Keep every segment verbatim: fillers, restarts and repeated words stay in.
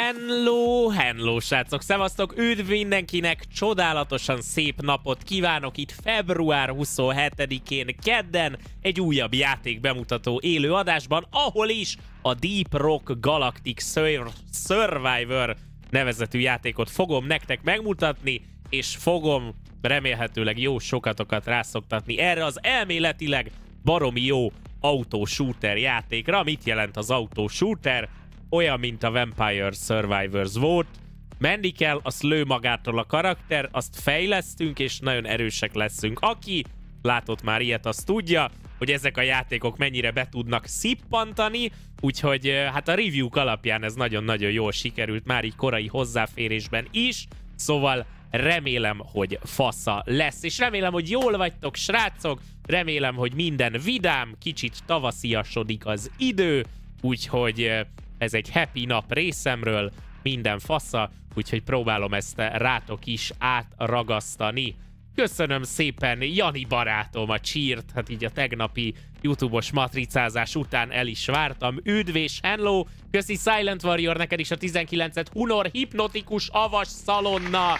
Hello, hello, srácok, szevasztok, üdv mindenkinek, csodálatosan szép napot kívánok itt február huszonhetedikén kedden egy újabb játék bemutató élő adásban, ahol is a Deep Rock Galactic Survivor nevezetű játékot fogom nektek megmutatni, és fogom remélhetőleg jó sokatokat rászoktatni erre az elméletileg baromi jó autó-shooter játékra. Mit jelent az autó-shooter? Olyan, mint a Vampire Survivors volt. Menni kell, azt lő magától a karakter, azt fejlesztünk, és nagyon erősek leszünk. Aki látott már ilyet, azt tudja, hogy ezek a játékok mennyire be tudnak szippantani, úgyhogy hát a review-k alapján ez nagyon-nagyon jól sikerült már így korai hozzáférésben is, szóval remélem, hogy fasza lesz, és remélem, hogy jól vagytok, srácok, remélem, hogy minden vidám, kicsit tavasziasodik az idő, úgyhogy ez egy happy nap részemről, minden fasza, úgyhogy próbálom ezt rátok is átragasztani. Köszönöm szépen Jani barátom a cheert, hát így a tegnapi YouTube-os matricázás után el is vártam. Üdv és hello, köszi Silent Warrior neked is a tizenkilencet, Hunor hipnotikus avas szalonna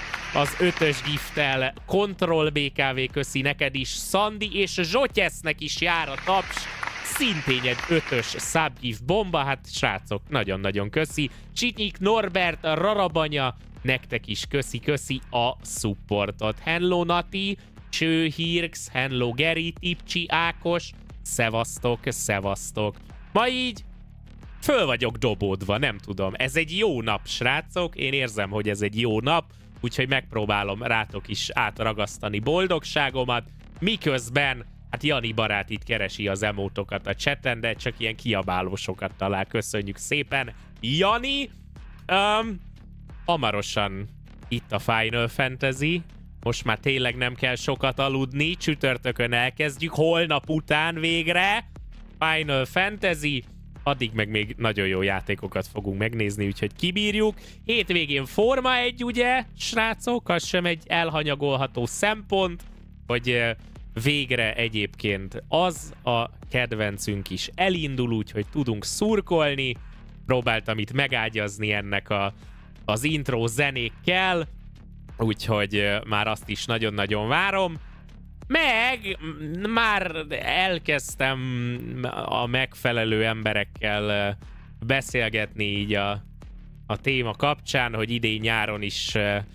az ötös giftel, Control bé ká vé köszi neked is, Szandi és Zsotyesznek is jár a taps, szintén egy ötös subgift bomba, hát srácok, nagyon-nagyon köszi. Csitnyik Norbert, Rarabanya, nektek is köszi-köszi a supportot. Hello Nati, Cső Hirx, hello Geri, Tipcsi Ákos, szevasztok, szevasztok. Ma így föl vagyok dobódva, nem tudom. Ez egy jó nap, srácok, én érzem, hogy ez egy jó nap, úgyhogy megpróbálom rátok is átragasztani boldogságomat, miközben hát Jani barát itt keresi az emótokat a chaten, de csak ilyen kiabálósokat talál. Köszönjük szépen, Jani! Um, hamarosan itt a Final Fantasy. Most már tényleg nem kell sokat aludni. Csütörtökön elkezdjük, holnap után végre. Final Fantasy. Addig meg még nagyon jó játékokat fogunk megnézni, úgyhogy kibírjuk. Hétvégén Forma egy, ugye, srácok? Az sem egy elhanyagolható szempont, hogy végre egyébként az a kedvencünk is elindul, úgyhogy tudunk szurkolni. Próbáltam itt megágyazni ennek a, az intro zenékkel, úgyhogy már azt is nagyon-nagyon várom. Meg már elkezdtem a megfelelő emberekkel beszélgetni így a, a téma kapcsán, hogy idén nyáron is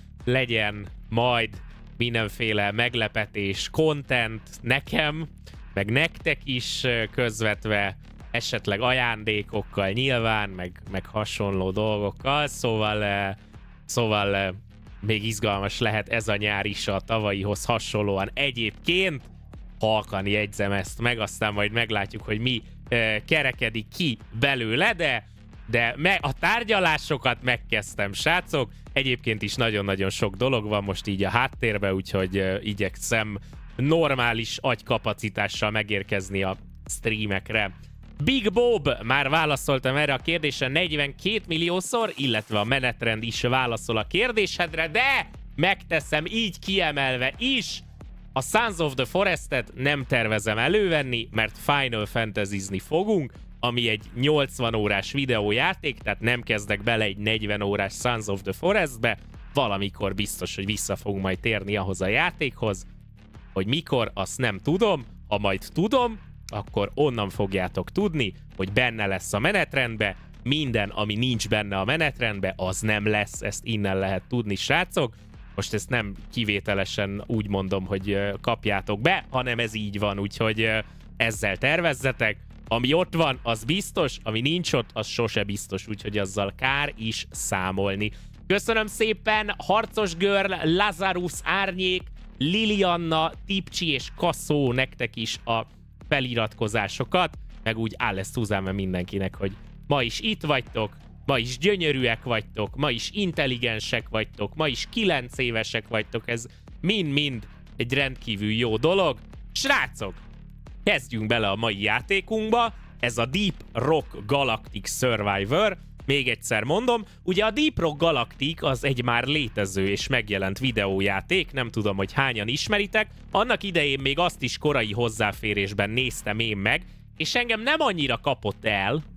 legyen majd mindenféle meglepetés, content nekem, meg nektek is közvetve, esetleg ajándékokkal nyilván, meg, meg hasonló dolgokkal, szóval, szóval még izgalmas lehet ez a nyár is a tavalyihoz hasonlóan. Egyébként halkan jegyzem ezt meg, aztán majd meglátjuk, hogy mi kerekedik ki belőle, de, de me a tárgyalásokat megkezdtem, srácok. Egyébként is nagyon-nagyon sok dolog van most így a háttérben, úgyhogy uh, igyekszem normális agykapacitással megérkezni a streamekre. Big Bob, már válaszoltam erre a kérdésre negyvenkét milliószor, illetve a menetrend is válaszol a kérdésedre, de megteszem így kiemelve is, a Sons of the Forest-et nem tervezem elővenni, mert Final Fantasy-zni fogunk, ami egy nyolcvan órás videójáték, tehát nem kezdek bele egy negyven órás Sons of the Forest-be, valamikor biztos, hogy vissza fogunk majd térni ahhoz a játékhoz, hogy mikor, azt nem tudom, ha majd tudom, akkor onnan fogjátok tudni, hogy benne lesz a menetrendbe, minden, ami nincs benne a menetrendbe, az nem lesz, ezt innen lehet tudni, srácok. Most ezt nem kivételesen úgy mondom, hogy kapjátok be, hanem ez így van, úgyhogy ezzel tervezzetek. Ami ott van, az biztos, ami nincs ott, az sose biztos, úgyhogy azzal kár is számolni. Köszönöm szépen, Harcos Girl, Lazarus Árnyék, Lilianna, Tipcsi és Kasszó nektek is a feliratkozásokat, meg úgy áll Szuzánve mindenkinek, hogy ma is itt vagytok, ma is gyönyörűek vagytok, ma is intelligensek vagytok, ma is kilenc évesek vagytok, ez mind-mind egy rendkívül jó dolog. Srácok, kezdjünk bele a mai játékunkba, ez a Deep Rock Galactic Survivor. Még egyszer mondom, ugye a Deep Rock Galactic az egy már létező és megjelent videójáték, nem tudom, hogy hányan ismeritek, annak idején még azt is korai hozzáférésben néztem én meg, és engem nem annyira kapott el,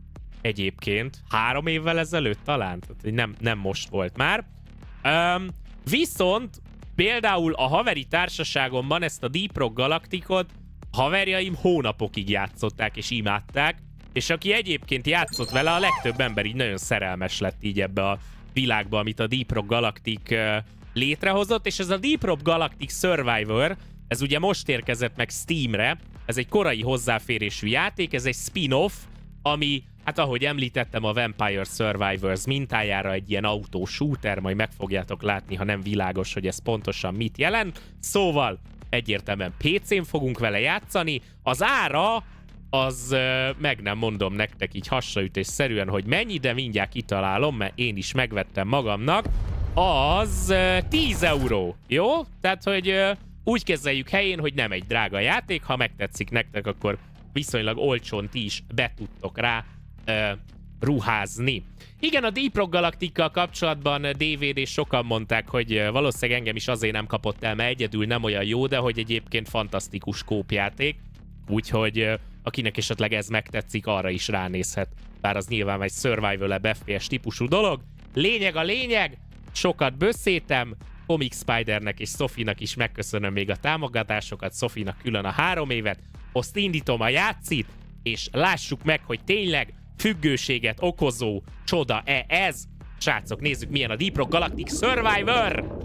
Egyébként. Három évvel ezelőtt talán. Tehát nem, nem most volt már. Um, viszont például a haveri társaságomban ezt a Deep Rock Galacticot haverjaim hónapokig játszották és imádták, és aki egyébként játszott vele, a legtöbb ember így nagyon szerelmes lett így ebbe a világba, amit a Deep Rock Galactic uh, létrehozott, és ez a Deep Rock Galactic Survivor, ez ugye most érkezett meg Steamre, ez egy korai hozzáférésű játék, ez egy spin-off, ami, hát ahogy említettem, a Vampire Survivors mintájára egy ilyen autó shooter, majd meg fogjátok látni, ha nem világos, hogy ez pontosan mit jelent. Szóval egyértelműen pé cén fogunk vele játszani, az ára az uh, meg nem mondom nektek így hasraütésszerűen, hogy mennyi, de mindjárt kitalálom, mert én is megvettem magamnak, az uh, tíz euró, jó? Tehát, hogy uh, úgy kezeljük helyén, hogy nem egy drága játék, ha megtetszik nektek, akkor viszonylag olcsón ti is be tudtok rá uh, ruházni. Igen, a Deep Rock Galactical kapcsolatban dé vé dé sokan mondták, hogy valószínűleg engem is azért nem kapott el, mert egyedül nem olyan jó, de hogy egyébként fantasztikus kópjáték. Úgyhogy akinek esetleg ez megtetszik, arra is ránézhet. Bár az nyilván egy survival-ebb ef pé es típusú dolog. Lényeg a lényeg, sokat beszéltem, Comic Spidernek és Sofinak is megköszönöm még a támogatásokat, Sofinak külön a három évet, azt indítom a játszit, és lássuk meg, hogy tényleg függőséget okozó csoda-e ez. Srácok, nézzük, milyen a Deep Rock Galactic Survivor!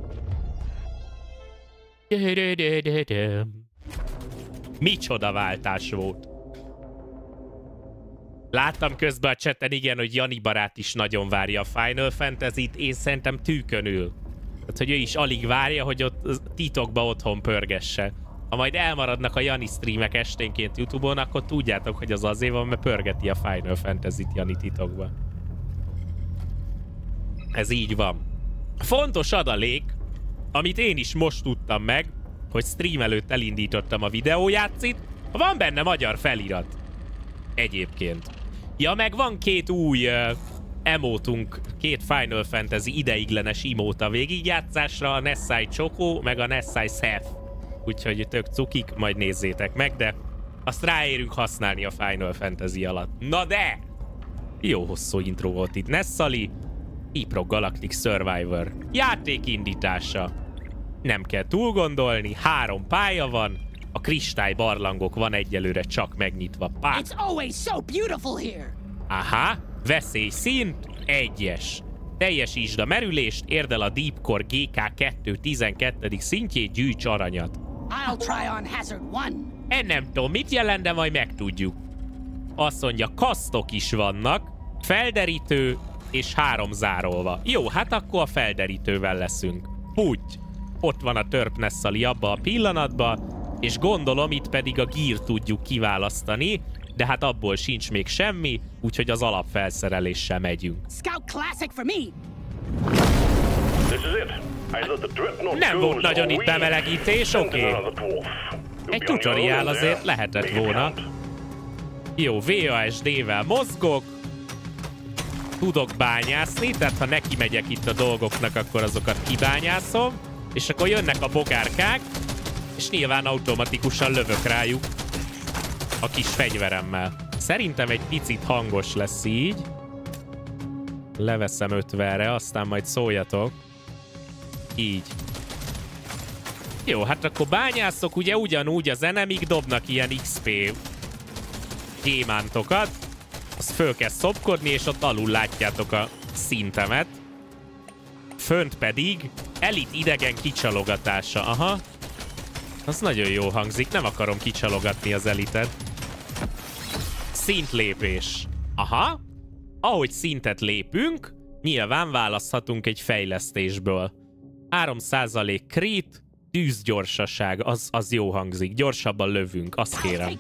Micsoda váltás volt. Láttam közben a chaten, igen, hogy Jani barát is nagyon várja a Final Fantasy-t, én szerintem tűkön ül. Tehát, hogy ő is alig várja, hogy ott titokba otthon pörgesse. Ha majd elmaradnak a Jani streamek esténként YouTube-on, akkor tudjátok, hogy az azért van, mert pörgeti a Final Fantasy-t Jani titokba. Ez így van. Fontos adalék, amit én is most tudtam meg, hogy stream előtt elindítottam a videójátszit, van benne magyar felirat. Egyébként. Ja, meg van két új uh, emótunk, két Final Fantasy ideiglenes emóta végigjátszásra, a Nessai Choco, meg a Nessai Seth. Úgyhogy tök cukik, majd nézzétek meg, de azt ráérünk használni a Final Fantasy alatt. Na de! Jó hosszú intro volt itt. Nessali, Deep Rock Galactic Survivor. Játék indítása. Nem kell túl gondolni, három pálya van, a kristály barlangok van egyelőre csak megnyitva. Pá. It's always so beautiful here. Aha, veszély szint, egyes. Teljesítsd a merülést, érd el a Deepcore gé ká kettő tizenkettedik szintjét, gyűjts aranyat. I'll try on hazard one. Én nem tudom, mit jelent, de majd megtudjuk. Azt mondja, kasztok is vannak, felderítő és három zárolva. Jó, hát akkor a felderítővel leszünk. Úgy. Ott van a Törp Nessali abba a pillanatban, és gondolom itt pedig a gear tudjuk kiválasztani, de hát abból sincs még semmi, úgyhogy az alapfelszereléssel megyünk. Scout classic for me. Nem volt nagyon itt bemelegítés, oké. Okay. Egy tutoriál azért lehetett volna. Jó, vé á es dé-vel mozgok. Tudok bányászni, tehát ha neki megyek itt a dolgoknak, akkor azokat kibányászom. És akkor jönnek a bogárkák, és nyilván automatikusan lövök rájuk a kis fegyveremmel. Szerintem egy picit hangos lesz így. Leveszem ötvenre, aztán majd szóljatok. Így. Jó, hát akkor bányászok, ugye ugyanúgy az enemik dobnak ilyen iksz pé gyémántokat. Azt föl kell szopkodni, és ott alul látjátok a szintemet. Fönt pedig elit idegen kicsalogatása. Aha. Az nagyon jó hangzik. Nem akarom kicsalogatni az elitet. Szintlépés. Aha. Ahogy szintet lépünk, nyilván választhatunk egy fejlesztésből. három százalék crit, tűzgyorsaság. Az, az jó hangzik. Gyorsabban lövünk. Azt kérem.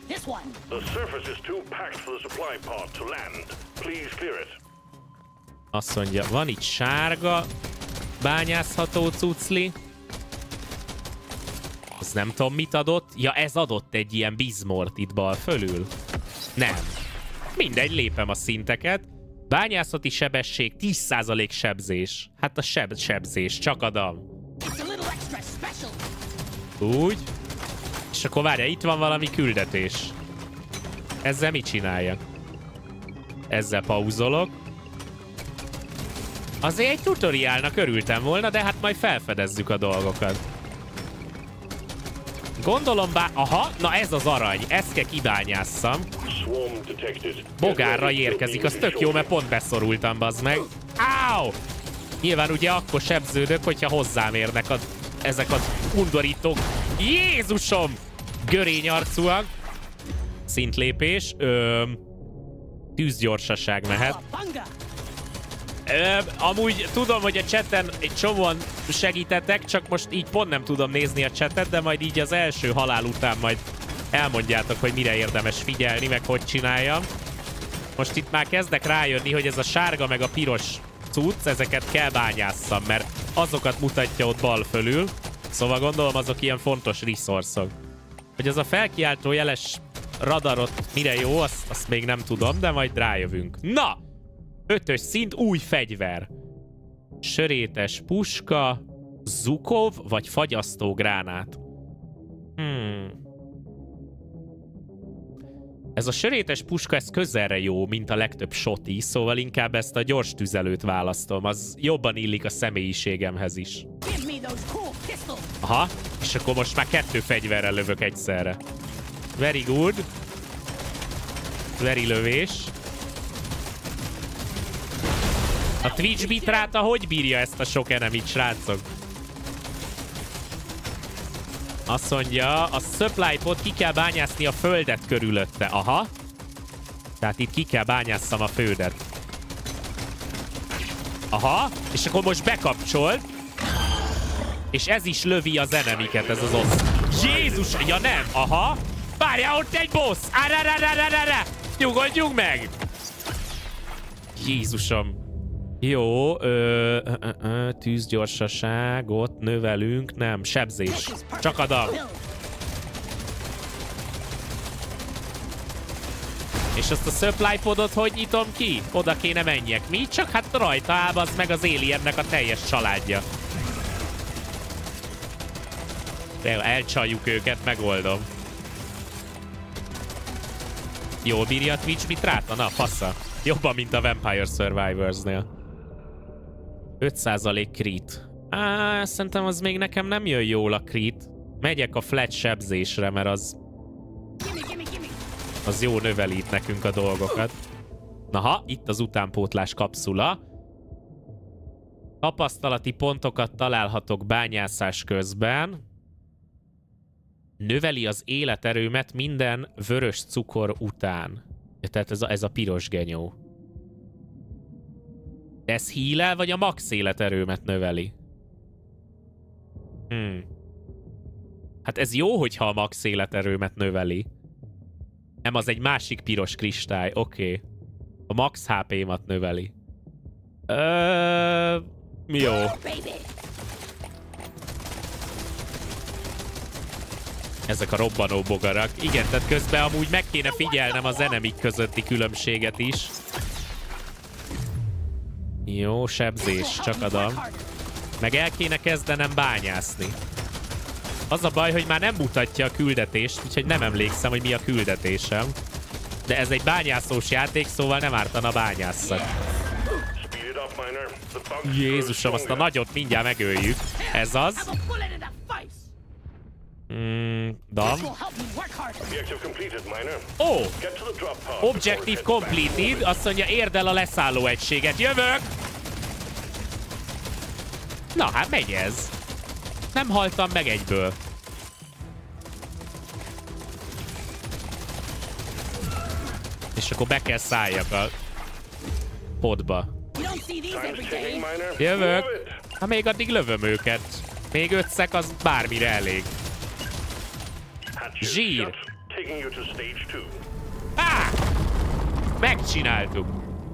Azt mondja, van itt sárga bányászható cucli. Az nem tudom, mit adott. Ja, ez adott egy ilyen bizmort itt bal fölül. Nem. Mindegy, lépem a szinteket. Bányászati sebesség, tíz százalék sebzés. Hát a seb sebzés, csak adom. Úgy. És akkor várja, itt van valami küldetés. Ezzel mit csináljak? Ezzel pauzolok. Azért egy tutoriálnak örültem volna, de hát majd felfedezzük a dolgokat. Gondolom bár... Aha, na ez az arany. Ezt kell kibányásszam. Bogárra érkezik. Az tök jó, mert pont beszorultam, bazd meg. Áó! Nyilván ugye akkor sebződök, hogyha hozzám érnek a, ezek az undorítók. Jézusom! Görény arcúak. Szintlépés. Öm, tűzgyorsaság mehet. Öm, amúgy tudom, hogy a chaten egy csomóan segítettek, csak most így pont nem tudom nézni a chatet, de majd így az első halál után majd elmondjátok, hogy mire érdemes figyelni, meg hogy csináljam. Most itt már kezdek rájönni, hogy ez a sárga meg a piros cucc, ezeket kell bányásszam, mert azokat mutatja ott bal fölül. Szóval gondolom azok ilyen fontos resource-ok. Hogy az a felkiáltó jeles radarot mire jó, azt, azt még nem tudom, de majd rájövünk. Na! Ötös szint, új fegyver. Sörétes puska, Zukov vagy fagyasztó gránát. Hmm. Ez a sörétes puska, ez közelre jó, mint a legtöbb shoti, szóval inkább ezt a gyors tüzelőt választom. Az jobban illik a személyiségemhez is. Aha, és akkor most már kettő fegyverrel lövök egyszerre. Very good. Very lövés. A Twitch bitráta hogy bírja ezt a sok enemit, srácok? Azt mondja, a supply pot ki kell bányászni a földet körülötte. Aha. Tehát itt ki kell bányásszam a földet. Aha. És akkor most bekapcsolt. És ez is lövi az enemiket, ez az osz. Jézus! Ja nem! Aha. Várjál, ott egy boss! Árárárárárárá! Nyugodjunk meg! Jézusom. Jó, ö, ö, ö, ö, tűzgyorsaságot növelünk, nem, sebzés. Csak adam. És azt a supply podot hogy nyitom ki? Oda kéne menjek. Mi? Csak hát rajta áll az meg az aliennek a teljes családja. De elcsaljuk őket, megoldom. Jól bírja a Twitch bitráta? Na, passza. Jobban, mint a Vampire Survivors-nél. öt százalék crit. Á, szerintem az még nekem nem jön jól a crit. Megyek a flat sebzésre, mert az... Az jó növeli itt nekünk a dolgokat. Naha, itt az utánpótlás kapszula. Tapasztalati pontokat találhatok bányászás közben. Növeli az életerőmet minden vörös cukor után. Tehát ez a, ez a piros genyó. De ez heal-el, vagy a max életerőmet növeli? Hmm. Hát ez jó, hogyha a max életerőmet növeli. Nem, az egy másik piros kristály. Oké. Okay. A max há pé-mat növeli. Ö... Jó. Ezek a robbanó bogarak. Igen, tehát közben amúgy meg kéne figyelnem az enemik közötti különbséget is. Jó, sebzés, csak adom. Meg el kéne kezdenem bányászni. Az a baj, hogy már nem mutatja a küldetést, úgyhogy nem emlékszem, hogy mi a küldetésem. De ez egy bányászós játék, szóval nem ártana bányásszak. Jézusom, azt a nagyot mindjárt megöljük. Ez az. Mm, dam. Ó! Oh. Objective completed. Azt mondja, érd el a leszálló egységet. Jövök! Na, hát megy ez. Nem haltam meg egyből. És akkor be kell szálljak a podba. Jövök! Hát még addig lövöm őket. Még öt szek az bármire elég. Zsír! Á! Megcsináltuk!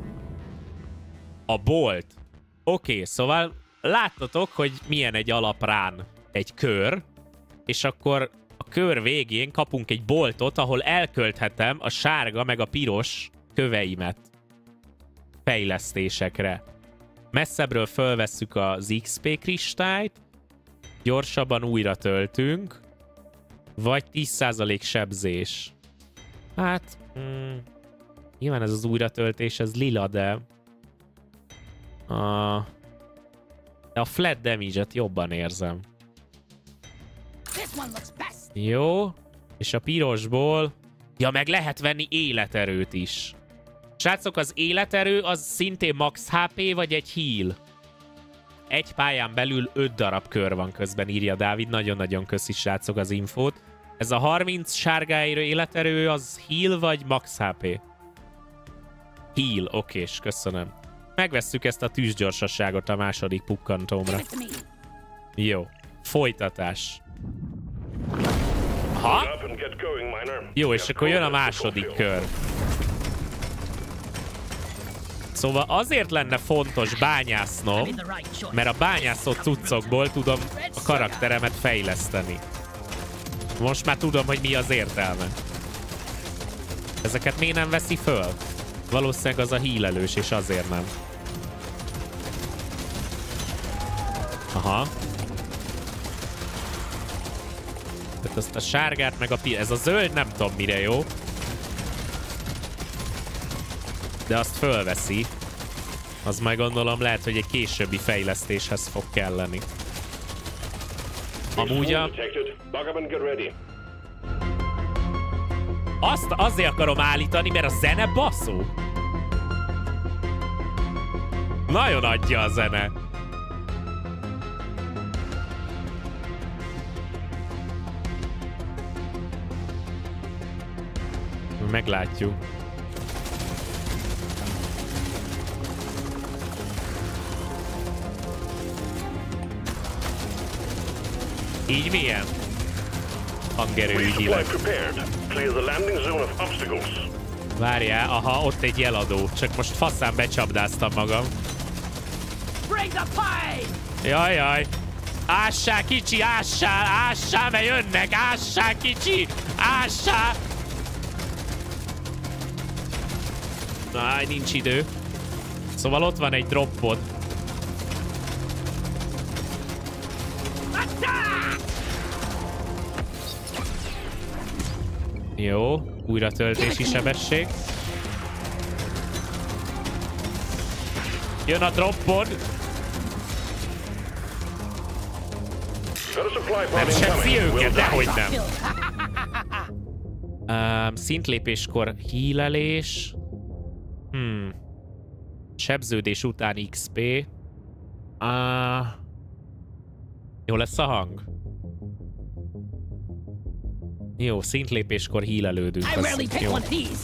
A bolt. Oké, okay, szóval láttatok, hogy milyen egy alaprán egy kör, és akkor a kör végén kapunk egy boltot, ahol elkölthetem a sárga meg a piros köveimet fejlesztésekre. Messzebbről fölvesszük az iksz pé kristályt, gyorsabban újra töltünk, vagy tíz százalék sebzés. Hát, mm, Nyilván ez az újratöltés, ez lila, de... A... De a flat damage-et jobban érzem. Jó. És a pirosból... Ja, meg lehet venni életerőt is. Srácok, az életerő az szintén max há pé vagy egy heal? Egy pályán belül öt darab kör van közben, írja Dávid. Nagyon-nagyon köszi, srácok, az infót. Ez a harminc sárgáérő életerő az heal vagy max há pé? Heal, okés, köszönöm. Megvesszük ezt a tűzgyorsaságot a második pukkantómra. Jó. Folytatás. Aha. Jó, és akkor jön a második kör. Szóval azért lenne fontos bányásznom, mert a bányászott cuccokból tudom a karakteremet fejleszteni. Most már tudom, hogy mi az értelme. Ezeket miért nem veszi föl? Valószínűleg az a hílelős, és azért nem. Aha. Tehát azt a sárgát, meg a pi... Ez a zöld nem tudom mire jó. De azt fölveszi. Az majd gondolom lehet, hogy egy későbbi fejlesztéshez fog kelleni. Amúgy a... Azt azért akarom állítani, mert a zene baszó. Nagyon adja a zene. Meglátjuk. Így milyen? Hangerőügyileg. Várjál, aha, ott egy jeladó. Csak most faszán becsapdáztam magam. Jaj, jaj. Ássá, kicsi, ássá, ássá, mert jönnek, ássá, kicsi, ássá. Náj, nincs idő. Szóval ott van egy droppod. Jó, újra töltési sebesség. Jön a droppod. Nem sebzi őket, dehogy nem. Um, szintlépéskor hílelés. Hmm. Sebződés után iksz pé. Uh, jó lesz a hang? Jó, szintlépéskor hílelődünk. Az jó.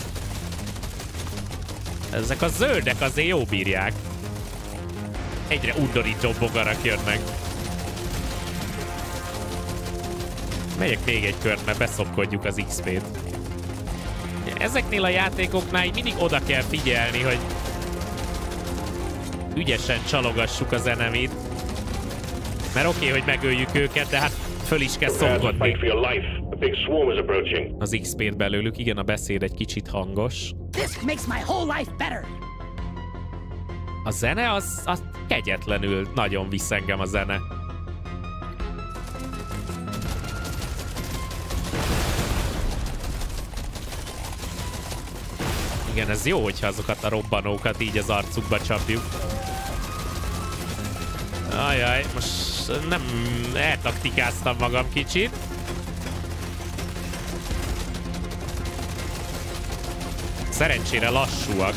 Ezek a zöldek azért jó bírják. Egyre undorítóbb bogarak jönnek. Megyek még egy kört, mert beszopkodjuk az iksz pét. Ezeknél a játékoknál így mindig oda kell figyelni, hogy ügyesen csalogassuk az enemit. Mert oké, okay, hogy megöljük őket, de hát föl is kell szomkodni az iksz pét belőlük. Igen, a beszéd egy kicsit hangos. A zene az, az kegyetlenül nagyon visz engem a zene. Igen, ez jó, hogyha azokat a robbanókat így az arcukba csapjuk. Ajaj, most nem eltaktikáztam magam kicsit. Szerencsére lassúak.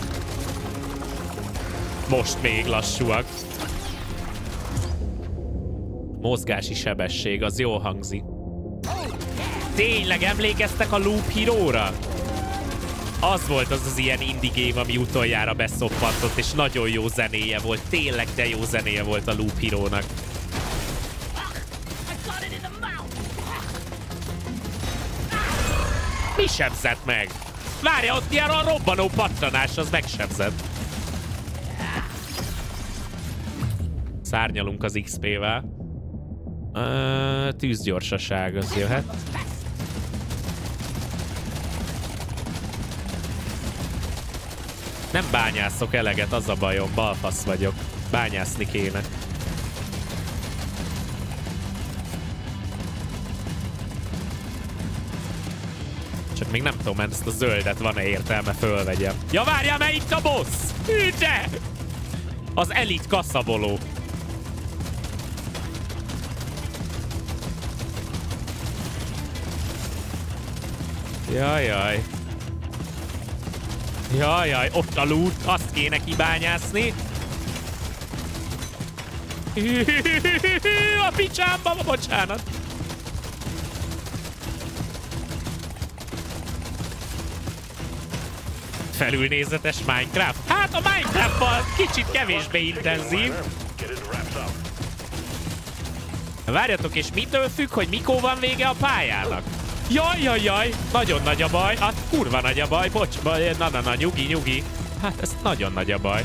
Most még lassúak. Mozgási sebesség, az jól hangzik. Tényleg emlékeztek a Loop Hero-ra? Az volt az az ilyen indie game, ami utoljára beszoppantott, és nagyon jó zenéje volt. Tényleg, de jó zenéje volt a Loop Hero-nak. Mi sebzett meg? Várja, ott ilyen a robbanó pattanás, az megsebzett. Szárnyalunk az iksz pé-vel. Uh, tűzgyorsaság, az jöhet. Nem bányászok eleget, az a bajom, balfasz vagyok. Bányászni kéne. Csak még nem tudom, ezt a zöldet van-e értelme fölvegyem. Ja, várjál, mert itt a boss! Hű, de! Az elit kaszaboló. Jajjaj. Jajjaj, ott a loot, azt kéne kibányászni. A picsámba, bocsánat. Felülnézetes Minecraft? Hát a Minecraft-ban kicsit kevésbé intenzív. Várjatok, és mitől függ, hogy mikor van vége a pályának? Jaj, jaj, jaj, nagyon nagy a baj. Hát kurva nagy a baj, bocs, baj, na, na, na, nyugi, nyugi. Hát ez nagyon nagy a baj.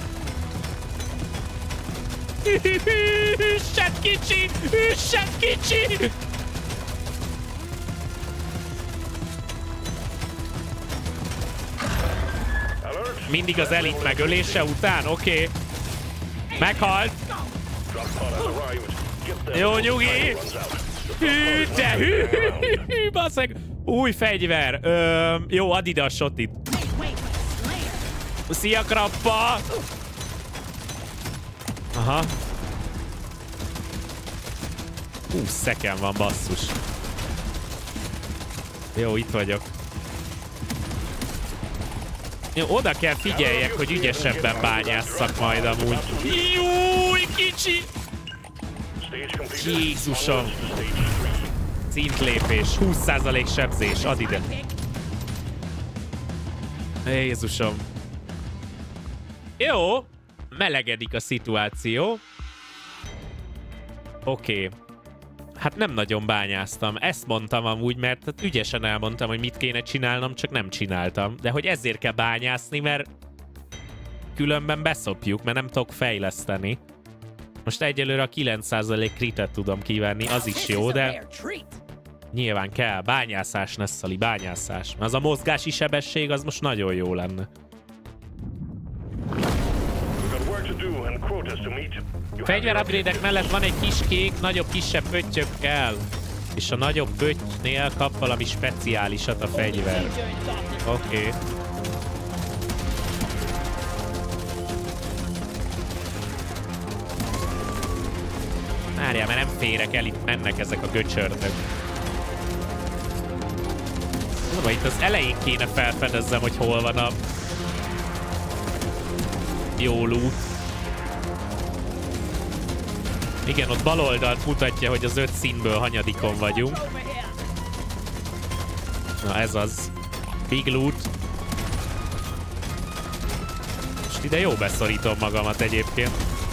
Üssed kicsi, üssed kicsi! Mindig az elit megölése után, oké. Okay. Meghalt. Jó, nyugi. Hű, de hű, hű, hű, hű, baszeg. Új fegyver. Ö, jó, add ide a shotit. Szia, krappa. Aha. Hú, szeken van, basszus. Jó, itt vagyok. Jó, oda kell figyeljek, hogy ügyesebben bányásszak majd amúgy. Júj, kicsi! Jézusom! Szintlépés, húsz százalék sebzés, add ide. Jézusom. Jó, melegedik a szituáció. Oké. Okay. Hát nem nagyon bányáztam. Ezt mondtam amúgy, mert hát ügyesen elmondtam, hogy mit kéne csinálnom, csak nem csináltam. De hogy ezért kell bányászni, mert különben beszopjuk, mert nem tudok fejleszteni. Most egyelőre a kilenc százalék kritet tudom kivenni, az is jó, de nyilván kell. Bányászás, Nessali, bányászás. Az a mozgási sebesség, az most nagyon jó lenne. Fegyver upgrade-ek mellett van egy kis kék, nagyobb, kisebb pöttyökkel. És a nagyobb pöttynél kap valami speciálisat a fegyver. Oké. Okay. Várjál, mert nem férek el, itt mennek ezek a göcsördök. Szóval itt az elején kéne felfedezzem, hogy hol van a jó loot. Igen, ott bal oldalt mutatja, hogy az öt színből hanyadikon vagyunk. Na ez az. Big loot. Most ide jó beszorítom magamat egyébként.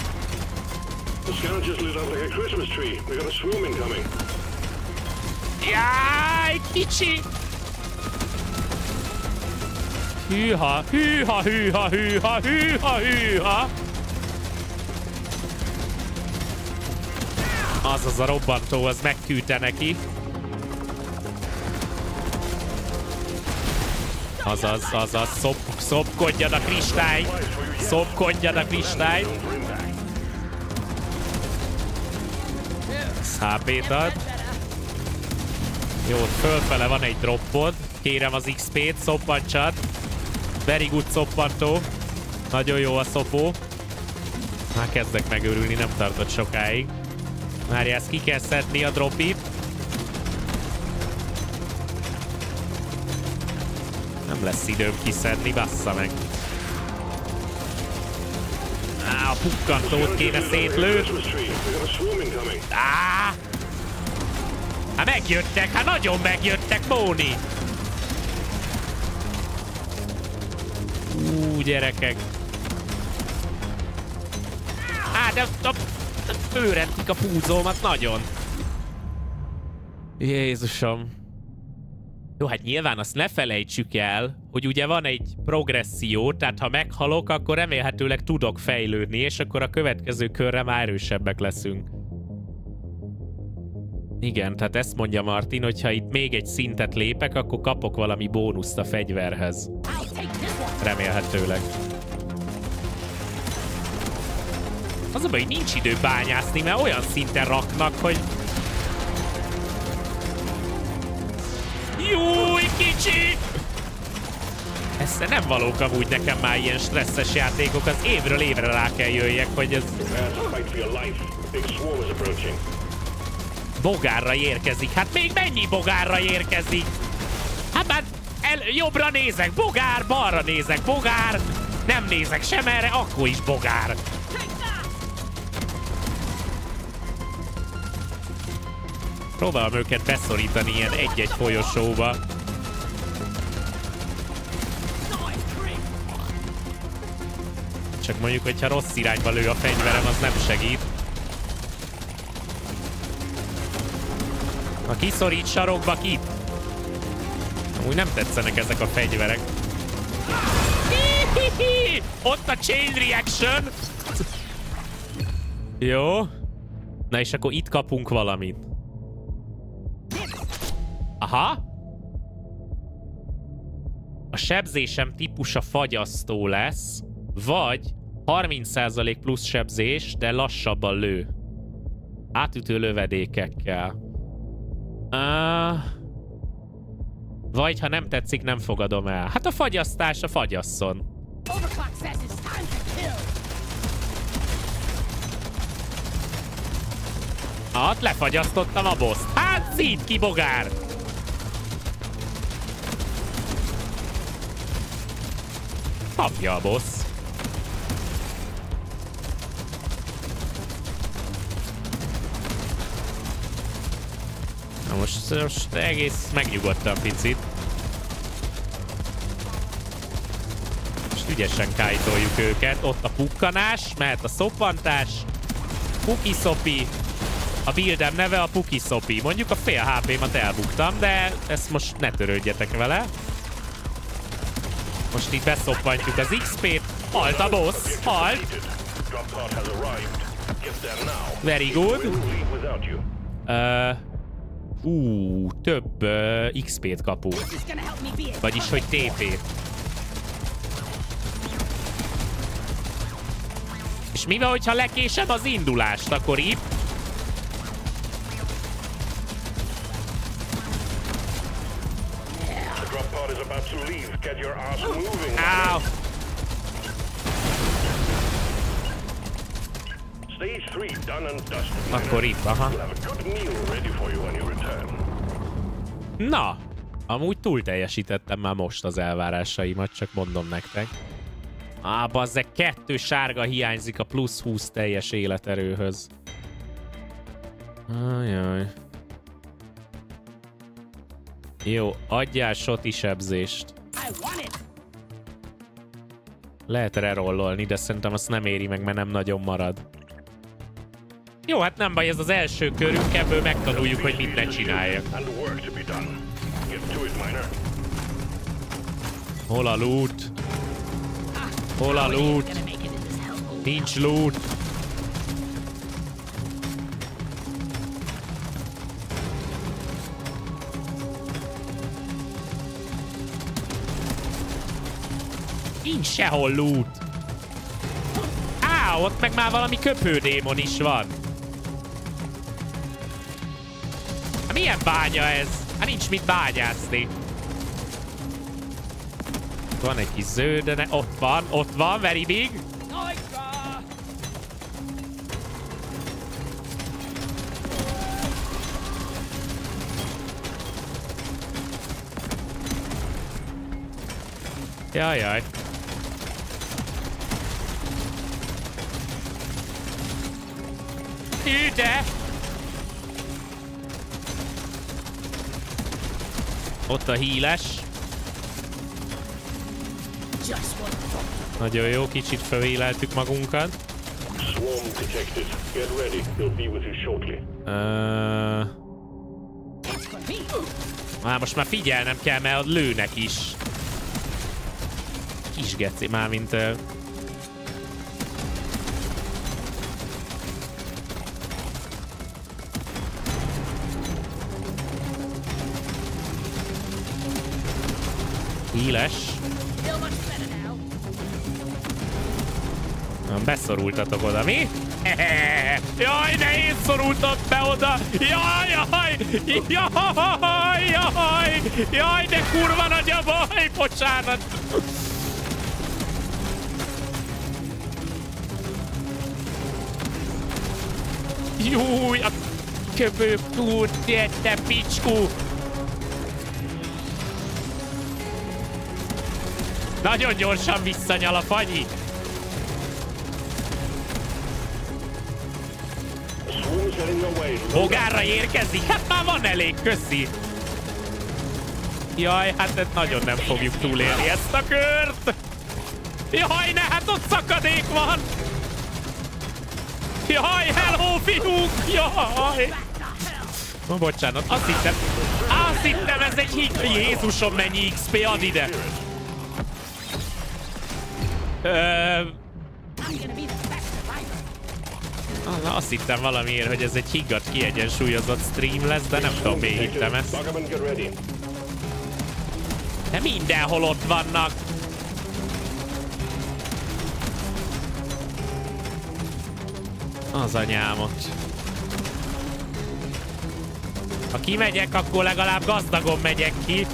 Jaj, kicsi! Hűha, hűha, hűha, hűha, hűha, hűha! Az az a robbantó, az megküldte neki. Azaz, azaz, szop, szopkodjad a kristály! Szopkodjad a kristály! há pét ad. Jó, fölfele van egy droppod. Kérem az iksz pét, szoppantsad. Very good szoppantó. Nagyon jó a szopó. Már kezdek megőrülni, nem tartott sokáig. Várjál, ezt ki kell szedni a dropit. Nem lesz időm kiszedni, bassza meg. Á, a pukkantót kéne szétlőni. Á! Hát megjöttek, hát nagyon megjöttek, Móni! Ú, gyerekek. Á, de a, a főrendik a púzómat nagyon. Jézusom. Jó, hát nyilván azt ne felejtsük el, hogy ugye van egy progresszió, tehát ha meghalok, akkor remélhetőleg tudok fejlődni, és akkor a következő körre már erősebbek leszünk. Igen, tehát ezt mondja Martin, hogyha itt még egy szintet lépek, akkor kapok valami bónuszt a fegyverhez. Remélhetőleg. Az a baj, hogy nincs idő bányászni, mert olyan szinten raknak, hogy... Júj, kicsi! Ez nem valók amúgy nekem már ilyen stresszes játékok, az évről évre rá kell jöjjek, hogy ez... Bogárra érkezik. Hát még mennyi bogárra érkezik? Hát már el, jobbra nézek, bogár, balra nézek, bogár. Nem nézek sem erre, akkor is bogár. Próbálom őket beszorítani ilyen egy-egy folyosóba. Csak mondjuk, hogyha rossz irányba lő a fegyverem, az nem segít. Ha kiszorít sarokba, ki? Úgy nem tetszenek ezek a fegyverek. Ott a chain reaction! Jó. Na és akkor itt kapunk valamit. Aha. A sebzésem típusa fagyasztó lesz, vagy harminc százalék plusz sebzés, de lassabban lő. Átütő lövedékekkel. Uh, vagy ha nem tetszik, nem fogadom el. Hát a fagyasztás a fagyasszon. Hát lefagyasztottam a boss. Hát szít ki, bogár! Kapja a boss. Na most, most egész megnyugodtam picit. Most ügyesen kájtoljuk őket. Ott a pukkanás, mehet a szoppantás. Puki-szopi. A buildem neve a Puki-szopi. Mondjuk a fél há pé-mat elbuktam, de ezt most ne törődjetek vele. Most itt beszoppantjuk az iksz pét. Halt a boss. Halt. Very good. Uh, Ú, több uh, iksz pét kapunk. Vagyis, hogy té pét. És mi van, hogyha lekésem az indulást, akkor itt? Áó! Akkor itt, aha. Na, amúgy túl teljesítettem már most az elvárásaimat, csak mondom nektek. Á, bazzeg, kettő sárga hiányzik a plusz húsz teljes életerőhöz. Ajaj. Jó, adjál shoti sebzést. Lehet rerollolni, de szerintem azt nem éri meg, mert nem nagyon marad. Jó, hát nem baj, ez az első körünk, ebből megtanuljuk, hogy mit ne csináljak. Hol a loot? Hol a loot? Nincs loot. Nincs sehol loot. Á, ott meg már valami köpődémon is van. Hát milyen bánya ez? Hát nincs mit bányászni. Van egy kis zöld, de ne... Ott van, ott van, very big. Jajjaj. Ide! Ott a híles. Nagyon jó, kicsit fölhíleltük magunkat. Uh... Már most már figyelnem kell, mert lőnek is. Kis geci, már mint... Uh... Híles. Beszorultatok oda, mi? Jaj, de én szorultam be oda! Jaj, jaj! Jaj, jaj! Jaj, de kurva nagy a baj! bocsánat! Júj, a köbő túl, te picskú! Nagyon gyorsan visszanyal a fanyi! Bogárra érkezik? Hát már van elég, köszi! Jaj, hát ezt nagyon nem fogjuk túlélni ezt a kört! Jaj, ne, hát ott szakadék van! Jaj, hello, fiúk! Jaj! Oh, bocsánat, azt hittem, azt hittem ez egy hit... Jézusom, mennyi iksz pé, add ide! Ö... Ah, azt hittem valamiért, hogy ez egy higgadt, kiegyensúlyozott stream lesz, de nem tudom, miért hittem ezt. De mindenhol ott vannak! Az anyámot. Ha kimegyek, akkor legalább gazdagon megyek ki.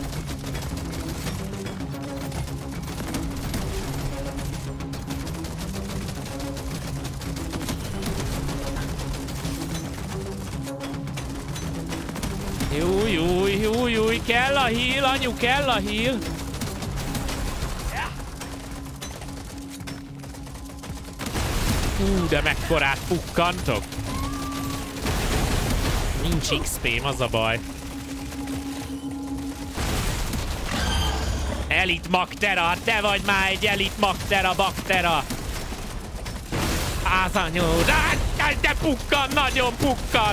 Júj, júj, júj, júj, kell a heal, anyu, kell a heal. Hú, de mekkorát pukkantok. Nincs iksz pém, az a baj. Elit Magtera, te vagy már egy Elit Magtera, Baktera. Az anyu, de, de pukkan, nagyon pukkan.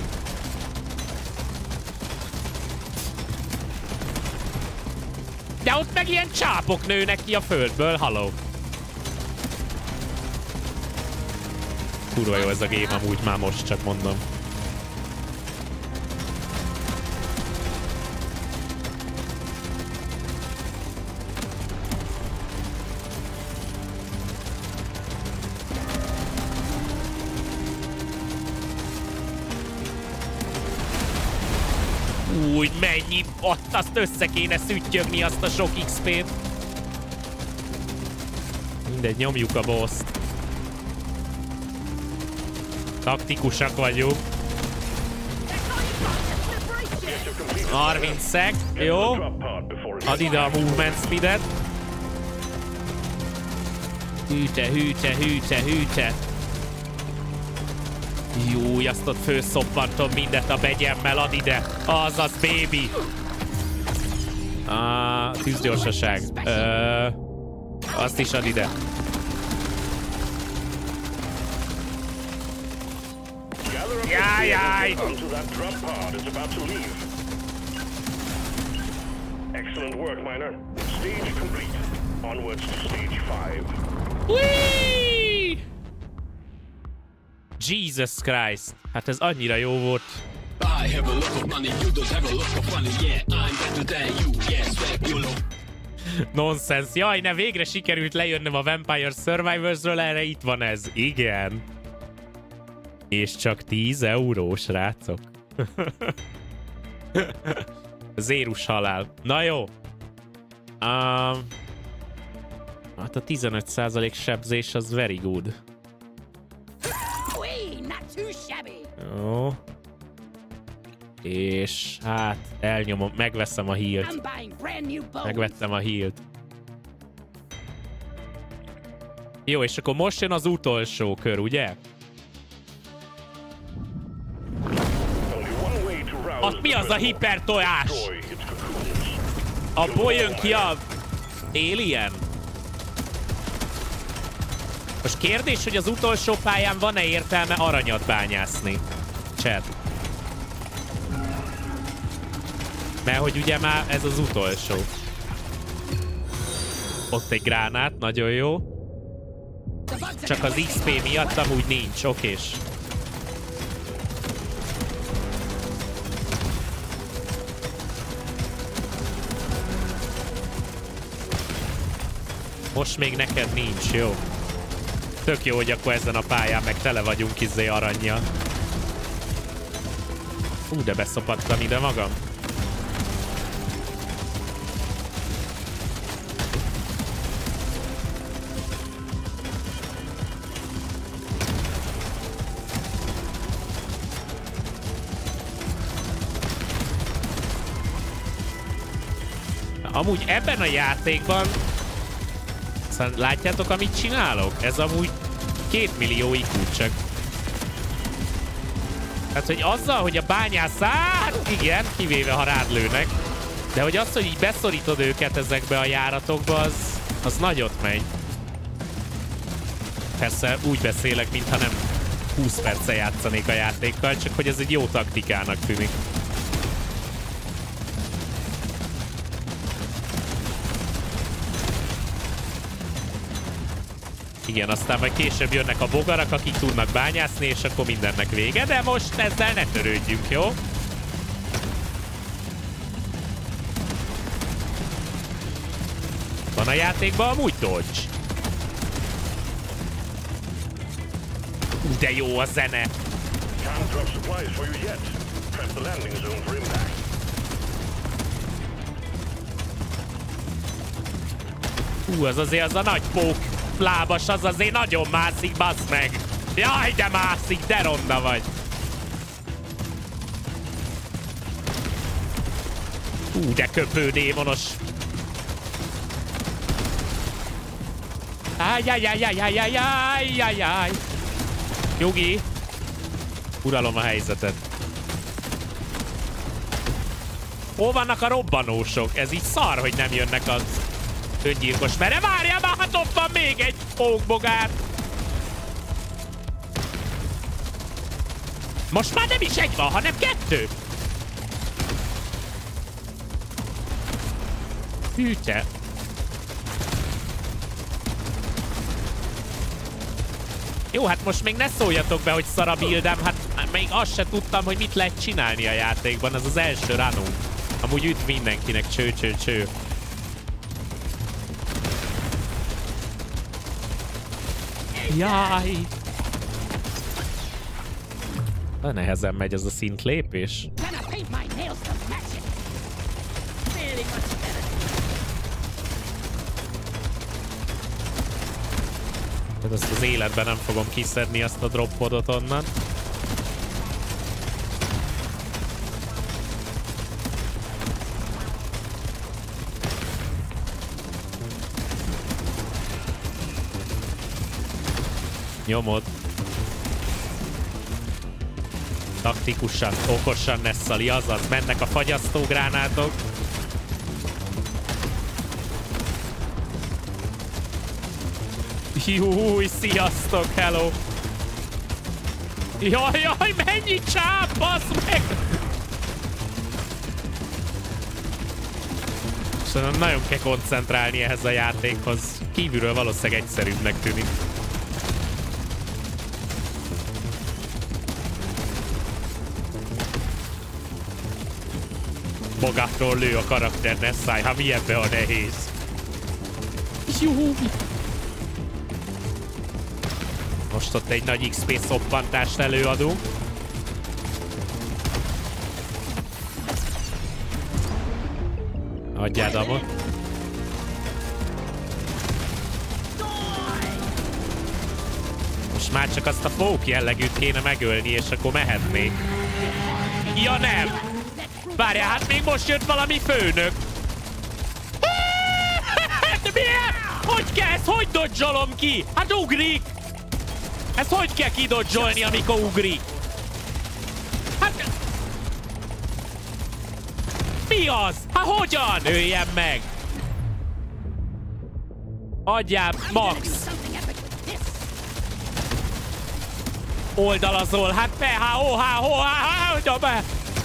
De ott meg ilyen csápok nőnek ki a földből, haló. Kurva jó ez a game amúgy, már most csak mondom. Úgy, mennyi, ott azt össze kéne szüttyögni azt a sok iksz pét. Mindegy, nyomjuk a boss-t. Taktikusak vagyunk. harminc szek, jó. Add ide a movement speedet. Hűte, hűte, hűte, hűte. Júj, azt ott főszoppantom mindet a begyemmel, add ide. Azaz, baby. Ah, tűzgyorsaság. Ö, azt is add ide. Jaj, jaj. Excellent work, miner. Stage complete. Onwards to stage five. Whee! Jesus Christ. Hát ez annyira jó volt. Nonsense. Jaj, ne, végre sikerült lejönnöm a Vampire Survivors-ről, erre itt van ez. Igen. És csak tíz euró, srácok. Zérus halál. Na jó. Um, hát a tizenöt százalék sebzés az very good. Jó. És hát elnyomom, megveszem a healt. Megvettem a healt. Jó, és akkor most jön az utolsó kör, ugye? Az mi az a hipertojás? Abból jön ki a alien? Most kérdés, hogy az utolsó pályán van-e értelme aranyat bányászni? Chat. Mert hogy ugye már ez az utolsó. Ott egy gránát, nagyon jó. Csak az iksz pé miatt amúgy nincs, okés. Most még neked nincs, jó? Tök jó, hogy akkor ezen a pályán meg tele vagyunk izé arannyal. Fú, de beszopattam ide magam. Amúgy ebben a játékban... Szóval látjátok, amit csinálok? Ez amúgy két millió i kú csak. Tehát, hogy azzal, hogy a bányász... Hát igen, kivéve ha rád lőnek. De hogy az, hogy így beszorítod őket ezekbe a járatokba, az, az nagyot megy. Persze úgy beszélek, mintha nem húsz perce játszanék a játékkal, csak hogy ez egy jó taktikának tűnik. Igen, aztán majd később jönnek a bogarak, akik tudnak bányászni, és akkor mindennek vége, de most ezzel ne törődjünk, jó? Van a játékban amúgy dodge. De jó a zene. Hú, az azért az a nagy pók lábas, az azért nagyon mászik, bassz meg. Jaj, de mászik, de ronda vagy. Hú, de köpő démonos. Ájjájjájjájjájjájjájjájjáj. Nyugi. Uralom a helyzetet. Hol vannak a robbanósok? Ez így szar, hogy nem jönnek az öngyilkos mere. Várjál már, hát ott van még egy pókbogár. Most már nem is egy van, hanem kettő. Hűte. Jó, hát most még ne szóljatok be, hogy szar a buildem, hát még azt se tudtam, hogy mit lehet csinálni a játékban, ez az első rununk. Amúgy üdv mindenkinek, cső, cső, cső. Jaj! Na, nehezen megy ez a szintlépés. Tehát azt az életben nem fogom kiszedni azt a droppodot onnan. Nyomod. Taktikusan, okosan, Nessali, azaz, mennek a fagyasztógránátok. Júj, sziasztok, hello! Jaj, jaj, mennyi csáp, bassz meg! Szerintem nagyon kell koncentrálni ehhez a játékhoz. Kívülről valószínűleg egyszerűbbnek tűnik. Magáról lő a karakter, ne szállj, ha mi ebbe a nehéz. Júj! Most ott egy nagy iksz pé szoppantást előadunk. Adjál damot. Most már csak azt a pók jellegűt kéne megölni, és akkor mehetnék. Ja nem! Várjál, hát még most jött valami főnök. Hát miért? Hogy kell? Ezt hogy dodzsolom ki? Hát ugrik! Ezt hogy kell kidodzsolni, amikor ugrik? Hát... Mi az? Hát hogyan? Öljen meg! Adjál, Max! Oldalazol, hát P H O H O H H, hogyan be?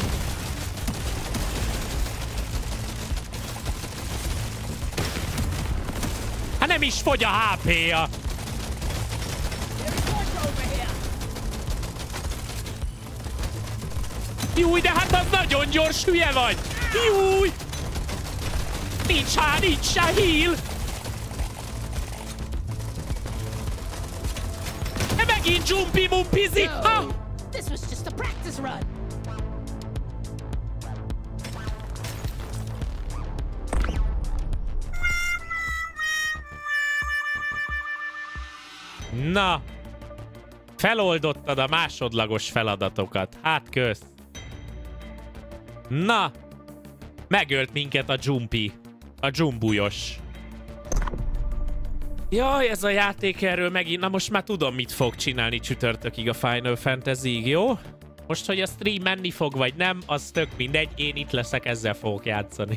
Hát nem is fogy a há pé-ja. Júj, de hát az nagyon gyors, hülye vagy! Júj! Nincs há, nincs há, heal! De megint jumpy-mumpizi! Ha! This was just a practice run. Na! Feloldottad a másodlagos feladatokat. Hát kösz. Na! Megölt minket a Jumpy. A dzsumbujos. Jaj, ez a játék erről megint... Na most már tudom, mit fog csinálni csütörtökig a Final Fantasy-ig, jó? Most, hogy a stream menni fog, vagy nem, az tök mindegy. Én itt leszek, ezzel fogok játszani.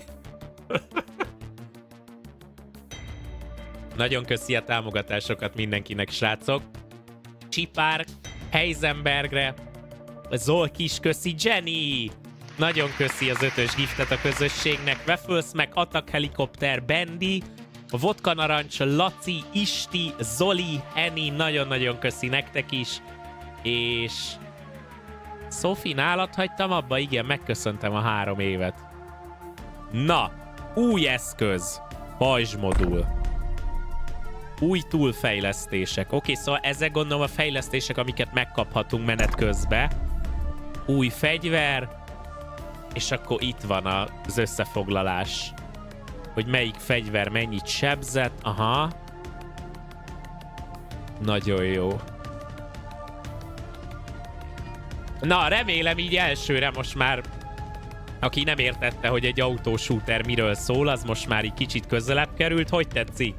Nagyon köszi a támogatásokat mindenkinek, srácok. Csipár, Heisenbergre, Zolkis, köszi, Jenny! Nagyon köszi az ötös giftet a közösségnek. Waffles, meg Attack Helikopter, Bendi, a Vodka Narancs, Laci, Isti, Zoli, Eni, nagyon-nagyon köszi nektek is. És... Sophie, nálad hagytam abba? Igen, megköszöntem a három évet. Na, új eszköz. Pajzsmodul. Új túlfejlesztések. Oké, okay, szóval ezek gondolom a fejlesztések, amiket megkaphatunk menet közben. Új fegyver. És akkor itt van az összefoglalás. Hogy melyik fegyver mennyit sebzett. Aha. Nagyon jó. Na, remélem így elsőre most már, aki nem értette, hogy egy autóshooter miről szól, az most már így kicsit közelebb került. Hogy tetszik?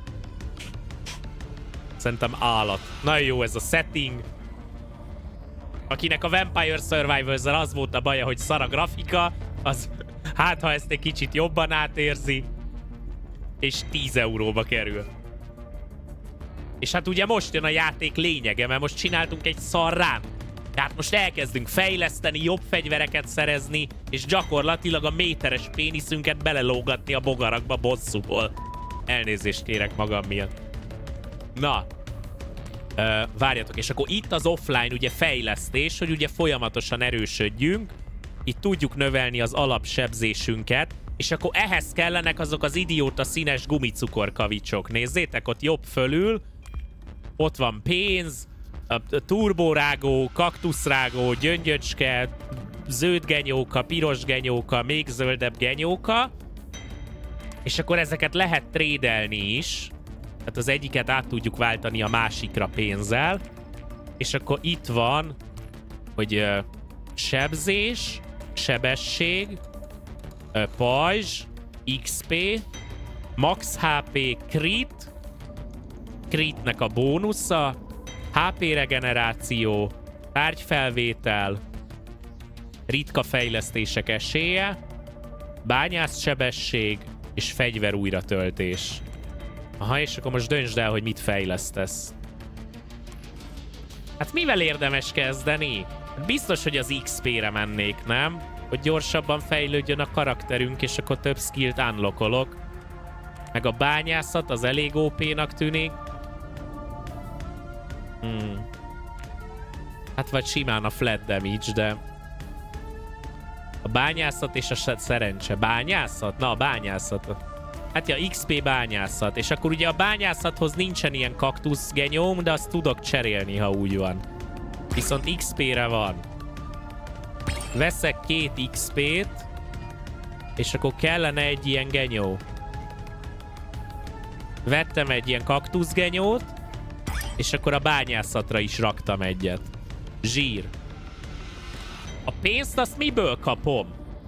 Szerintem állat. Nagyon jó ez a setting. Akinek a Vampire Survivors-zel az volt a baja, hogy szar a grafika, az hát ha ezt egy kicsit jobban átérzi, és tíz euróba kerül. És hát ugye most jön a játék lényege, mert most csináltunk egy szarrán. Tehát most elkezdünk fejleszteni, jobb fegyvereket szerezni, és gyakorlatilag a méteres péniszünket belelógatni a bogarakba bosszúból. Elnézést kérek magam miatt. Na. Uh, várjatok, és akkor itt az offline ugye fejlesztés, hogy ugye folyamatosan erősödjünk. Itt tudjuk növelni az alapsebzésünket, és akkor ehhez kellenek azok az idióta színes gumicukorkavicsok. Nézzétek, ott jobb fölül. Ott van pénz, a turbórágó, kaktuszrágó, gyöngyöcske, zöld genyóka, piros genyóka, még zöldebb genyóka. És akkor ezeket lehet trédelni is. Tehát az egyiket át tudjuk váltani a másikra pénzzel. És akkor itt van, hogy uh, sebzés, sebesség, uh, pajzs, iksz pé, max há pé, crit, critnek a bónusza, há pé regeneráció, tárgyfelvétel, ritka fejlesztések esélye, bányászsebesség és fegyver újratöltés. Aha, és akkor most döntsd el, hogy mit fejlesztesz. Hát mivel érdemes kezdeni? Biztos, hogy az iksz pére mennék, nem? Hogy gyorsabban fejlődjön a karakterünk, és akkor több skillt unlockolok. Meg a bányászat, az elég ó pénak tűnik. Hmm. Hát vagy simán a flat damage, de... A bányászat és a szerencse. Bányászat? Na, a bányászat. Hát ja, iksz pé bányászat. És akkor ugye a bányászathoz nincsen ilyen kaktusz genyóm, de azt tudok cserélni, ha úgy van. Viszont iksz pére van. Veszek két iksz pét, és akkor kellene egy ilyen genyó. Vettem egy ilyen kaktuszgenyót, és akkor a bányászatra is raktam egyet. Zsír. A pénzt azt miből kapom?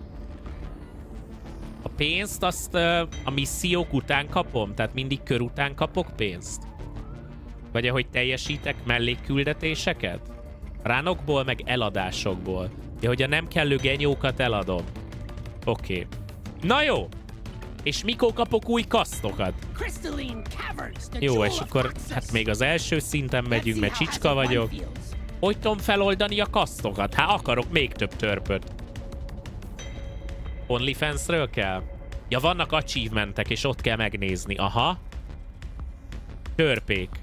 A pénzt azt uh, a missziók után kapom? Tehát mindig kör után kapok pénzt? Vagy ahogy teljesítek mellékküldetéseket? Ránokból, meg eladásokból. Ja, hogy a nem kellő genyókat eladom. Oké. Okay. Na jó! És mikor kapok új kasztokat? Jó, és akkor hát még az első szinten megyünk, mert csicska vagyok. Hogy tudom feloldani a kasztokat? Hát akarok még több törpöt. OnlyFans-ről kell? Ja, vannak achievementek, és ott kell megnézni. Aha. Törpék.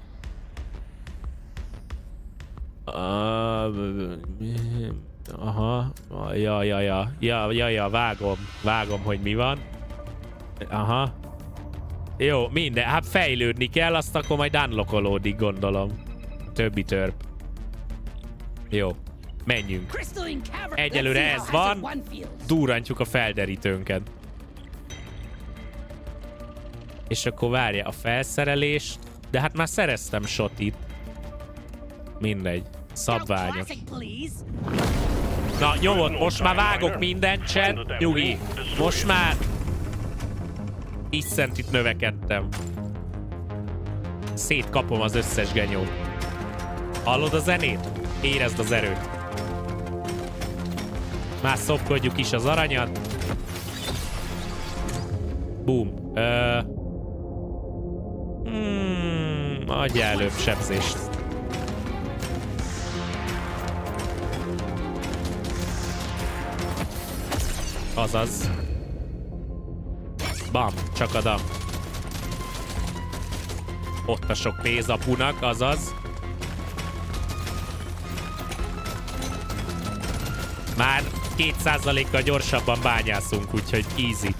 Aha. Ja, ja, ja. Ja, ja, ja, vágom. Vágom, hogy mi van. Aha. Jó, minden. Hát fejlődni kell, azt akkor majd unlockolódik, gondolom. Többi törp. Jó. Menjünk. Egyelőre ez van. Durrantjuk a felderítőnket. És akkor várja a felszerelést. De hát már szereztem shotit. Mindegy. Szabványos. Na, nyomod, most már vágok mindent, chat. Nyugi. Most már... tíz centit növekedtem. Szétkapom az összes genyót. Hallod a zenét? Érezd az erőt. Már szopkodjuk is az aranyat. Boom. Ö... Hmm, adja előbb sebzést. Azaz. Bam, csak a dam. Ott a sok pénz apunak, azaz. Már két százalékkal gyorsabban bányászunk, úgyhogy easy.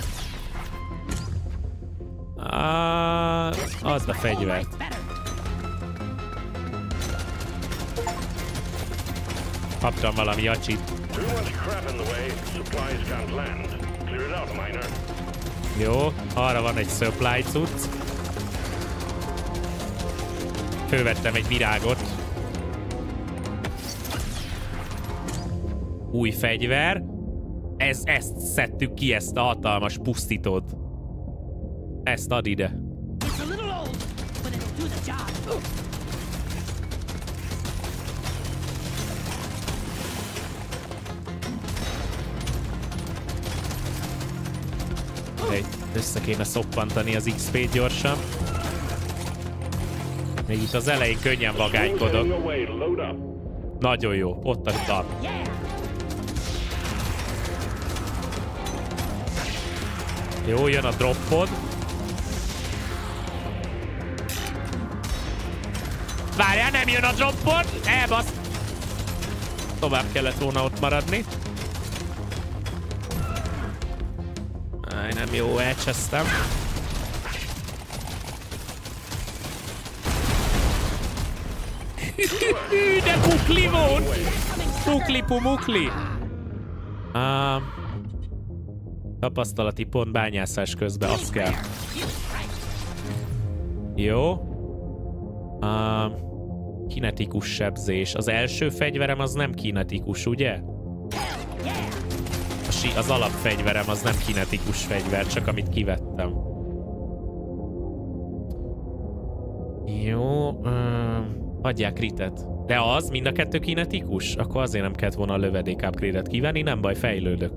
Ah, add a fegyvert. Kaptam valami acsit. Jó, arra van egy supply cucc. Fölvettem egy virágot. Új fegyver. Ez, ezt szedtük ki, ezt a hatalmas pusztítót. Ezt add ide. Hey, össze kéne szoppantani az iksz pét gyorsan. Még itt az elején könnyen vagánykodok. Nagyon jó, ott a dam. Jó, jön a droppod. Várjál, nem jön a droppod! Elbasz! Tovább kellett volna ott maradni. Áj, nem jó, elcsesztem. De pukli volt! Pukli pumukli! Uh, tapasztalati pont bányászás közben, az kell. Jó. Uh, kinetikus sebzés. Az első fegyverem az nem kinetikus, ugye? Az alapfegyverem az nem kinetikus fegyver, csak amit kivettem. Jó. Uh, adják kritet. De az mind a kettő kinetikus? Akkor azért nem kellett volna a lövedék upgrade-et kivenni, nem baj, fejlődök.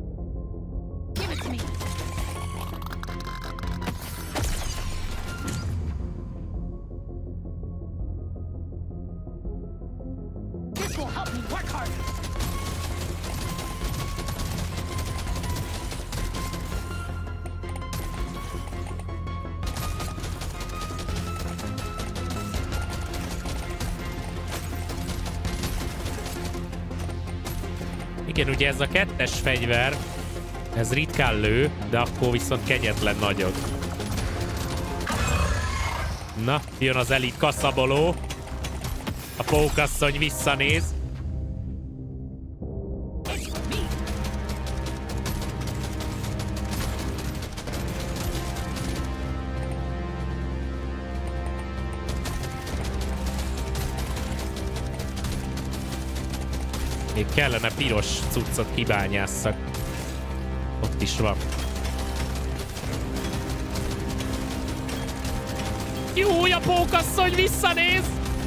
Igen, ugye ez a kettes fegyver, ez ritkán lő, de akkor viszont kegyetlen nagyot. Na, jön az elit kaszaboló. A pókasszony visszanéz. Még kellene piros cuccot kibányásszak. Ott is van. Jó, a pókasszony visszanéz!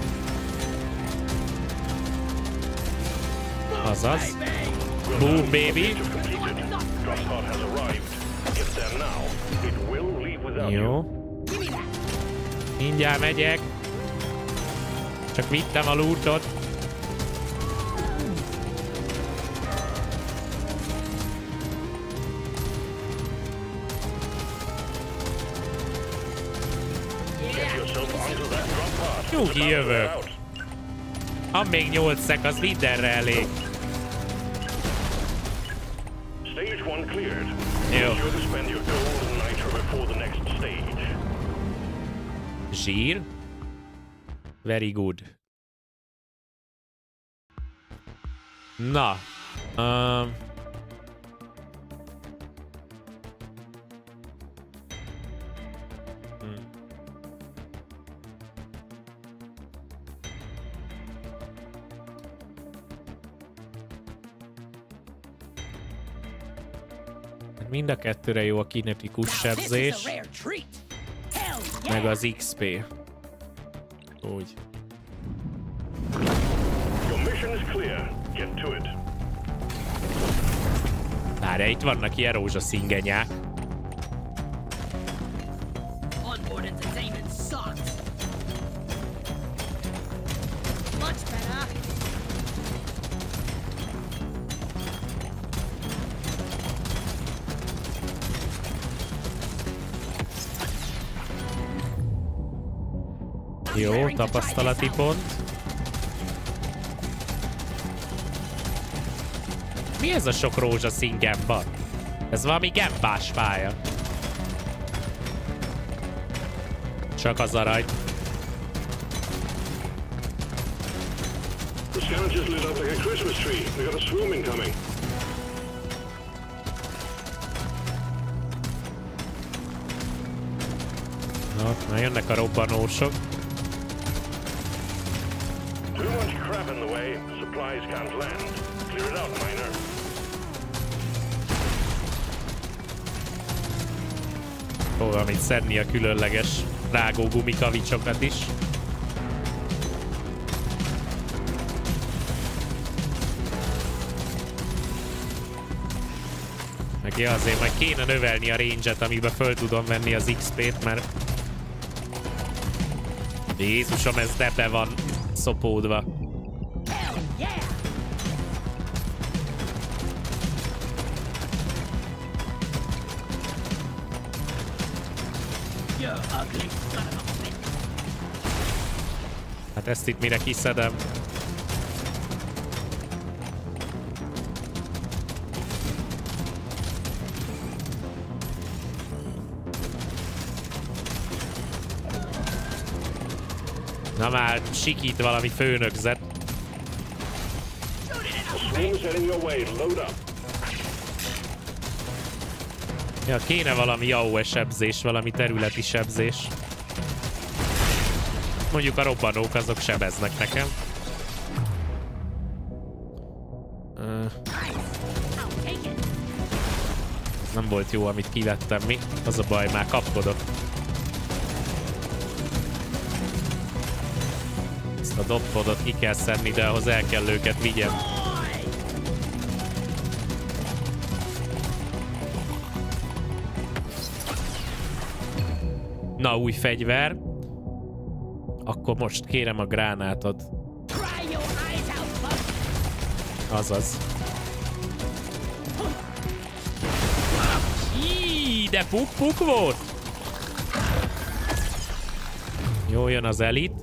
Azaz. Boom, baby! Jó. Mindjárt megyek. Csak vittem a lootot. Nyugi, jövök. Ha még nyolc szek, az mindenre elég. Jó. Zsír. Very good. Na. Um. Mind a kettőre jó a kinetikus sebzés. Meg az iksz pé. Úgy. Várj, itt vannak ilyen rózsaszíngenyák. Jó, tapasztalati pont. Mi ez a sok rózsaszín gemba? Ez valami gembás pálya. Csak az arany. Na, na jönnek a robbanósok. Ó, amit szedni a különleges rágó gumikavicsokat is. Meg ja, azért majd kéne növelni a range-et, amiben föl tudom venni az iksz pét, mert Jézusom, ez de be van szopódva. Hát ezt itt mire kiszedem? Na már, sikít valami főnökzet. Ja, kéne valami á o e sebzés, valami területi sebzés. Mondjuk a robbanók azok sebeznek nekem. Uh. Nem volt jó, amit kivettem mi. Az a baj, már kapkodok. Ezt a doppodot ki kell szedni, de ahhoz el kell őket vigyem. Na, új fegyver. Akkor most kérem a gránátot. Azaz. Íííí, de puk-puk volt! Jó, jön az elit.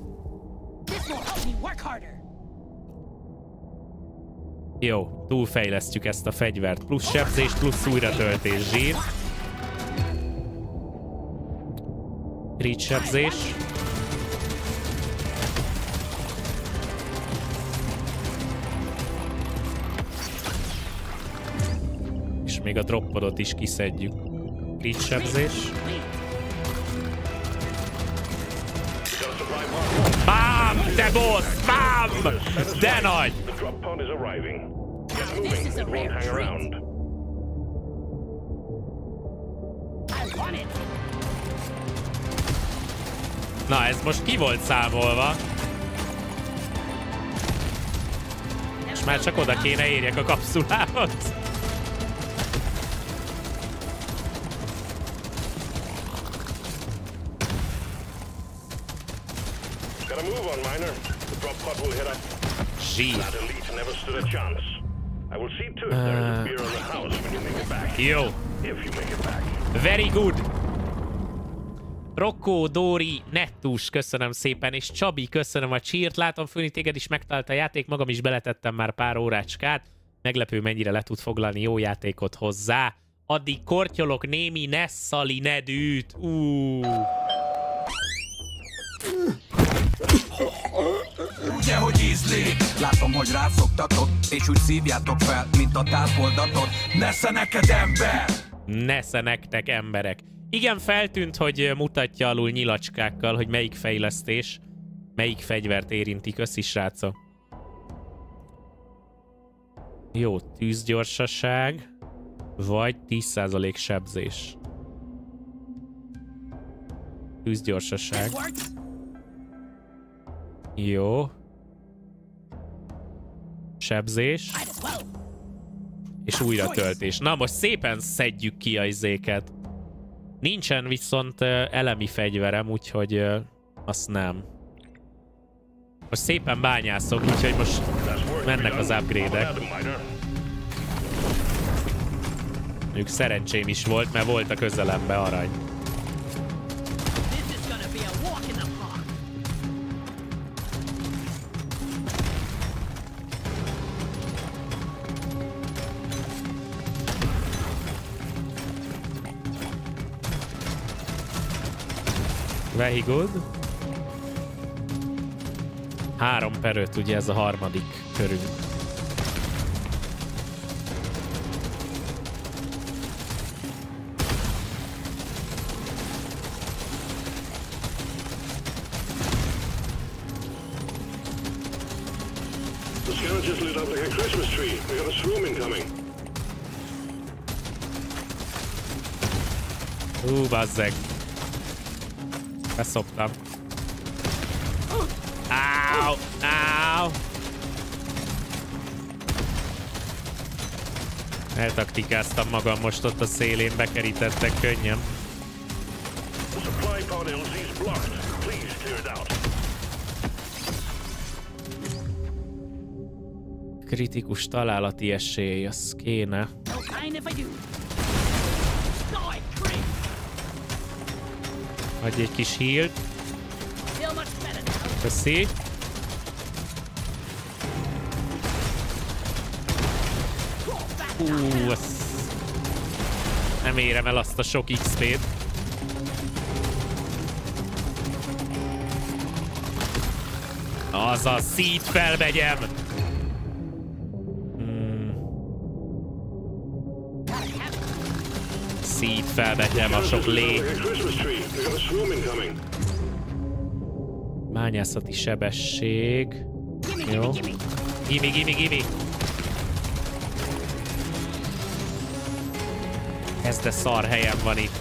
Jó, túlfejlesztjük ezt a fegyvert. Plusz sebzés, plusz újratöltés, zsír. Crit sebzés. És még a droppodot is kiszedjük. Crit sebzés. Bám! De boss! Bám! De nagy! Na, ez most ki volt számolva? És már csak oda kéne érjek a kapszulához. Zsír. Uh, jó. Very good. Rocco, Dóri, Nettus, köszönöm szépen, és Csabi, köszönöm a cheert. Látom, Főni, téged is megtalált a játék, magam is beletettem már pár órácskát. Meglepő, mennyire le tud foglalni jó játékot hozzá. Addig kortyolok némi Nessali nedűt. Uh. Ugye, hogy ízli? Látom, hogy rászoktatod, és úgy szívjátok fel, mint a tápoldatot. Nesze neked ember! Nesze nektek emberek. Igen, feltűnt, hogy mutatja alul nyilacskákkal, hogy melyik fejlesztés, melyik fegyvert érinti. Köszi, srácok. Jó, tűzgyorsaság. Vagy tíz százalék sebzés. Tűzgyorsaság. Jó. Sebzés. És újra töltés. Na most szépen szedjük ki a izéket. Nincsen viszont uh, elemi fegyverem, úgyhogy uh, azt nem. Most szépen bányászok, úgyhogy most mennek az upgrade-ek. Mondjuk szerencsém is volt, mert volt a közelembe arany. Very good. Három per öt, ugye ez a harmadik körünk. The scout just lit up like a Christmas tree. We got a swarm incoming. Ú, bazzeg. Beszoptam. Áú! Áú! Eltaktikáztam magam most ott a szélén, bekerítettek könnyen. The supply pod L Z is blocked. Please clear it out. Kritikus találati esély, az kéne. Adj egy kis healt. Köszi. Ú, nem érem el azt a sok iksz pét. Azaz, szít felvegyem! Hmm. Szít felvegyem a sok lé. Bányászati sebesség. Jó. Gimi, gimi, gimi. Ez de szar helyen van itt.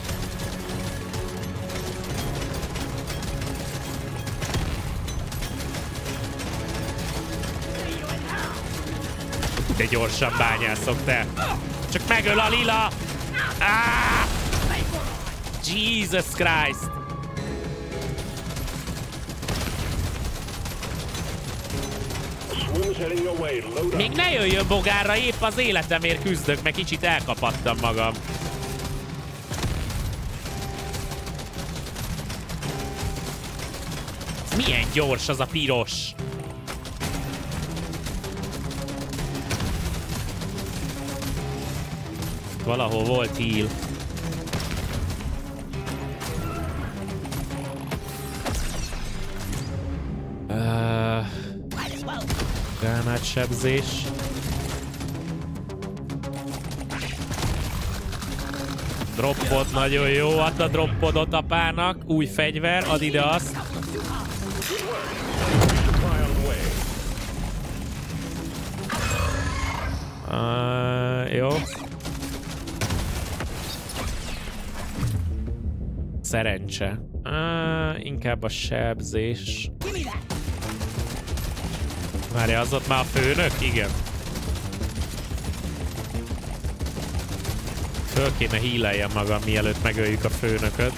De gyorsan bányászok, te. Csak megöl a lila. Ah! Jesus Christ. Még ne jöjjön bogárra, épp az életemért küzdök, meg kicsit elkapattam magam. Milyen gyors az a piros. Valahol volt heal. Uh, Gránátsebzés. Droppod nagyon jó, add a droppodot apának. Új fegyver, add ide azt. Uh, jó. Szerencse. Uh, inkább a sebzés. Várja, az ott már a főnök? Igen. Föl kéne healeljem magam, mielőtt megöljük a főnököt.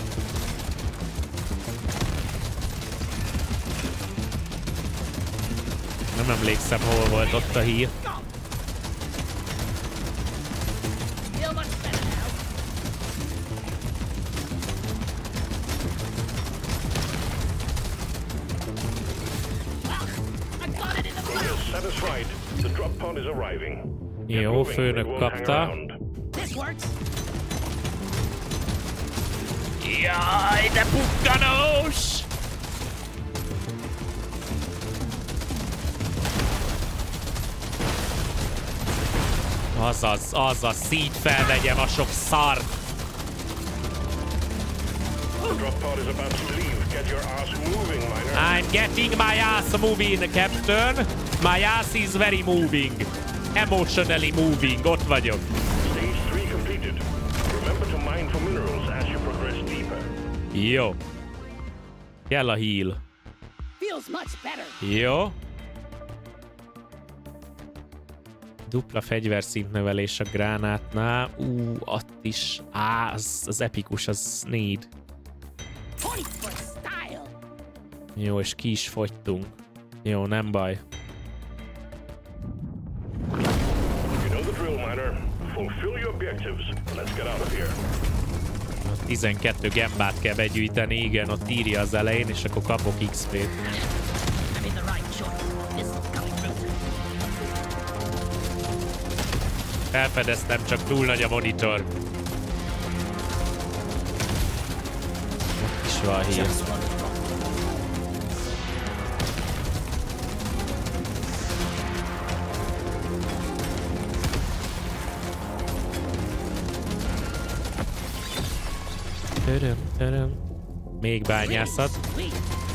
Nem emlékszem, hol volt ott a heal. Jó, főnök kapta. Jaj, de pukkanós! Azaz, azaz, szít felvegyem a sok szart. I'm getting my ass moving, Captain. My ass is very moving. Emotionally moving. Ott vagyok. Jó. Kell a heal. Feels much better. Jó. Dupla fegyverszint növelés a gránátnál. Ú, ott is. Á, az, az epikus, az need. Point for style. Jó, és ki is fogytunk. Jó, nem baj. You know the drill, miner. Fulfill your objectives. Let's get out of here. tizenkettő gembát kell begyűjteni, igen, ott írja az elején, és akkor kapok iksz pét. I made the right choice. This is coming through. Felfedeztem, csak túl nagy a monitor. Ott is van hír. Just what we thought. Töröm, töröm. Még bányászat. Sweet.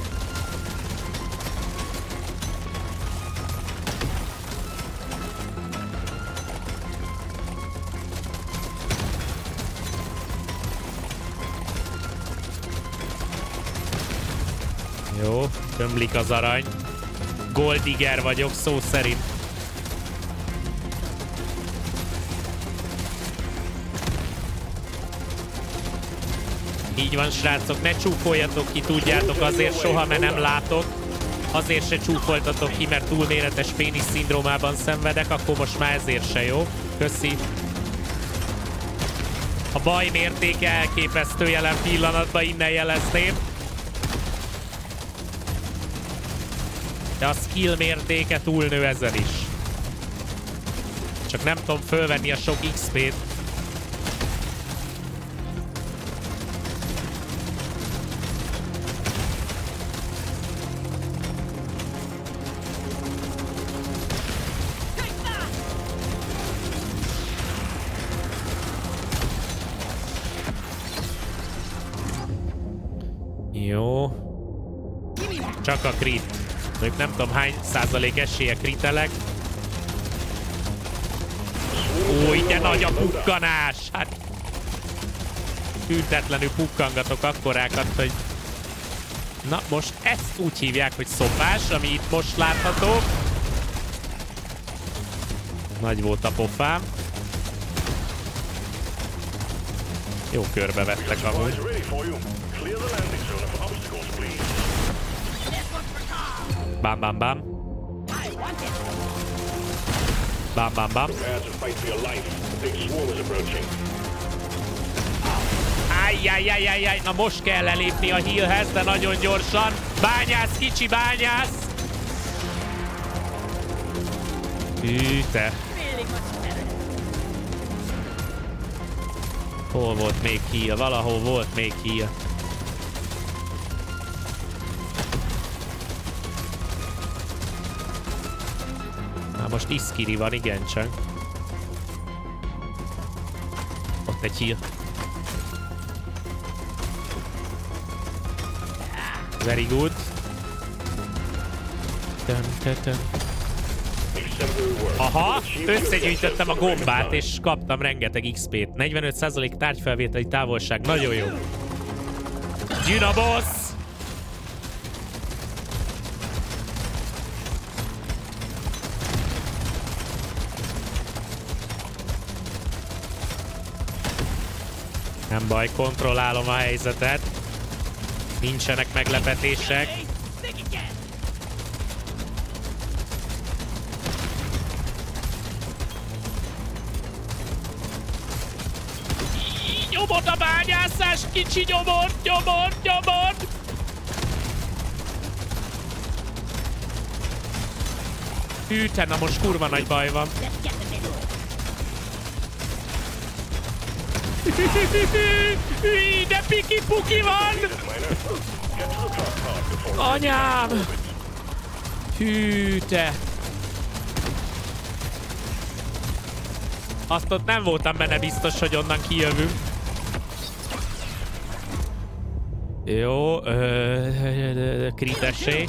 Jó, tömlik az arany. Goldigger vagyok, szó szerint. Így van, srácok, ne csúfoljatok ki, tudjátok, azért soha, mert nem látok. Azért se csúfoltatok ki, mert túlméretes pénisz szindrómában szenvedek, akkor most már ezért se jó. Köszi. A baj mértéke elképesztő jelen pillanatban, innen jelezném. De a skill mértéke túlnő ezen is. Csak nem tudom fölvenni a sok iksz pét. Jó. Csak a crit. Még nem tudom hány százalék esélye kritelek. Új, de nagy a pukkanás! Hát... tűntetlenül pukkangatok akkorákat, hogy... Na, most ezt úgy hívják, hogy szopás, ami itt most látható. Nagy volt a pofám. Jó körbevettek amúgy. Bam, bam, bam. Bam, bam, bam. Ajjajjajjajjaj, na most kell elépni a healhez, de nagyon gyorsan. Bányász, kicsi bányász. Hű, te. Hol volt még heal? Valahol volt még heal. Na most iszkiri van, igencsak. Ott egy heal. Very good. Dun, dun, dun. Aha, összegyűjtöttem a gombát, és kaptam rengeteg iksz pét. negyvenöt százalék tárgyfelvételi távolság, nagyon jó. Gyűna boss! Nem baj, kontrollálom a helyzetet. Nincsenek meglepetések. Nyomod a bányászás, kicsi, nyomod, nyomod, nyomod! Hű, te, na most kurva nagy baj van. De piki-puki van! Anyám! Hű, te! Azt ott nem voltam benne biztos, hogy onnan kijövünk. Jó, kritessé.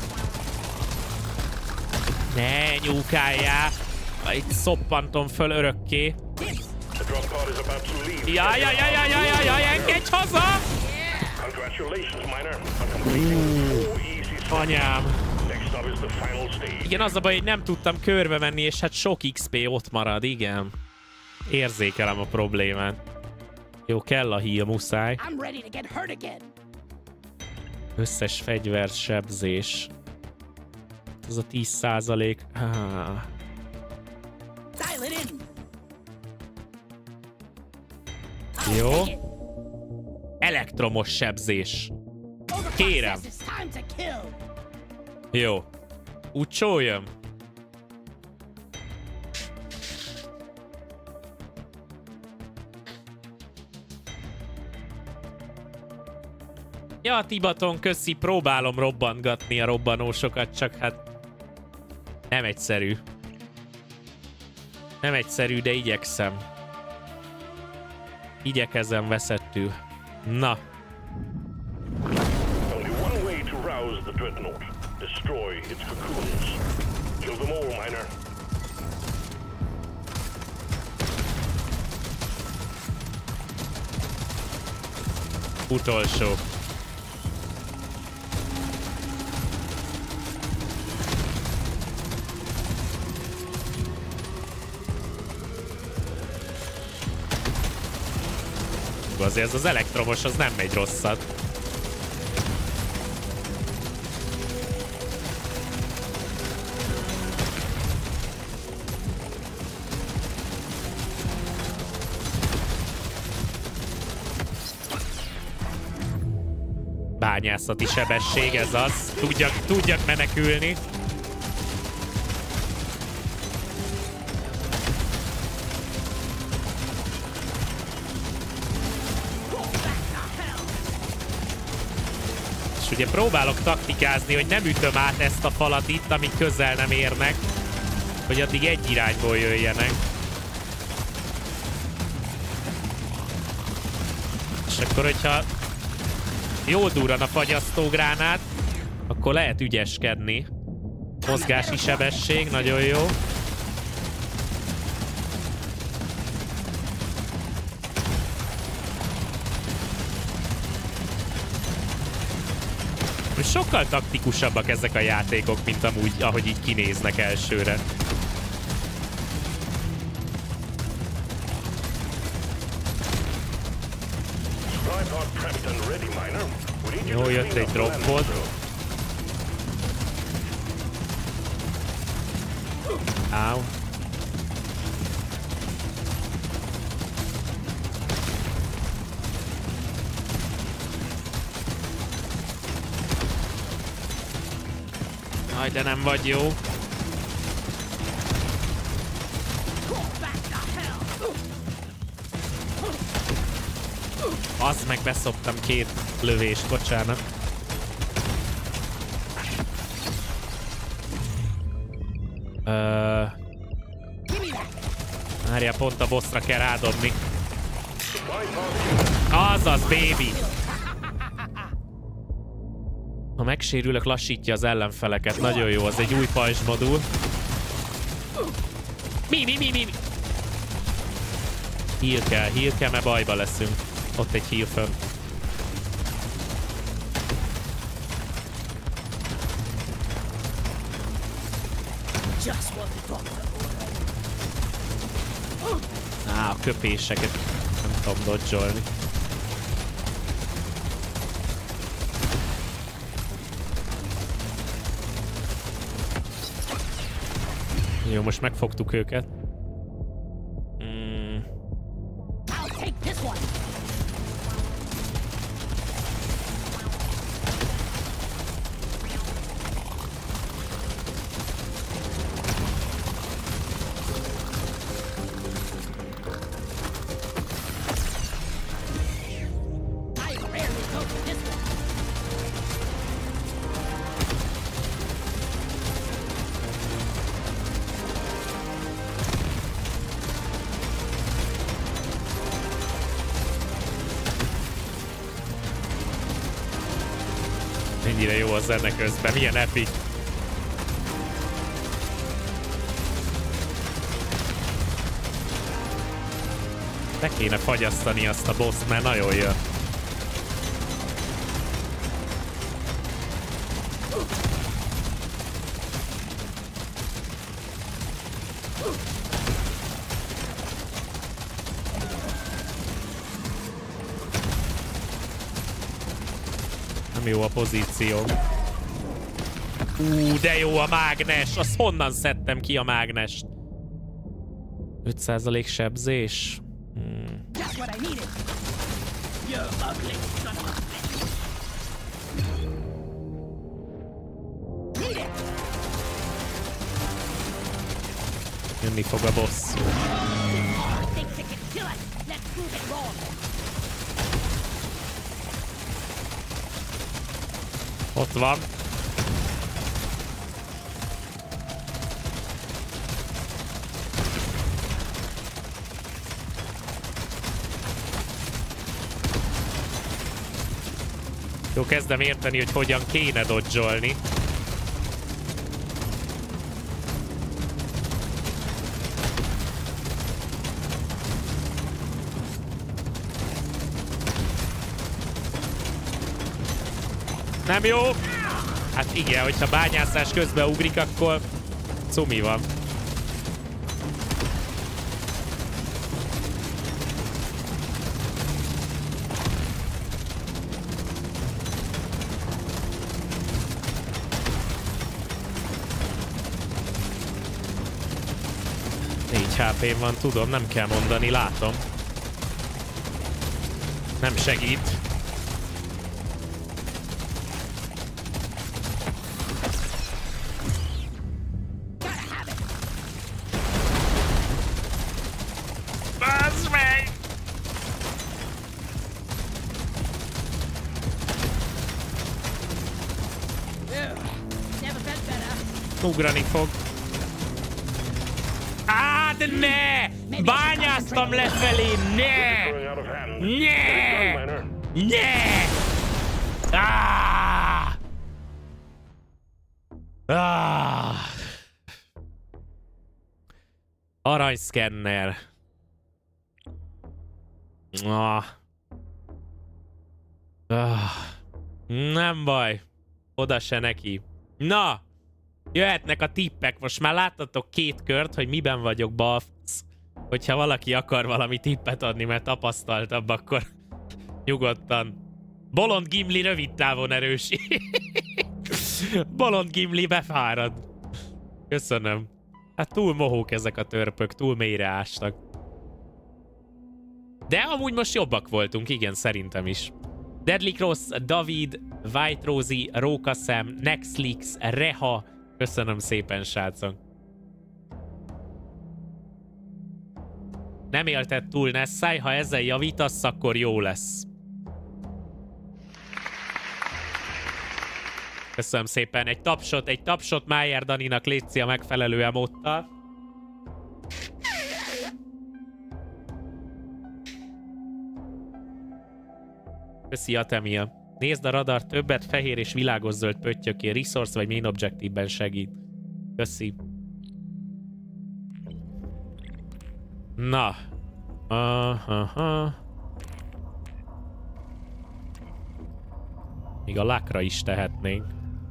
Ne nyúkáljál! Itt szoppantom föl örökké. Jaj, jaj, jaj, jaj, jaj, jaj, engedj haza! Congratulations, miner. A completing four easy steps. Anyám. Next up is the final stage. Igen, az a baj, hogy nem tudtam körbe menni, és hát sok iksz pé ott marad, igen. Érzékelem a problémát. Jó, kell a heal, muszáj. I'm ready to get hurt again. Összes fegyver sebzés. Ez a tíz százalék. Ah. Dial it in. Jó. Take it. Elektromos sebzés. Overclock Kérem. says it's time to kill. Jó. Úgy csóljam. Ja, Tibaton, köszi, próbálom robbantgatni a robbanósokat, csak hát nem egyszerű. Nem egyszerű, de igyekszem. Igyekezem veszettül. Na. Only one way to rouse the dreadnought. Destroy its cocoons. Kill them all, miner. Utolsó. Azért ez az elektromos, az nem megy rosszat. Bányászati sebesség, ez az. Tudjak, tudjak menekülni. És ugye próbálok taktikázni, hogy nem ütöm át ezt a falat itt, amíg közel nem érnek, hogy addig egy irányból jöjjenek. És akkor, hogyha jól durran a fagyasztógránát, akkor lehet ügyeskedni. Mozgási sebesség, nagyon jó. Sokkal taktikusabbak ezek a játékok, mint amúgy, ahogy így kinéznek elsőre. Jó, jött egy dropod. Áú. Aj, de nem vagy jó. Az meg beszoptam két lövést, bocsánat. Ö... Várjál, pont a bossra kell rádobni. Azaz, baby! Ha megsérülök, lassítja az ellenfeleket. Nagyon jó, az egy új pajzs modul. Mi, mi, mi, mi, mi? Heal kell, heal kell, mert bajba leszünk. Ott egy heal fönn. Á, a köpéseket nem tudom dodge-olni. Jó, most megfogtuk őket. Mm. Mennyire jó a zene közben, milyen epic. Be kéne fagyasztani azt a boss, mert nagyon jön. Nem jó a pozíció. Ú, de jó a mágnes! Azt honnan szedtem ki a mágnest? öt százalék sebzés. Hmm. Jönni fog a boss. Ott van. Jó, kezdem érteni, hogy hogyan kéne dodge-olni. Nem jó? Hát igen, hogyha bányászás közben ugrik, akkor cumi van. négy há pé-m van, tudom, nem kell mondani, látom. Nem segít. Bazd meg! Ugrani fog. Á, de ne! Bányáztam lefelé, ne! Ne! Ne! Ah! Ah! Aranyszkenner. Ah. Ah. Nem baj. Oda se neki. Na! Jöhetnek a tippek. Most már láttatok két kört, hogy miben vagyok balfasz. Hogyha valaki akar valami tippet adni, mert tapasztaltabb, akkor nyugodtan. Bolond Gimli rövid távon erős. Bolond Gimli befárad. Köszönöm. Hát túl mohók ezek a törpök, túl mélyre ástak. De amúgy most jobbak voltunk, igen, szerintem is. Deadly Cross, David, White Rosie, Rókaszem, Nexlix, Reha. Köszönöm szépen, srácok. Nem élted túl, Nessai, ha ezzel javítasz, akkor jó lesz. Köszönöm szépen. Egy tapsot, egy tapsot Májer Daninak létszi a megfelelő emóttal. Köszi, Atemia. Nézd a radar, többet fehér és világos zöld pöttyöké. Resource vagy main objective-ben segít. Köszi. Na. Aha. Még a lakra is tehetnénk.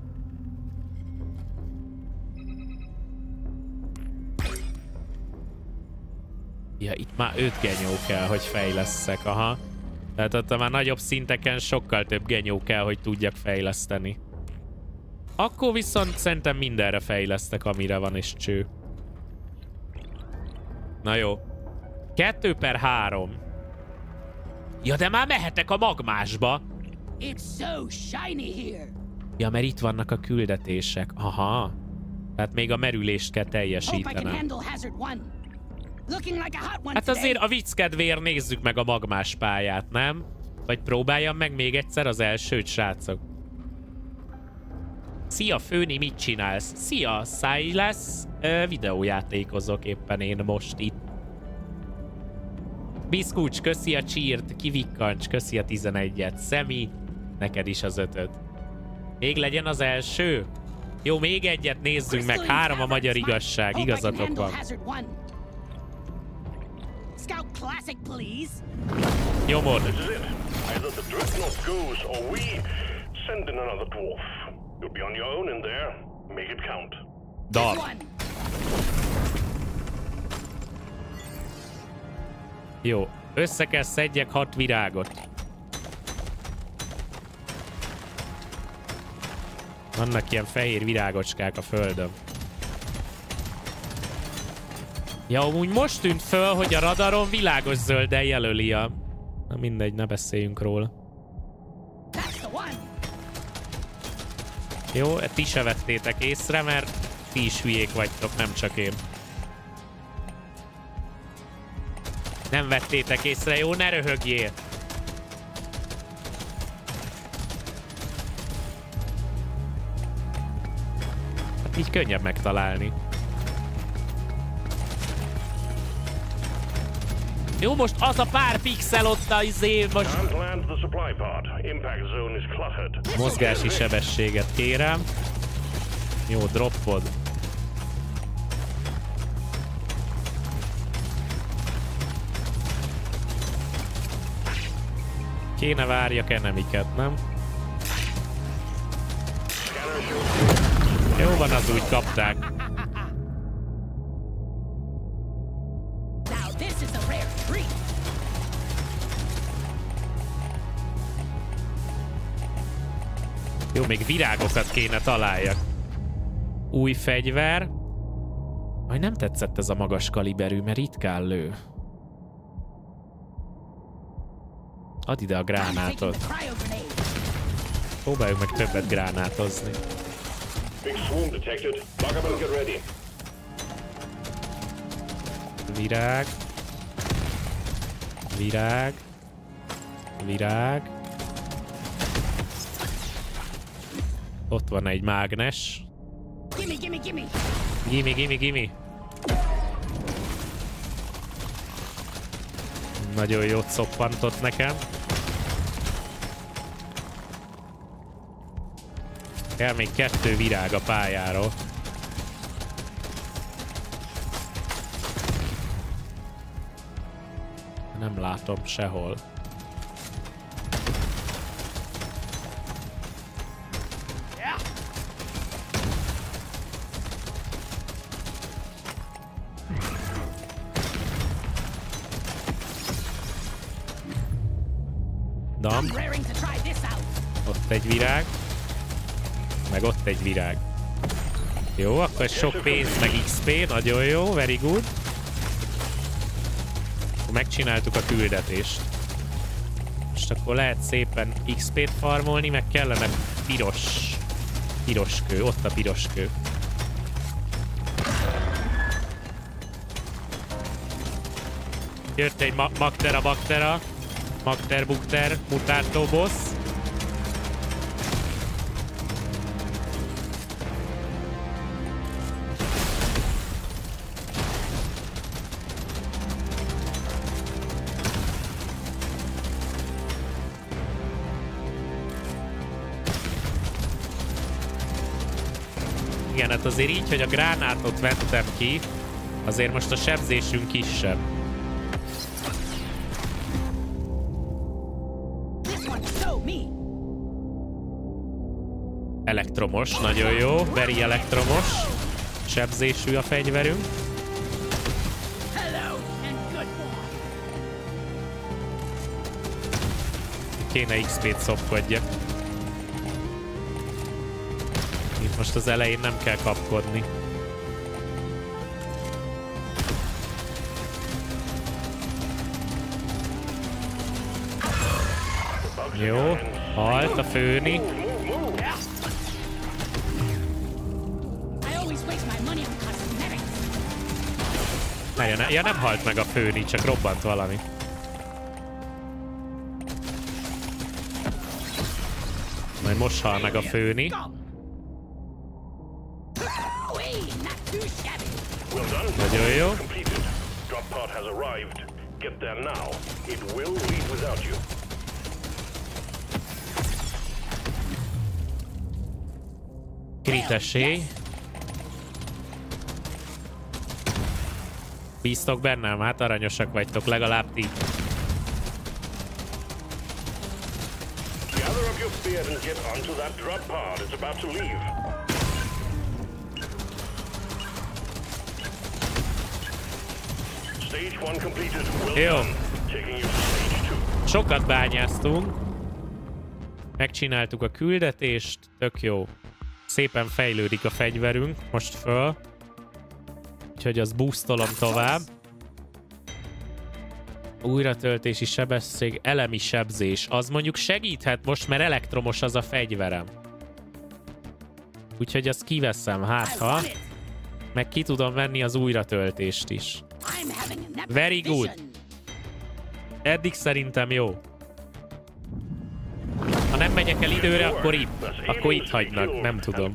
Ja, itt már öt genyó kell, hogy fejlesszek. Aha. Tehát ott már nagyobb szinteken sokkal több genyó kell, hogy tudjak fejleszteni. Akkor viszont szerintem mindenre fejlesztek, amire van és cső. Na jó. Kettő per három. Ja, de már mehetek a magmásba. It's so shiny here. Ja, mert itt vannak a küldetések. Aha. Tehát még a merülést kell teljesítenem. Hát azért a vicc kedvéért nézzük meg a magmás pályát, nem? Vagy próbáljam meg még egyszer az elsőt, srácok. Szia, Főni, mit csinálsz? Szia, Silas. Videójátékozok éppen én most itt. Biszkucs, köszi a csírt. Kivikkancs, köszi a tizenegyet. Szemi, neked is az ötöt. Még legyen az első? Jó, még egyet nézzünk meg. Három a magyar igazság. Igazatok van. Nyomod. Either the dreadnought goes or we send in another dwarf. You'll be on your own in there. Make it count. Dal. Jó. Össze kell szedjek hat virágot. Vannak ilyen fehér virágocskák a földön. Ja, úgy most tűnt föl, hogy a radaron világos zölddel jelöli a... Na mindegy, ne beszéljünk róla. Jó, ti se vettétek észre, mert ti is hülyék vagytok, nem csak én. Nem vettétek észre, jó? Ne röhögjél! Hát így könnyebb megtalálni. Jó, most az a pár pixel ott a izé, most... Mozgási sebességet kérem. Jó, droppod. Kéne várjak enemiket, nem? Jó van, az úgy kapták. Jó, még virágokat kéne találjak. Új fegyver. Majd nem tetszett ez a magas kaliberű, mert ritkán lő. Add ide a gránátot. Próbáljuk meg többet gránátozni. Virág. Virág. Virág. Ott van egy mágnes. Gimme, gimme, gimme. Gimme, gimme, gimme. Nagyon jót szoppantott nekem. Kell még kettő virág a pályáról. Nem látom sehol. Dam. Ott egy virág. Meg ott egy virág. Jó, akkor sok pénz meg iksz pé, nagyon jó, very good. Megcsináltuk a küldetést. Most akkor lehet szépen iksz pét farmolni, meg kellene piros. Piros kő, ott a piros kő. Jött egy ma Magtera Baktera. Magter Bukter, Mutátó boss. Igen, hát azért így, hogy a gránátot vettem ki, azért most a sebzésünk kisebb. Elektromos, nagyon jó. Very elektromos. Sebzésű a fegyverünk. Kéne iksz pét szopkodjak. Itt most az elején nem kell kapkodni. Jó, halt a főni. Ja, ne, ja, nem halt meg a főni, csak robbant valami. Majd most hal meg a főni. Nagyon jó. Kritessé. Bíztok bennem? Hát aranyosak vagytok, legalább ti. Jó. Sokat bányáztunk. Megcsináltuk a küldetést, tök jó. szépen fejlődik a fegyverünk most föl. Úgyhogy azt boostolom tovább. Újratöltési sebesség, elemi sebzés. Az mondjuk segíthet most, mert elektromos az a fegyverem. Úgyhogy azt kiveszem, hát ha. Meg ki tudom venni az újratöltést is. Very good. Eddig szerintem jó. Ha nem megyek el időre, akkor itt. Akkor itt hagynak, nem tudom.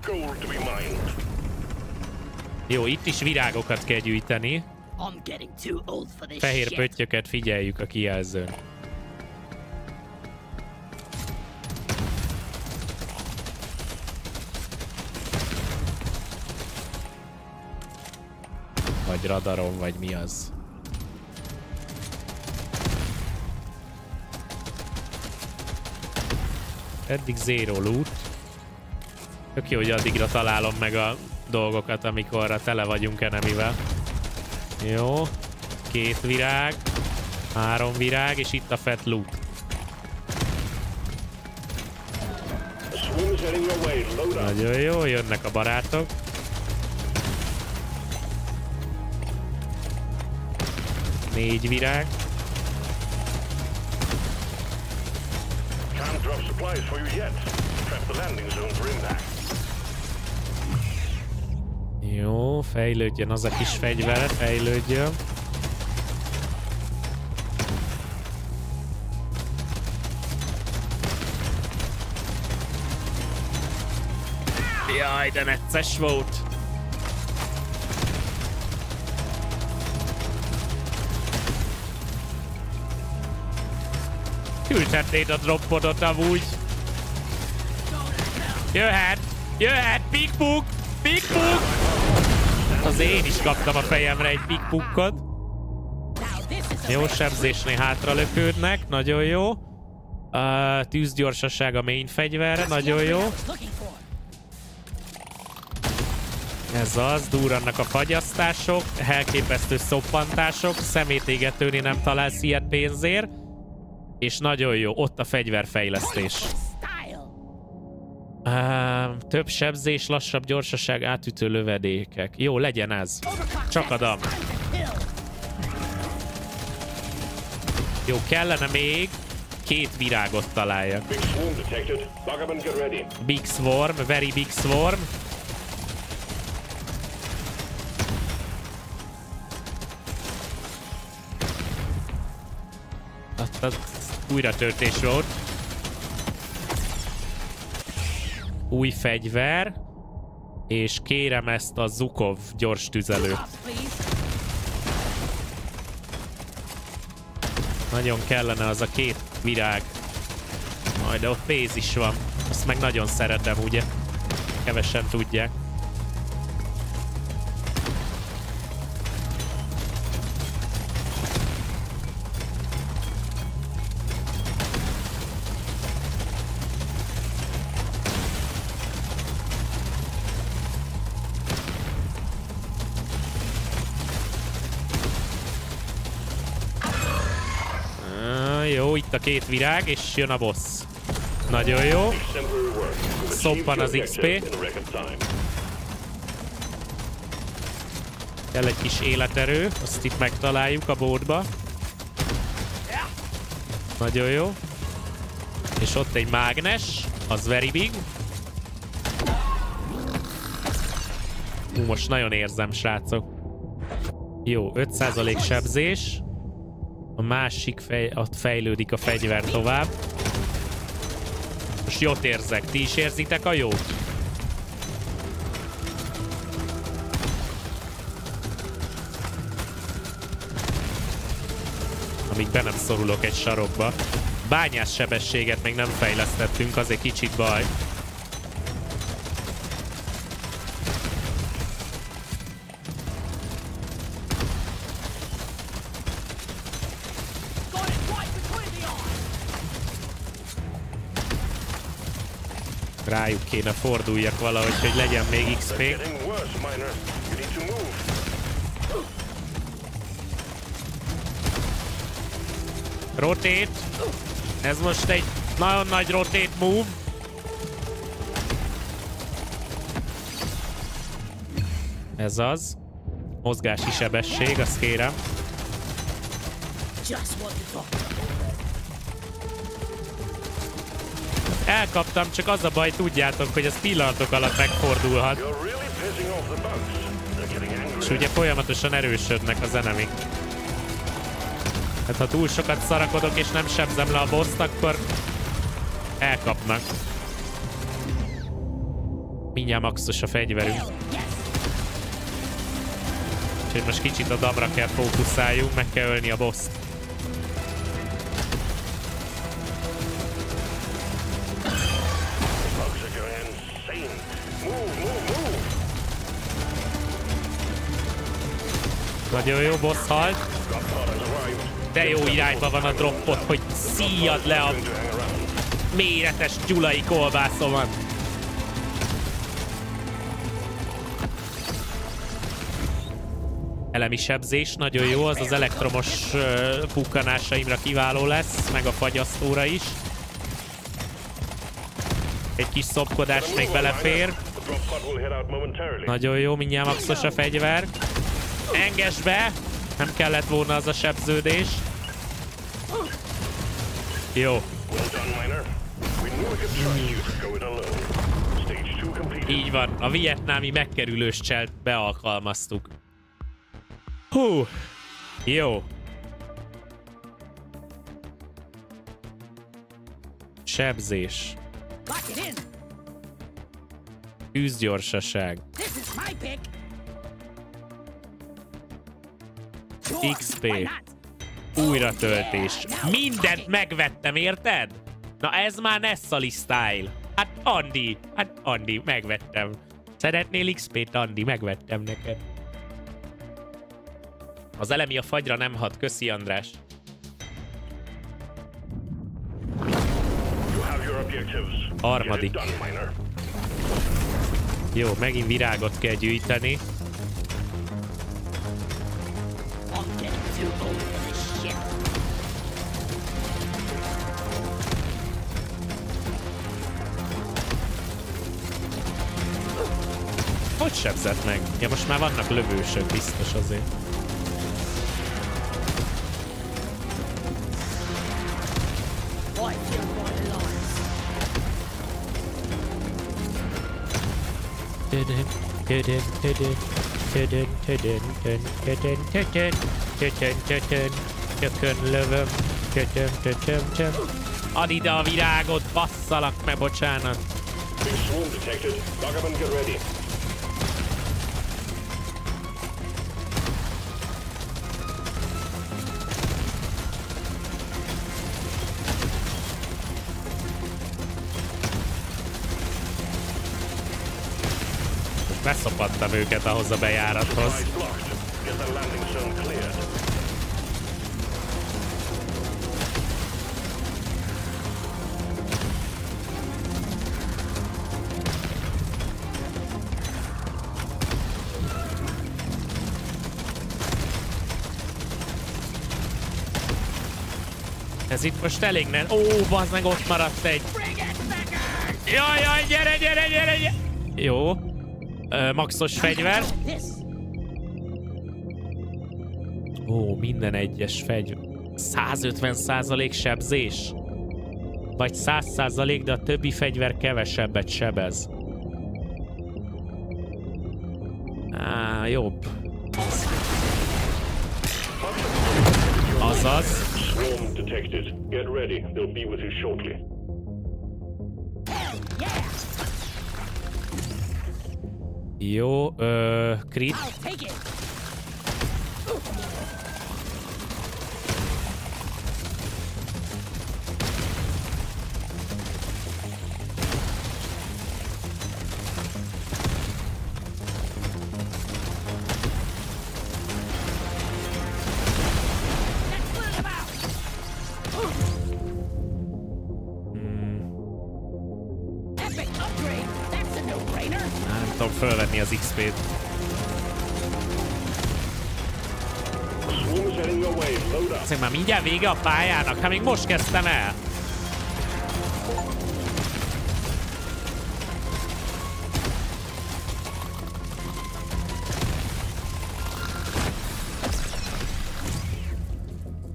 Jó, itt is virágokat kell gyűjteni. Fehér pöttyöket figyeljük a kijelzőn. Vagy radaron, vagy mi az. Eddig zero loot. Tök jó, hogy addigra találom meg a dolgokat, amikorra tele vagyunk enemivel. Jó. Két virág. Három virág, és itt a fett loot. Nagyon jó, jönnek a barátok. Négy virág. Jó, fejlődjön az a kis fegyver, fejlődjön. Jaj, de necces volt. Küldhetnéd a droppodot amúgy. Jöhet! Jöhet! Pikpuk! Pikpuk! Az én is kaptam a fejemre egy pikpukkot. Jó, sebzésnél hátra lökődnek. Nagyon jó. Uh, tűzgyorsaság a main fegyverre. Nagyon jó. Ez az. Durrannak a fagyasztások. Elképesztő szoppantások. Szemétégetőni nem találsz ilyet pénzért. És nagyon jó. Ott a fegyverfejlesztés. Uh, több sebzés, lassabb gyorsaság, átütő lövedékek. Jó, legyen ez. Csak adom. Jó, kellene még két virágot találjak. Big Swarm, very big swarm. Azt az újratöltés volt. Új fegyver, és kérem ezt a Zukov gyors tüzelőt. Nagyon kellene az a két virág. Majd de ott pénz is van. Azt meg nagyon szeretem, ugye? Kevesen tudják. Jó, itt a két virág, és jön a boss. Nagyon jó. Szoppan az iksz pé. Kell egy kis életerő, azt itt megtaláljuk a bódba. Nagyon jó. És ott egy mágnes, az very big. Hú, most nagyon érzem, srácok. Jó, öt százalék sebzés. A másik fej, ott fejlődik a fegyver tovább. Most jót érzek. Ti is érzitek a jót? Amíg be nem szorulok egy sarokba. Bányás sebességet még nem fejlesztettünk, az egy kicsit baj. Rájuk kéne forduljak valahogy, hogy legyen még iksz pé. Rotate. Ez most egy nagyon nagy rotate move. Ez az. Mozgási sebesség, azt kérem. Elkaptam, csak az a baj, tudjátok, hogy ez pillanatok alatt megfordulhat. És ugye folyamatosan erősödnek az enemik. Hát ha túl sokat szarakodok és nem sebzem le a bosszt, akkor elkapnak. Mindjárt maxos a fegyverünk. Úgyhogy most kicsit a damra kell fókuszáljunk, meg kell ölni a bosst. Nagyon jó, boss halt. De jó irányba van a droppot, hogy szíjad le a méretes gyulai kolbászomat. Elemi sebzés, nagyon jó, az az elektromos uh, pukkanásaimra kiváló lesz, meg a fagyasztóra is. Egy kis szopkodás még belefér. Nagyon jó, mindjárt maxos a fegyver. Engess be! Nem kellett volna az a sebződés. Jó. Így van, a vietnámi megkerülős cselt bealkalmaztuk. Hú! Jó. Sebzés. Tűzgyorsaság. iksz pé. Újratöltés. Mindent megvettem, érted? Na ez már Nessali style. Hát Andi, hát Andi, megvettem. Szeretnél iksz pét, Andi? Megvettem neked. Az elemi a fagyra nem hat. Köszi, András. Harmadik. Jó, megint virágot kell gyűjteni. Hogy sebzett meg? Ja, most már vannak lövősök, biztos azért. Tökön lövöm. Add ide a virágot, basszalak meg, bocsánat. Beszopattam őket ahhoz a bejárathoz. Ez itt most elég nem... Ó, bazd meg, ott maradt egy. Jaj, jaj, gyere, gyere, gyere, gyere. Jó. Ö, maxos fegyver. Ó, minden egyes fegyver. százötven százalék sebzés. Vagy száz százalék, de a többi fegyver kevesebbet sebez. Á, jobb. Azaz. Jó, ö, crit. Fölvenni az iksz pét. Azért már mindjárt vége a pályának, hát még most kezdtem el.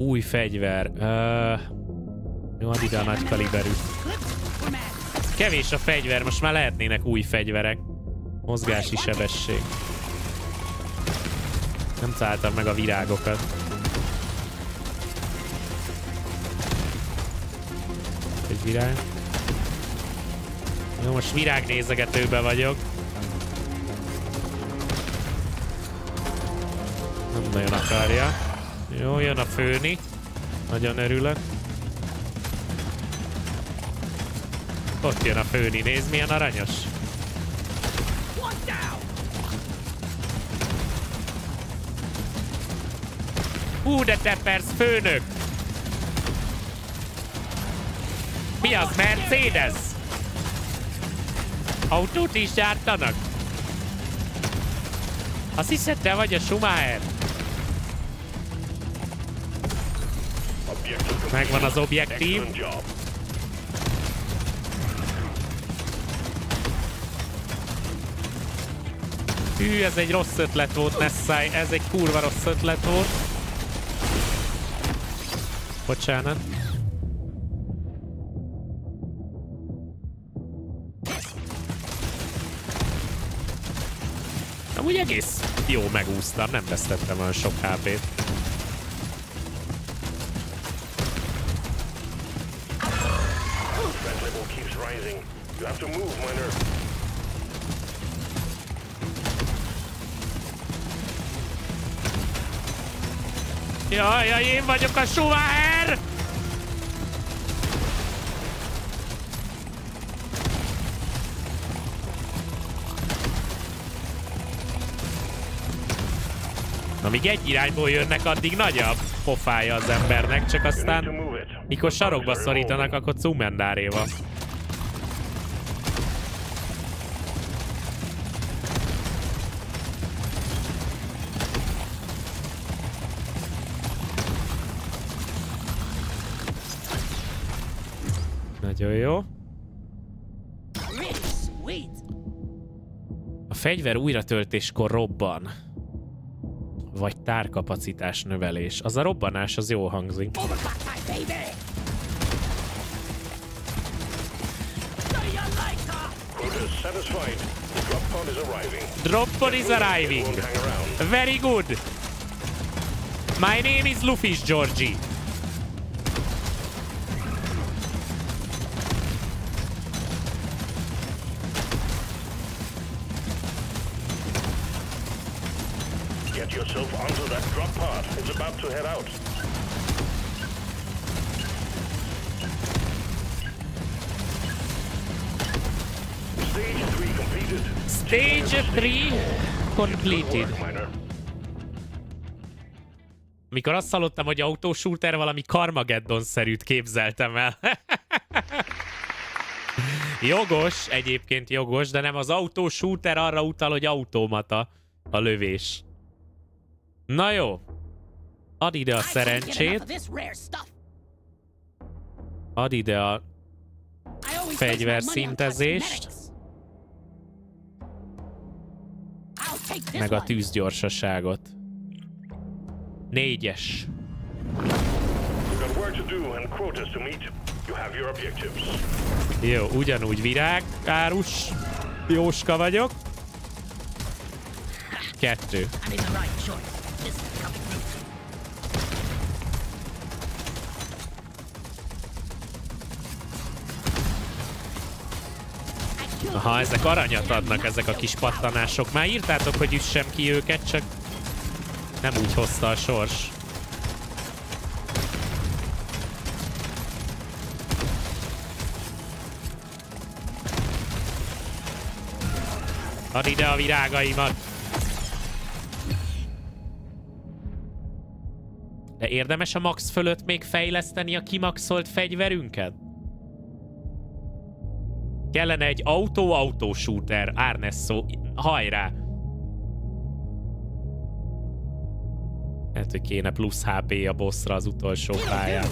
Új fegyver. Uh, jó, add ide a nagy kaliberű. Kevés a fegyver, most már lehetnének új fegyverek. Mozgási sebesség. Nem találtam meg a virágokat. Egy virág. Jó, most virágnézegetőben vagyok. Nem nagyon akarja. Jó, jön a főni. Nagyon örülök. Ott jön a főni, nézd milyen aranyos. Hú, de tepersz, főnök! Mi az, Mercedes? Autót is gyártanak? Azt hiszed, te vagy a Schumacher? Megvan az objektív. Hű, ez egy rossz ötlet volt, Nessai. Ez egy kurva rossz ötlet volt. Bocsánat. Amúgy egész jó megúsztam, nem vesztettem olyan sok há pét. Jaj, jaj, én vagyok a Schumacher! Amíg egy irányból jönnek, addig nagyobb pofája az embernek, csak aztán mikor sarokba szorítanak, akkor cumendáréva. Nagyon jó. A fegyver újratöltéskor robban. Vagy tárkapacitás növelés. Az a robbanás, az jó hangzik. Drop pod is arriving. Very good. My name is Luffy Georgie. Get yourself onto that drop pod. It's about to head out. Stage three completed. Stage three completed. Mikor azt hallottam, hogy autóshooter, valami Carmageddon-szerűt képzeltem el. Jogos, egyébként jogos, de nem az autóshooter arra utal, hogy automata a lövés. Na jó. Add ide a szerencsét. Add ide a fegyverszintezést. Meg a tűzgyorsaságot. Négyes. Jó, ugyanúgy virág, árus, jóska vagyok. Kettő. Aha, ezek aranyat adnak, ezek a kis pattanások. Már írtátok, hogy üssem ki őket, csak nem úgy hozta a sors. Add ide a virágaimat! De érdemes a max fölött még fejleszteni a kimaxolt fegyverünket? Kellene egy autó-autó-shooter, Arnesso, hajrá! Hát, hogy kéne plusz há pé a bossra az utolsó pályán.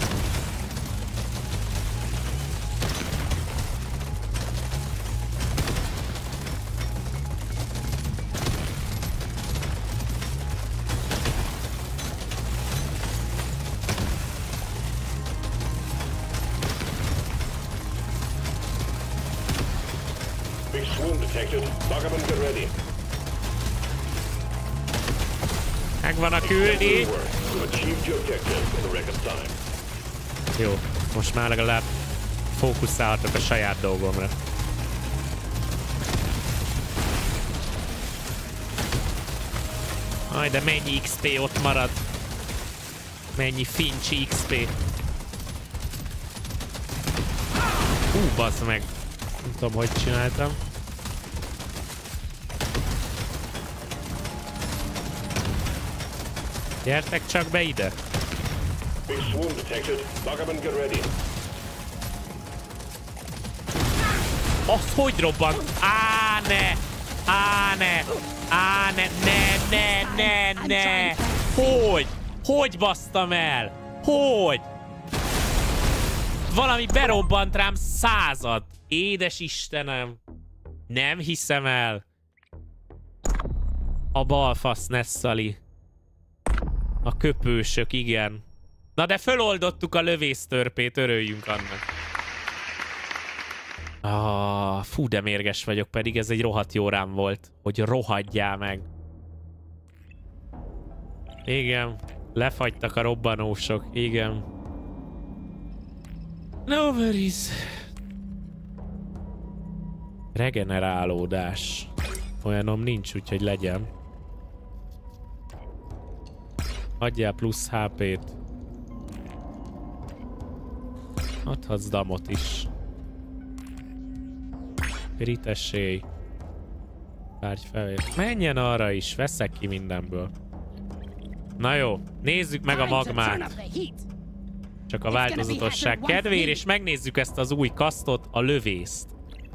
swarm detected. Lock up and get ready. Megvan a küldi. You achieved your objective in the record time. Jó, most már legalább fókuszálhatok a saját dolgomra. Aj, de mennyi iksz pé ott marad. Mennyi fincsi iksz pé. Hú, bassz meg. Nem tudom, hogy csináltam. Gyertek csak be ide. Big swarm detected. Lock up and get ready. Az hogy robbant? Á, ne! Á, ne! Á, ne! Ne, ne, ne, ne! Hogy? Hogy basztam el? Hogy? Valami berobbant rám század. Édes Istenem. Nem hiszem el. A balfasz Nessali. A köpősök, igen. Na de föloldottuk a lövésztörpét, örüljünk annak. Ah, fú, de mérges vagyok, pedig ez egy rohadt jó rám volt. Hogy rohadjál meg. Igen, lefagytak a robbanósok, igen. No worries. Regenerálódás. Olyanom nincs, úgyhogy legyen. Adjál plusz há pét. Adhatsz damot is. Ritessé. Tárgy felvér. Menjen arra is, veszek ki mindenből. Na jó, nézzük meg a magmát. Csak a változatosság kedvéért, és megnézzük ezt az új kasztot, a lövészt.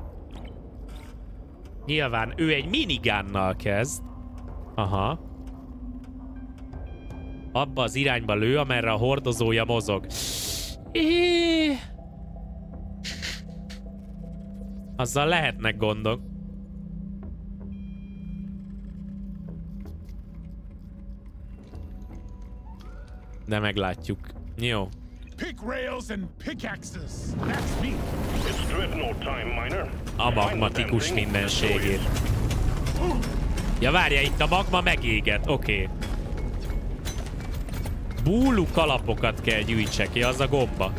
Nyilván ő egy minigánnal kezd. Aha. Abba az irányba lő, amerre a hordozója mozog. É... Azzal lehetnek gondok. De meglátjuk. Jó. A magmatikus mindenségét. Ja, várja, itt a magma megéget. Oké. Okay. Búlú kalapokat kell gyűjtsek ki, az a gomba.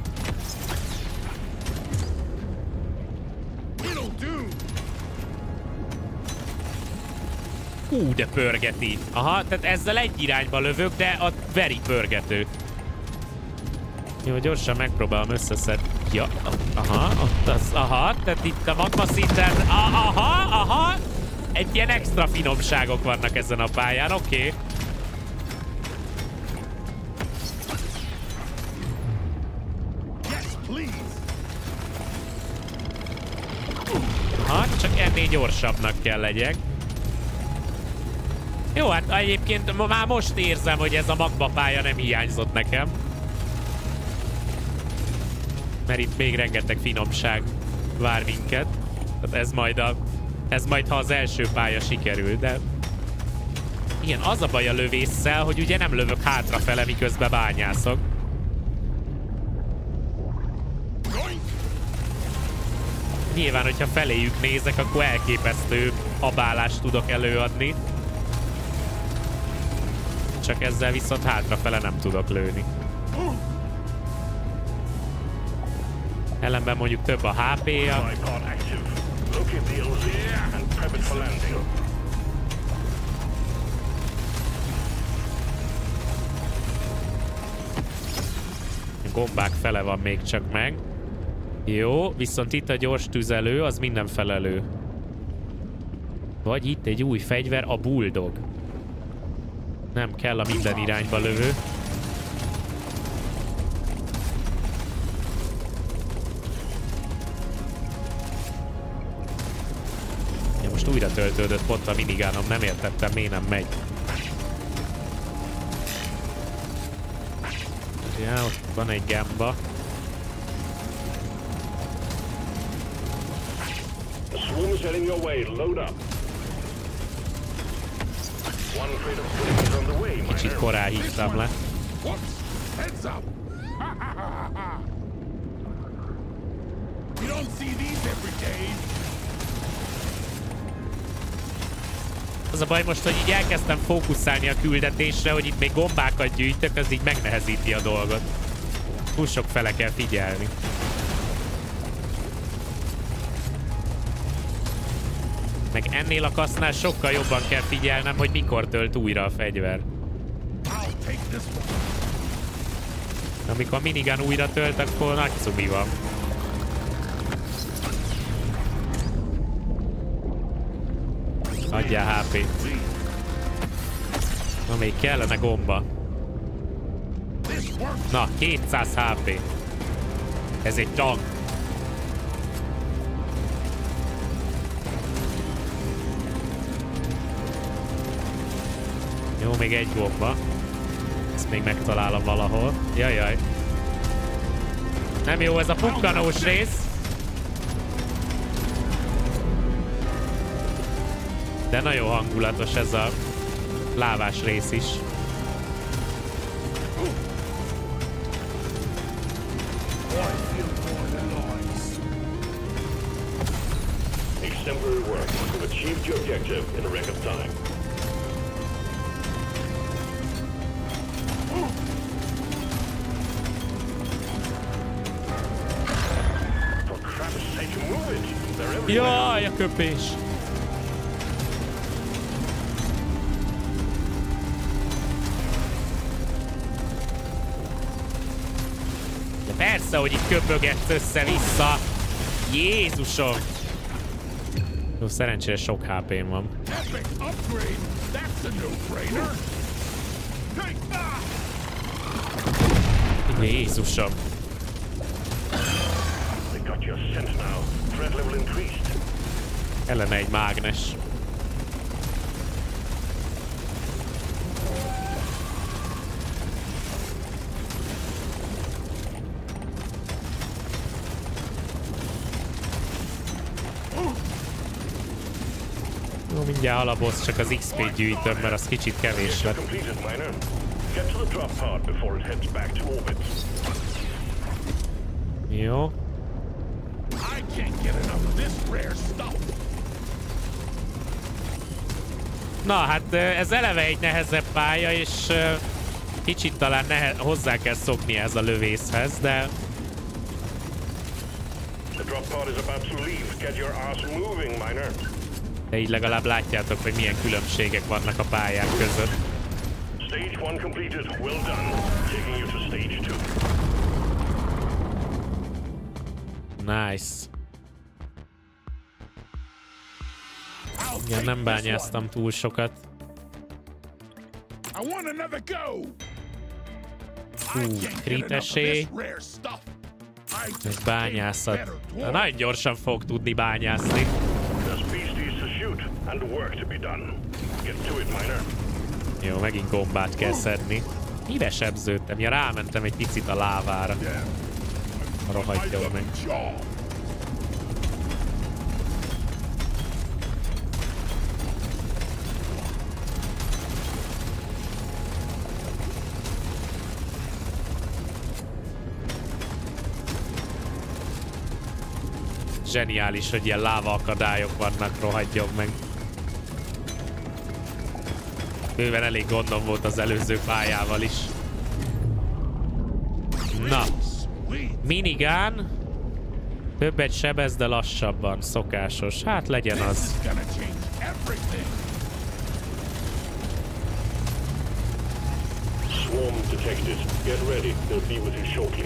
Hú, de pörgeti. Aha, tehát ezzel egy irányba lövök, de a veri pörgető. Jó, gyorsan megpróbálom összeszedni. Ja, aha, ott az, aha, tehát itt a magma szinten, aha, aha, egy ilyen extra finomságok vannak ezen a pályán, oké. Okay. Aha, csak ennél gyorsabbnak kell legyek. Jó, hát egyébként már most érzem, hogy ez a magma pálya nem hiányzott nekem. Mert itt még rengeteg finomság vár minket. Tehát ez majd, a, ez majd ha az első pálya sikerül, de... Igen, az a baj a lövésszel, hogy ugye nem lövök hátrafele, miközben bányászok. Nyilván, hogyha feléjük nézek, akkor elképesztő abálást tudok előadni. Csak ezzel viszont hátrafele nem tudok lőni. Ellenben mondjuk több a há pé-ja. A gombák fele van még csak meg. Jó, viszont itt a gyors tüzelő, az minden felelő. Vagy itt egy új fegyver, a bulldog. Nem kell a minden irányba lövő. Ja, most újra töltődött pont a minigánom, nem értettem, miért nem megy. Ja, ott van egy gamba. Kicsit korán hívtam le. Az a baj most, hogy így elkezdtem fókuszálni a küldetésre, hogy itt még gombákat gyűjtök, az így megnehezíti a dolgot. Túl sok fele kell figyelni. Meg ennél a kasznál sokkal jobban kell figyelnem, hogy mikor tölt újra a fegyver. Amikor a minigun újra tölt, akkor nagy cubi van. Adjál há pét. Na, még kellene gomba. Na, kétszáz há pé. Ez egy tank. Jó, még egy gomba. Ezt még megtalálom valahol. Jajjaj. Nem jó ez a pukkanós rész. De nagyon hangulatos ez a lávás rész is. Exemplary work. You've achieved your objective in a record time. For crap's sake, move it! They're everywhere. Jaj, a köpés! De persze, hogy itt köpögetsz össze-vissza. Jézusom! Jó, szerencsére sok há pém van. Jézusom! Kellene egy mágnes. Jó, mindjárt alapos, csak az iksz pét gyűjtöm, mert az kicsit kevés lett. Jó. Na, hát ez eleve egy nehezebb pálya, és kicsit talán nehe hozzá kell szokni ez a lövészhez, de... De így legalább látjátok, hogy milyen különbségek vannak a pályák között. Nice. Igen, nem bányáztam túl sokat. Hú, crit esély. Ez bányászat. Na, nagyon gyorsan fog tudni bányászni. Jó, megint gombát kell szedni. Mire sebződtem? Ja, rámentem egy picit a lávára. Rohadjon meg. Zseniális, hogy ilyen láva akadályok vannak, rohadjon meg. Bőven elég gondom volt az előző pályával is. Na. Minigun. Többet sebez, de lassabban. Szokásos. Hát legyen az. Swarm detected. Get ready. They'll be with you shortly.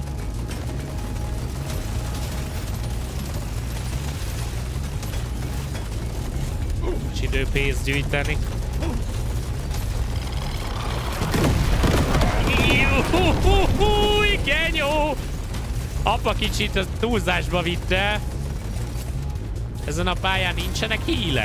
Nincs idő pénzt gyűjteni. Juhuhuhuhuj, genyó! Apa kicsit a túlzásba vitte. Ezen a pályán nincsenek hílek.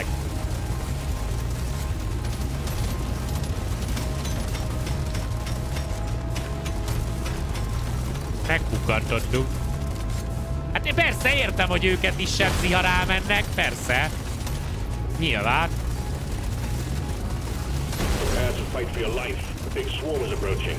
Megkukantottuk. Hát én persze értem, hogy őket is sebzi, ha rámennek. Persze. Nyilván. Prepare to fight for your life. The big swarm is approaching.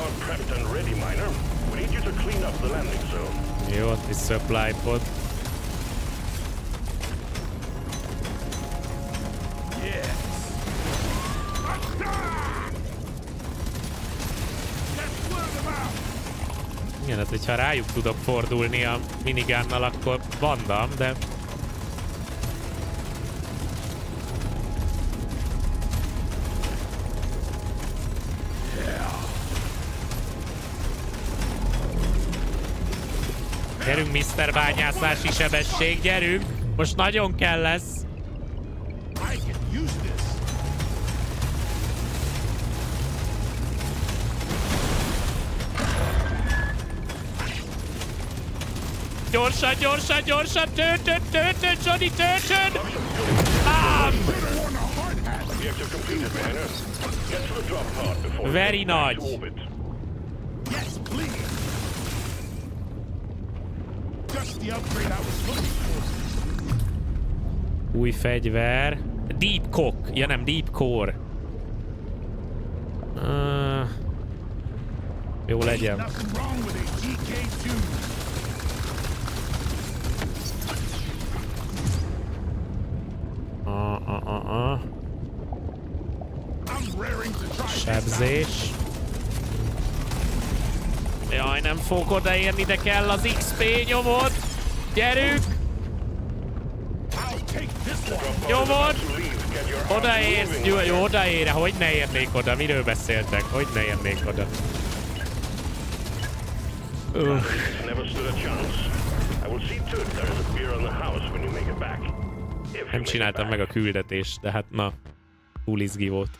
are prepped and ready, miner. We need you to clean up the landing zone. Jó, ott is supply pod. Igen, hát hogyha rájuk tudok fordulni a minigánnal, akkor vandam, de... Gyerünk, miszter Bányászási sebesség, gyerünk! Most nagyon kell lesz! Gyorsan, gyorsan, gyorsan! Töltön, töltön, Johnny, töltön! Bam! Very nagy! Új fegyver. Deep Cock. Ja nem, Deep Core. Uh, jó legyen. Uh, uh, uh, uh. Sebzés. Jaj, nem fogok odaérni, de kell az iksz pé, nyomod! Gyerünk! Nyomod! Odaérsz! Jó, jó, odaér! Hogy ne érnék oda? Miről beszéltek? Hogy ne érnék oda? Uh. Nem csináltam meg a küldetést, de hát na, túl izgi volt.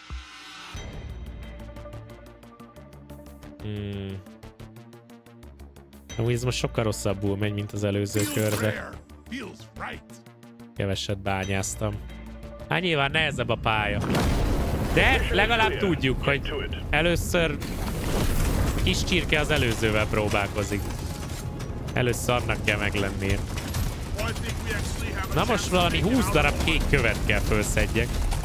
Hmm. Amúgy ez most sokkal rosszabbul megy, mint az előző körbe. Keveset bányáztam. Hát nyilván nehezebb a pálya. De legalább tudjuk, hogy először kis csirke az előzővel próbálkozik. Először annak kell meglennie. Na most valami húsz darab kék követ kell felszedjek.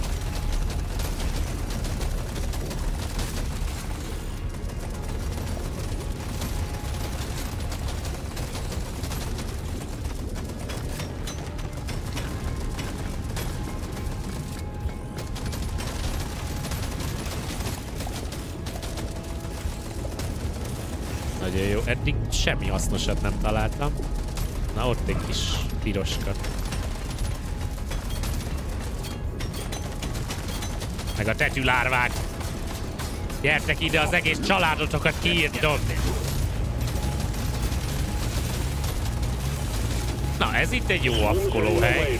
Nagyon jó. Eddig semmi hasznosat nem találtam. Na, ott egy kis piroska. Meg a tetülárvák. Gyertek ide, az egész családotokat kiírtom. Na, ez itt egy jó afkolóhely.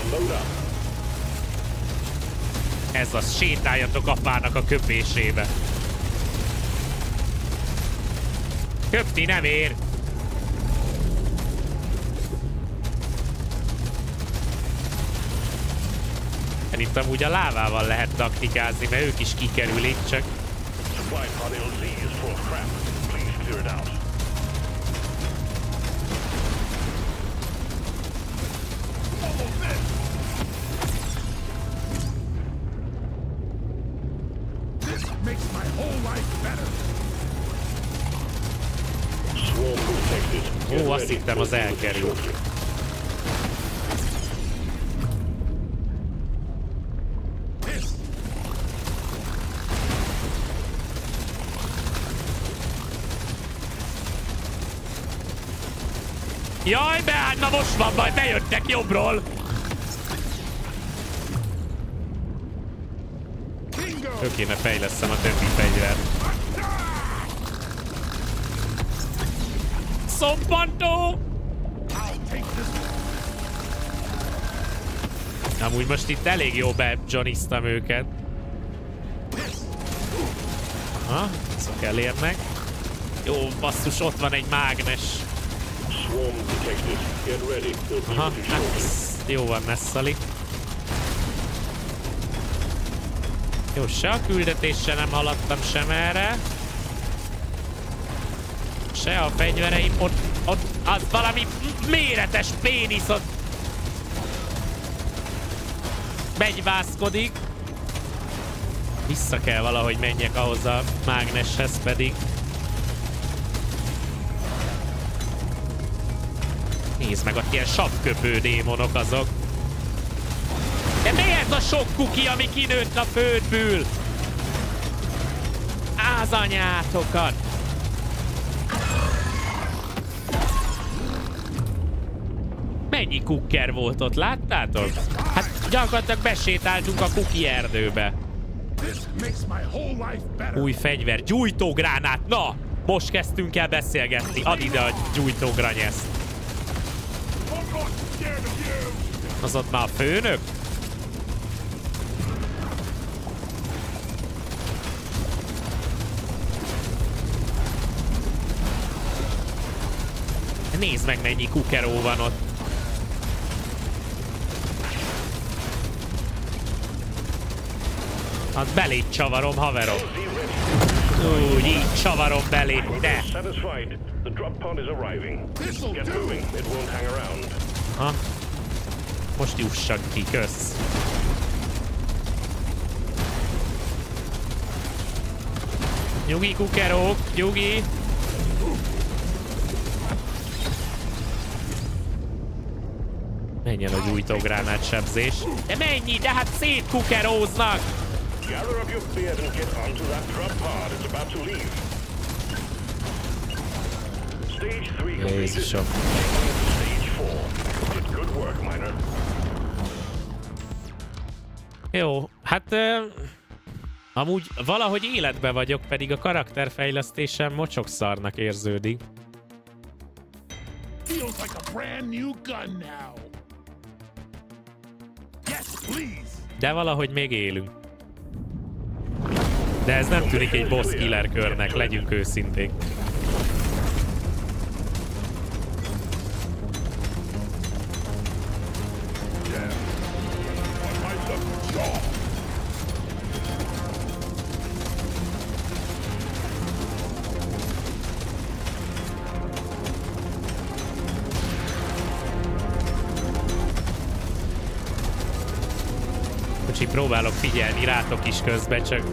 Ez az, sétáljatok apának a köpésébe. Köpni nem ér. Itt amúgy a lávával lehet taktikázni, mert ők is kikerülik, csak... Ó, azt hittem, az elkerül. Jaj, beállt, na most van baj, bejöttek jobbról! Ő kéne fejlesztem a többi fegyvert. Szompantó! Amúgy most itt elég jó be-johniztam őket. Aha, azok elérnek. Jó, basszus, ott van egy mágnes. Aha, hát jó van, Nessali. Jó, se a küldetéssel nem haladtam sem erre. Se a fegyvereim, ott, ott az valami méretes pénisz ott begyvászkodik. Vissza kell valahogy menjek ahhoz a mágneshez pedig. Nézd meg, ott ilyen sapköpő démonok azok. De mi ez a sok kuki, ami kinőtt a földből? Az anyátokat! Mennyi kukker volt ott, láttátok? Hát gyakorlatilag besétáltunk a kuki erdőbe. Új fegyver, gyújtógránát, na! Most kezdtünk el beszélgetni, add ide a gyújtógranyeszt. Az ott már a főnök? Nézd meg, mennyi kukeró van ott. Hát belét csavarom, haverom. Úgy, így csavarom belét, de. Ha? Most jussak ki, kösz. Nyugi, kukerók, nyugi. Menjen a gyújtógránát sebzés. De mennyi? De hát szétkukeróznak! Gather up your beard and get onto that drop pod. It's about to leave. Stage three completed. Jézusom. Stage four. Did good work, miner. Jó, hát... Uh, amúgy valahogy életbe vagyok, pedig a karakterfejlesztésem mocsok szarnak érződik. Feels like a brand new gun now. Yes, please. De valahogy még élünk. De ez nem tűnik egy boss killer körnek, legyünk őszinték. Kocsi, próbálok figyelni rátok is közben, csak...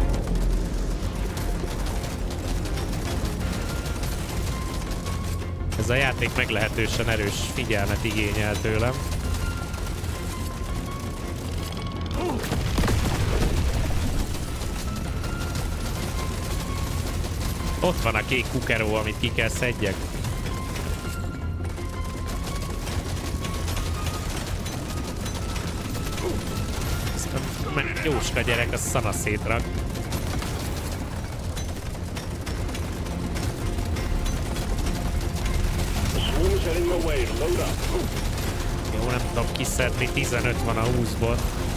Ez a játék meglehetősen erős figyelmet igényel tőlem. Ott van a kék kukeró, amit ki kell szedjek. Ezt a jóska gyerek a szana szétrak. Jó, nem tudom kiszedni, tizenöt van a húszból.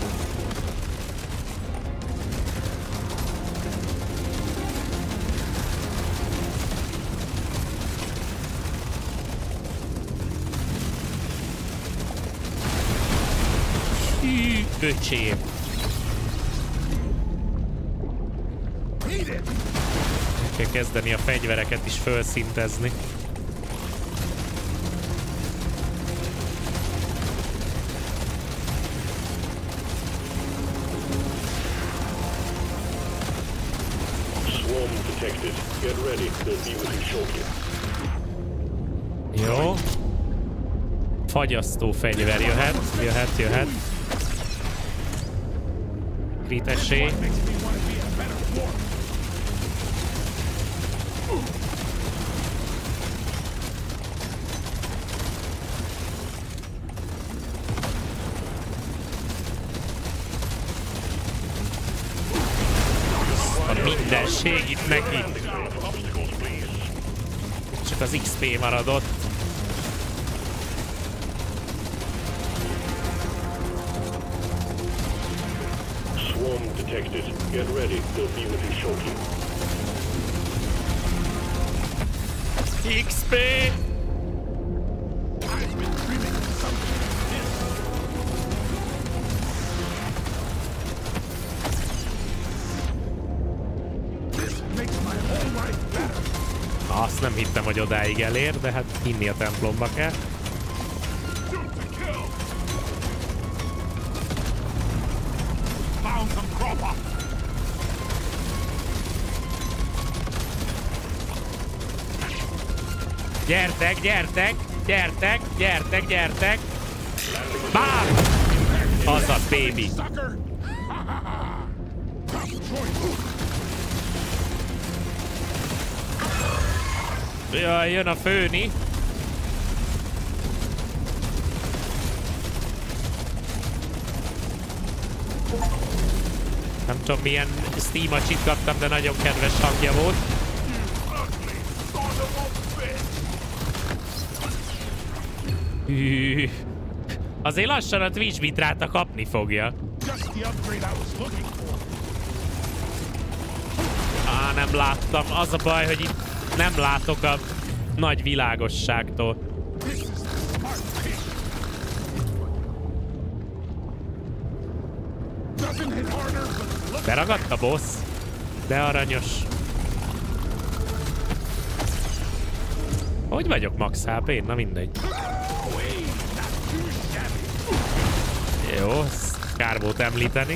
Hű, öcsém. Meg kell kezdeni a fegyvereket is fölszintezni. Get ready, they'll be with you shortly. Jó. Fagyasztó fegyver jöhet, jöhet, jöhet. Kritessé. A mindenség itt neki. Csak az iksz pé maradott. Swarm detected. Get ready. They'll be with you shortly. iksz pé! Azt nem hittem, hogy odáig elér, de hát hinni a templomba kell. Gyertek, gyertek, Gyertek, gyertek, gyertek! Bám! Az a baby! Jaj, jön a főni! Nem tudom milyen Steam-acsit kaptam, de nagyon kedves hangja volt. Hű. Azért lassan a Twitch bitráta kapni fogja. Á, nem láttam. Az a baj, hogy itt nem látok a nagy világosságtól. Beragadt a boss, de aranyos. Hogy vagyok max há pé? Na mindegy. Jó, kár volt említeni.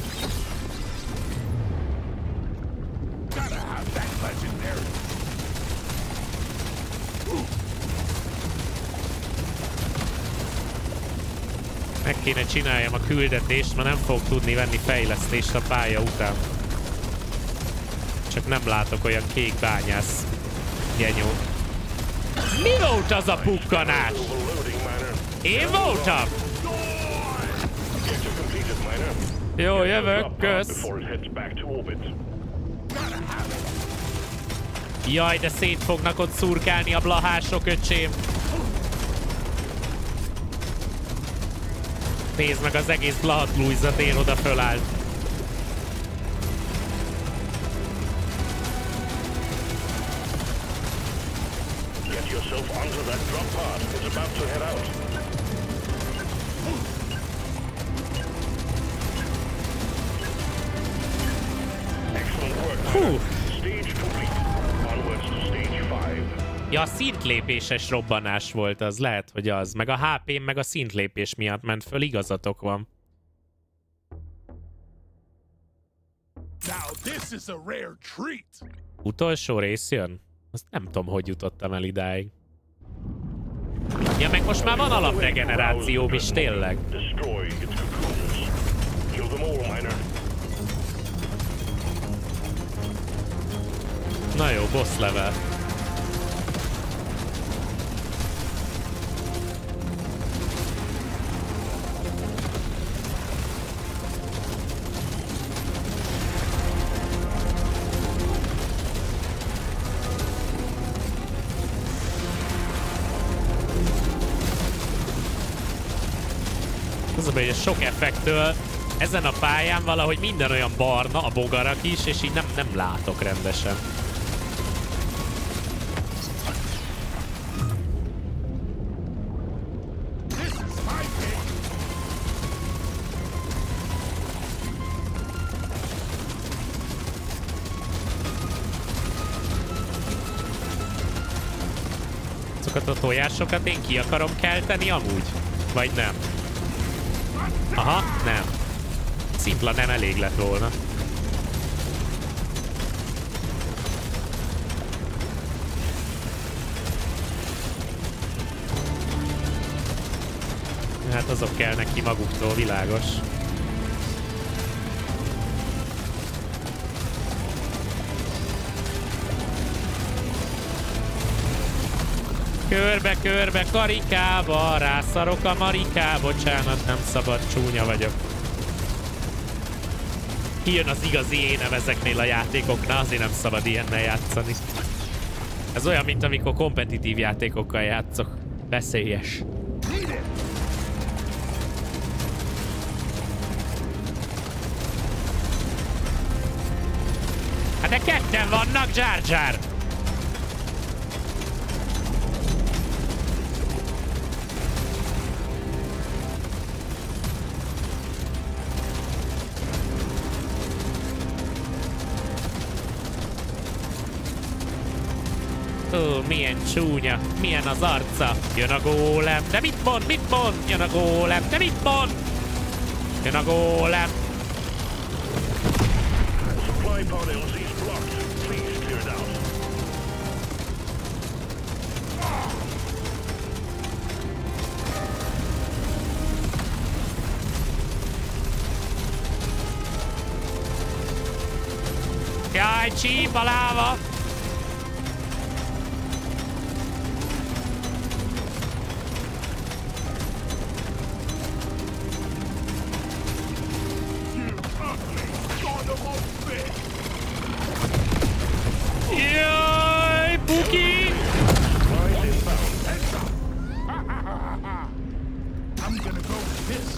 Meg kéne csináljam a küldetést, mert nem fog tudni venni fejlesztést a pálya után. Csak nem látok olyan kék bányász genyó. Mi volt az a pukkanás? Én voltam? Jó, jövök, kösz. Jaj, de szét fognak ott szurkálni a blahások, öcsém. Nézd meg, az egész blahat lújzatén oda fölállt. Get yourself onto that drop pod. It's about to head out. Excellent work. Hú. Stage complete. Onwards to stage five. Ja, a szintlépéses robbanás volt az, lehet, hogy az. Meg a há pém, meg a szintlépés miatt ment föl, igazatok van. Now this is a rare treat. Utolsó rész jön? Azt nem tudom, hogy jutottam el idáig. Ja, meg most már van alapregenerációm is, tényleg. Destroy its cocoons. Kill them all, miner. Na jó, boss level. Az a baj, hogy sok effektől ezen a pályán valahogy minden olyan barna, a bogarak is, és így nem, nem látok rendesen. Azokat a tojásokat én ki akarom kelteni amúgy? Vagy nem? Aha, nem. Szimpla nem elég lett volna. Hát azok kell neki maguktól, világos. Körbe, körbe, karikába, rászarok a mariká, bocsánat, nem szabad, csúnya vagyok. Kijön az igazi énem ezeknél a játékoknál, azért nem szabad ilyennel játszani. Ez olyan, mint amikor kompetitív játékokkal játszok. Veszélyes. Hát de ketten vannak, Jar Jar! Ó, milyen csúnya, milyen az arca. Jön a gólem, de mit mond, mit mond? Jön a gólem, de mit mond? Jön a gólem. Supply pod L C is blocked. Please clear it out. Jaj, csíp a láva! Jaj, Puki! I'm gonna go with this.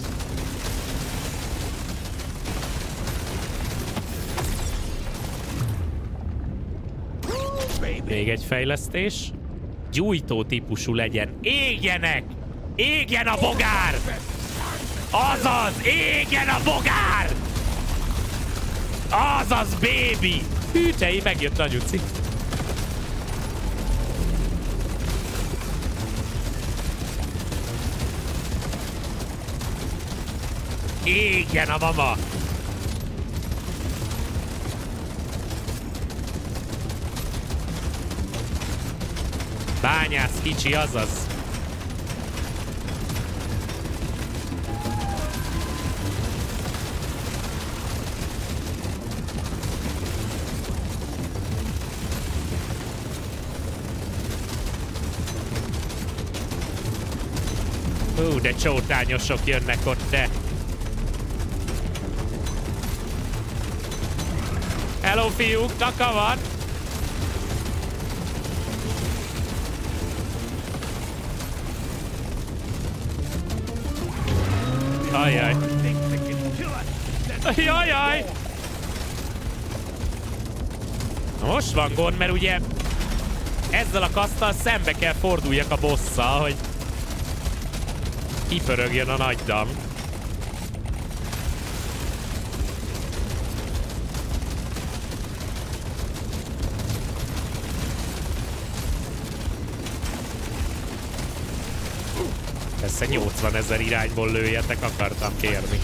Még egy fejlesztés. Gyújtó típusú legyen. Égjenek! Égjen a bogár! Azaz! Égjen a bogár! Azaz, baby! Hűtei, megjött a nyuci. Égjen a mama! Bányász kicsi, azaz. Hú, de csótányosok jönnek ott, de... Hello, fiúk, taka van! Ajaj. Ajaj. Most van gond, mert ugye ezzel a kaszttal szembe kell forduljak a bosszal, hogy kipörögjön a nagy dam. Persze nyolcvanezer irányból lőjetek, akartam kérni.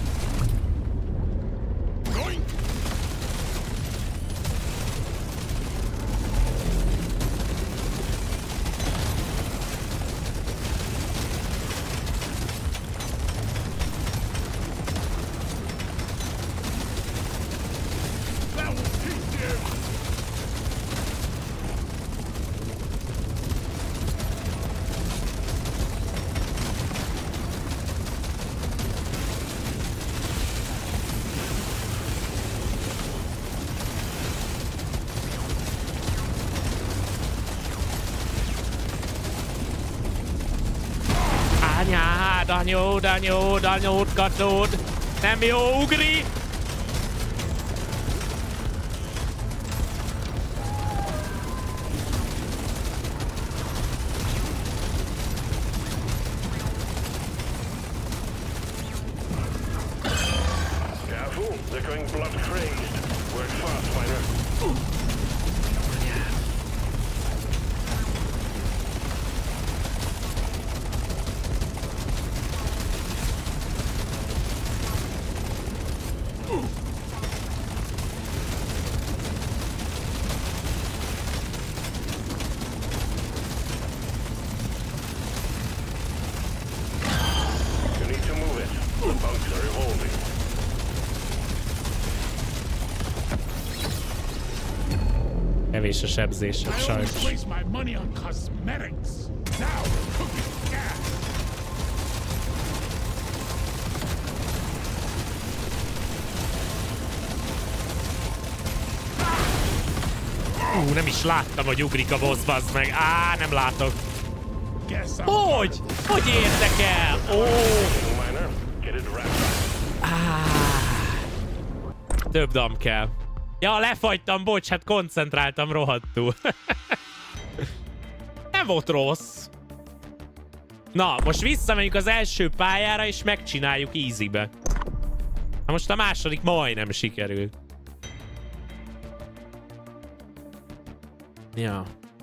Anyád, anyód, anyód, anyód, gatód. Nem jó, ugri! Careful, they're going blood crazed. Work fast, fighter. You need to move it. The bugs are evolving. Kevés a sebzésem, I always sajnos. waste my money on cosmetics. Now, cooking gas. Ú, nem is láttam, hogy ugrik a boss, bazd meg. Á, nem látok. Guess I'm Hogy? Hogy érdekel? Ó! Miner, get it wrapped up. Több dam kell. Ja, lefagytam, bocs, hát koncentráltam rohadtul. Nem volt rossz. Na, most visszamegyünk az első pályára, és megcsináljuk easybe. Na most a második majdnem sikerült. Ja.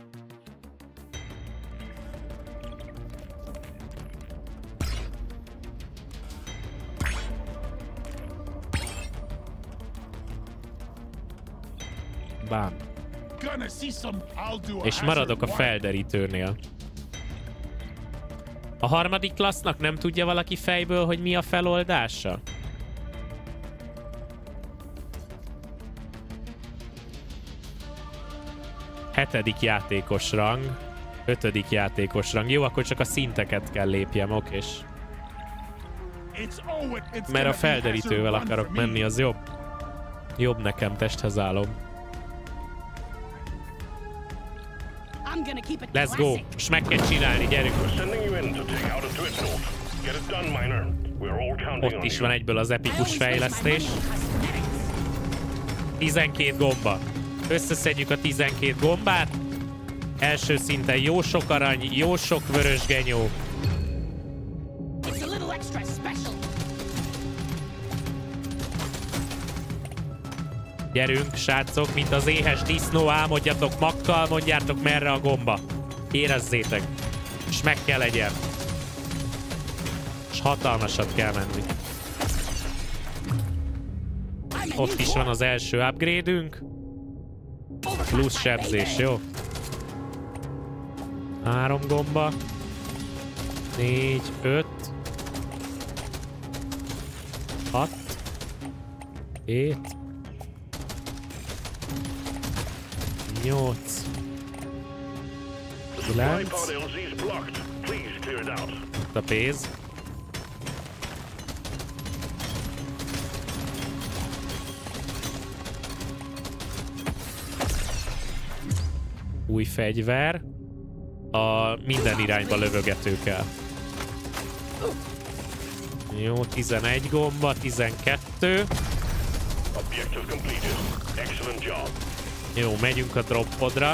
Bám. gonna see some. I'll do a És maradok a hazard felderítőnél. A harmadik klassznak nem tudja valaki fejből, hogy mi a feloldása? Hetedik játékos rang. Ötödik játékos rang. Jó, akkor csak a szinteket kell lépjem, okés. Mert a felderítővel akarok menni, az jobb. Jobb nekem, testhez állom. Let's go! Most meg kell csinálni, gyerünk! Ott is van egyből az epikus fejlesztés. tizenkét gomba. Összeszedjük a tizenkét gombát. Első szinten jó sok arany, jó sok vörös genyó. Gyerünk, srácok, mint az éhes disznó, álmodjatok makkal, mondjátok merre a gomba. Érezzétek. És meg kell legyen. És hatalmasat kell menni. Ott is van az első upgrade-ünk. Plusz sebzés, jó? Három gomba. Négy, öt. Hat. Hét. Nyolc. Kilenc. Ott a pénz. Új fegyver. A minden irányba lövögető kell. Jó, tizenegy gomba, tizenkettő. Jó, megyünk a droppodra.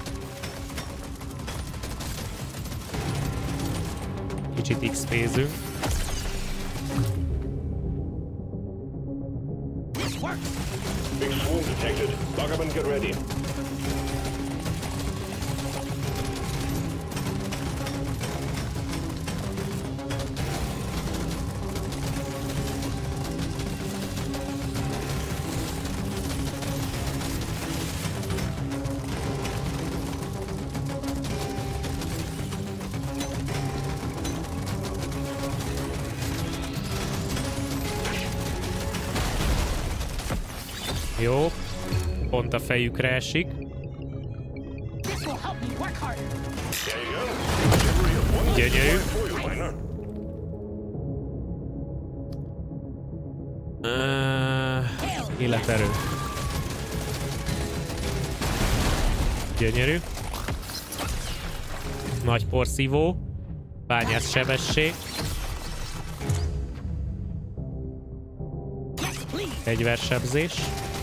Kicsit iksz pé-zünk. Big swarm detected. Buggerman, get ready. Jó, pont a fejükre esik. Gyönyörű. Uh, életerő. Gyönyörű. Nagy porszívó. Bányász sebesség. Fegyversebzés.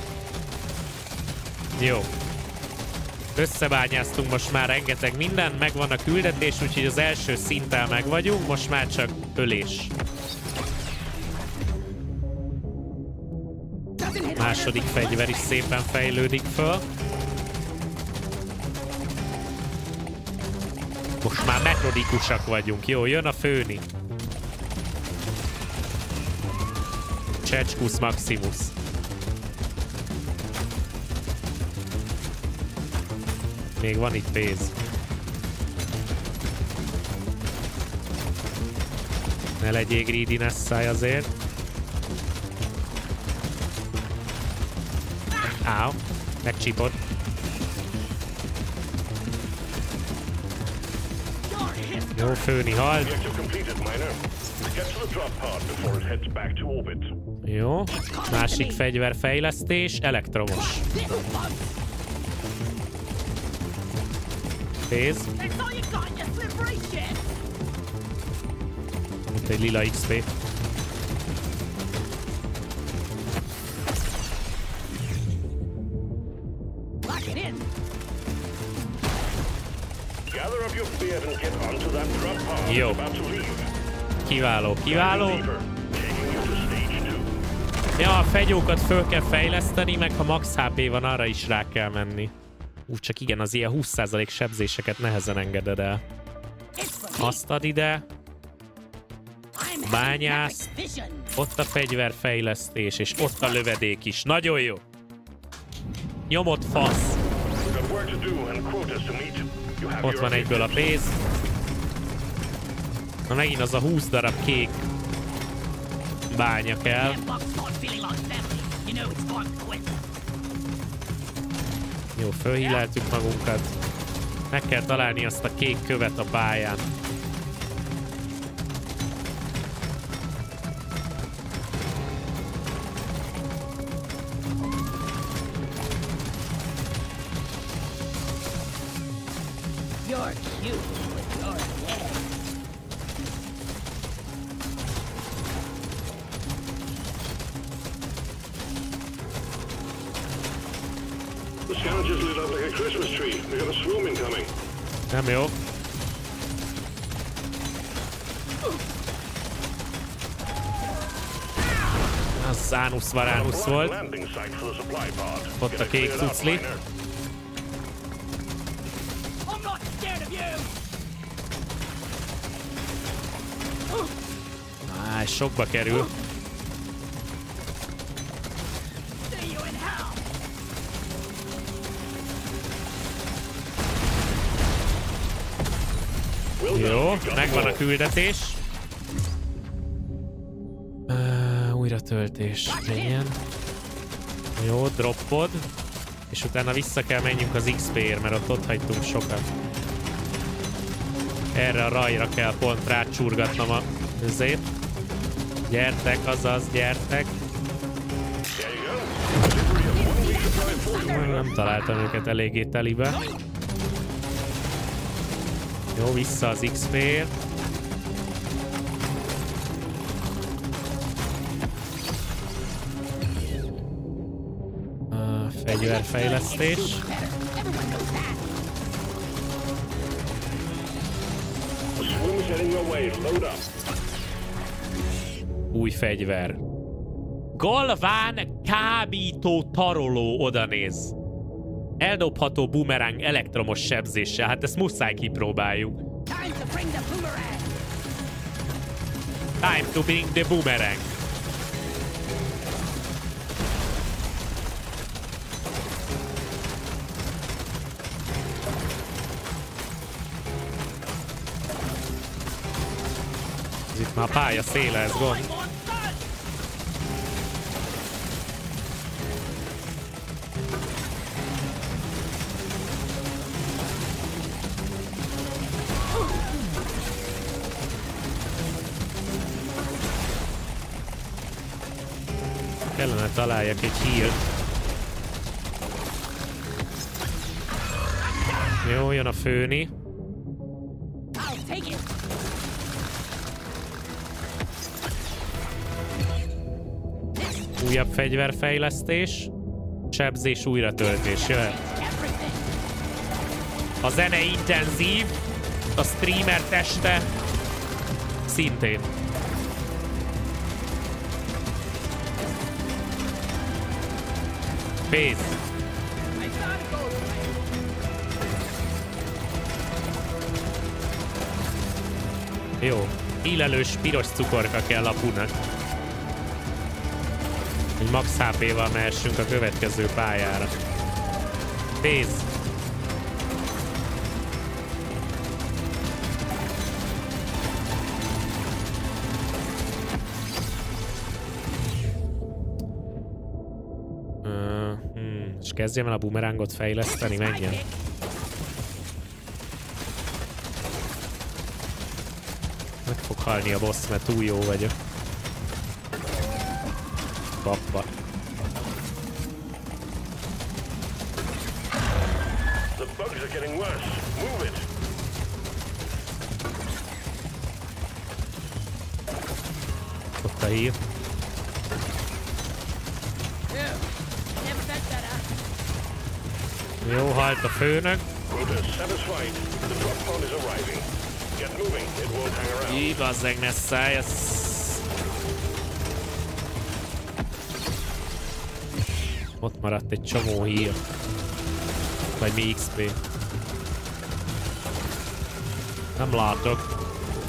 Jó. Összebányáztunk most már rengeteg mindent, megvan a küldetés, úgyhogy az első szinttel meg vagyunk, most már csak ölés. Második fegyver is szépen fejlődik föl. Most már metodikusak vagyunk. Jó, jön a főni. Cseckusz Maximus. Még van itt pénz. Ne legyél greedy, Nessai azért. Áó, megcsípod. Jó, főni halt. Jó, másik fegyverfejlesztés, elektromos. Pénz. Mint egy lila iksz pé. Jó. Kiváló, kiváló. Ja, a fegyókat föl kell fejleszteni, meg ha max há pé van, arra is rá kell menni. Úgy csak igen, az ilyen húsz százalék sebzéseket nehezen engeded el. Azt ad ide. Bányász. Ott a fegyverfejlesztés, és ott a lövedék is. Nagyon jó. Nyomott fasz. Ott van egyből a pénz. Na megint az a húsz darab kék bánya kell. Jó, fölhíleltük magunkat. Meg kell találni azt a kék követ a pályán. You're cute with your head. The scout just lit up like a Christmas tree. We got a swarm incoming. Nem jó. Az Zanus Varanus volt. Landing site for the supply pod. Ott Get a it kék cleared up, cucli. miner. I'm not scared of you! Á, sokba kerül. See you in hell! Jó, megvan a küldetés. Uh, újra töltés. Menjen. Jó, droppod. És utána vissza kell menjünk az iksz pé-ért, mert ott ott hagytunk sokat. Erre a rajra kell pont rácsurgatnom a üzét. Gyertek, azaz, gyertek. Nem találtam őket eléggé telibe. Jó, vissza az iksz pé-ért. A fegyverfejlesztés. Új fegyver. Galván kábító taroló, odanéz. Eldobható bumerang elektromos sebzéssel. Hát ezt muszáj kipróbáljuk. Time to bring the boomerang! Time to bring the boomerang. Ez itt már a pálya széle, ez gond. Kellene találjak egy hírt. Jó, jön a főni. I'll take it! Újabb fegyverfejlesztés. Sebzés, újratöltés. Jöhet. Everything! A zene intenzív. A streamer teste szintén. Pénz. I gotta go! Jó. Hílelős piros cukorka kell a punak. Egy max há pé-val mehessünk a következő pályára. Pénz. És kezdjem el a bumerángot fejleszteni, menjen. Meg fog halni a boss, mert túl jó vagyok. Pappa. The bugs are getting worse. Move it. Ott a hír. Never felt better. Jó, halt a főnök. Quota satisfied. The drop pod is arriving. Get moving. It won't hang around. Így, bazzeg, ne szállj, ez... Ott maradt egy csomó hír. Vagy mi iksz pé. Nem látok.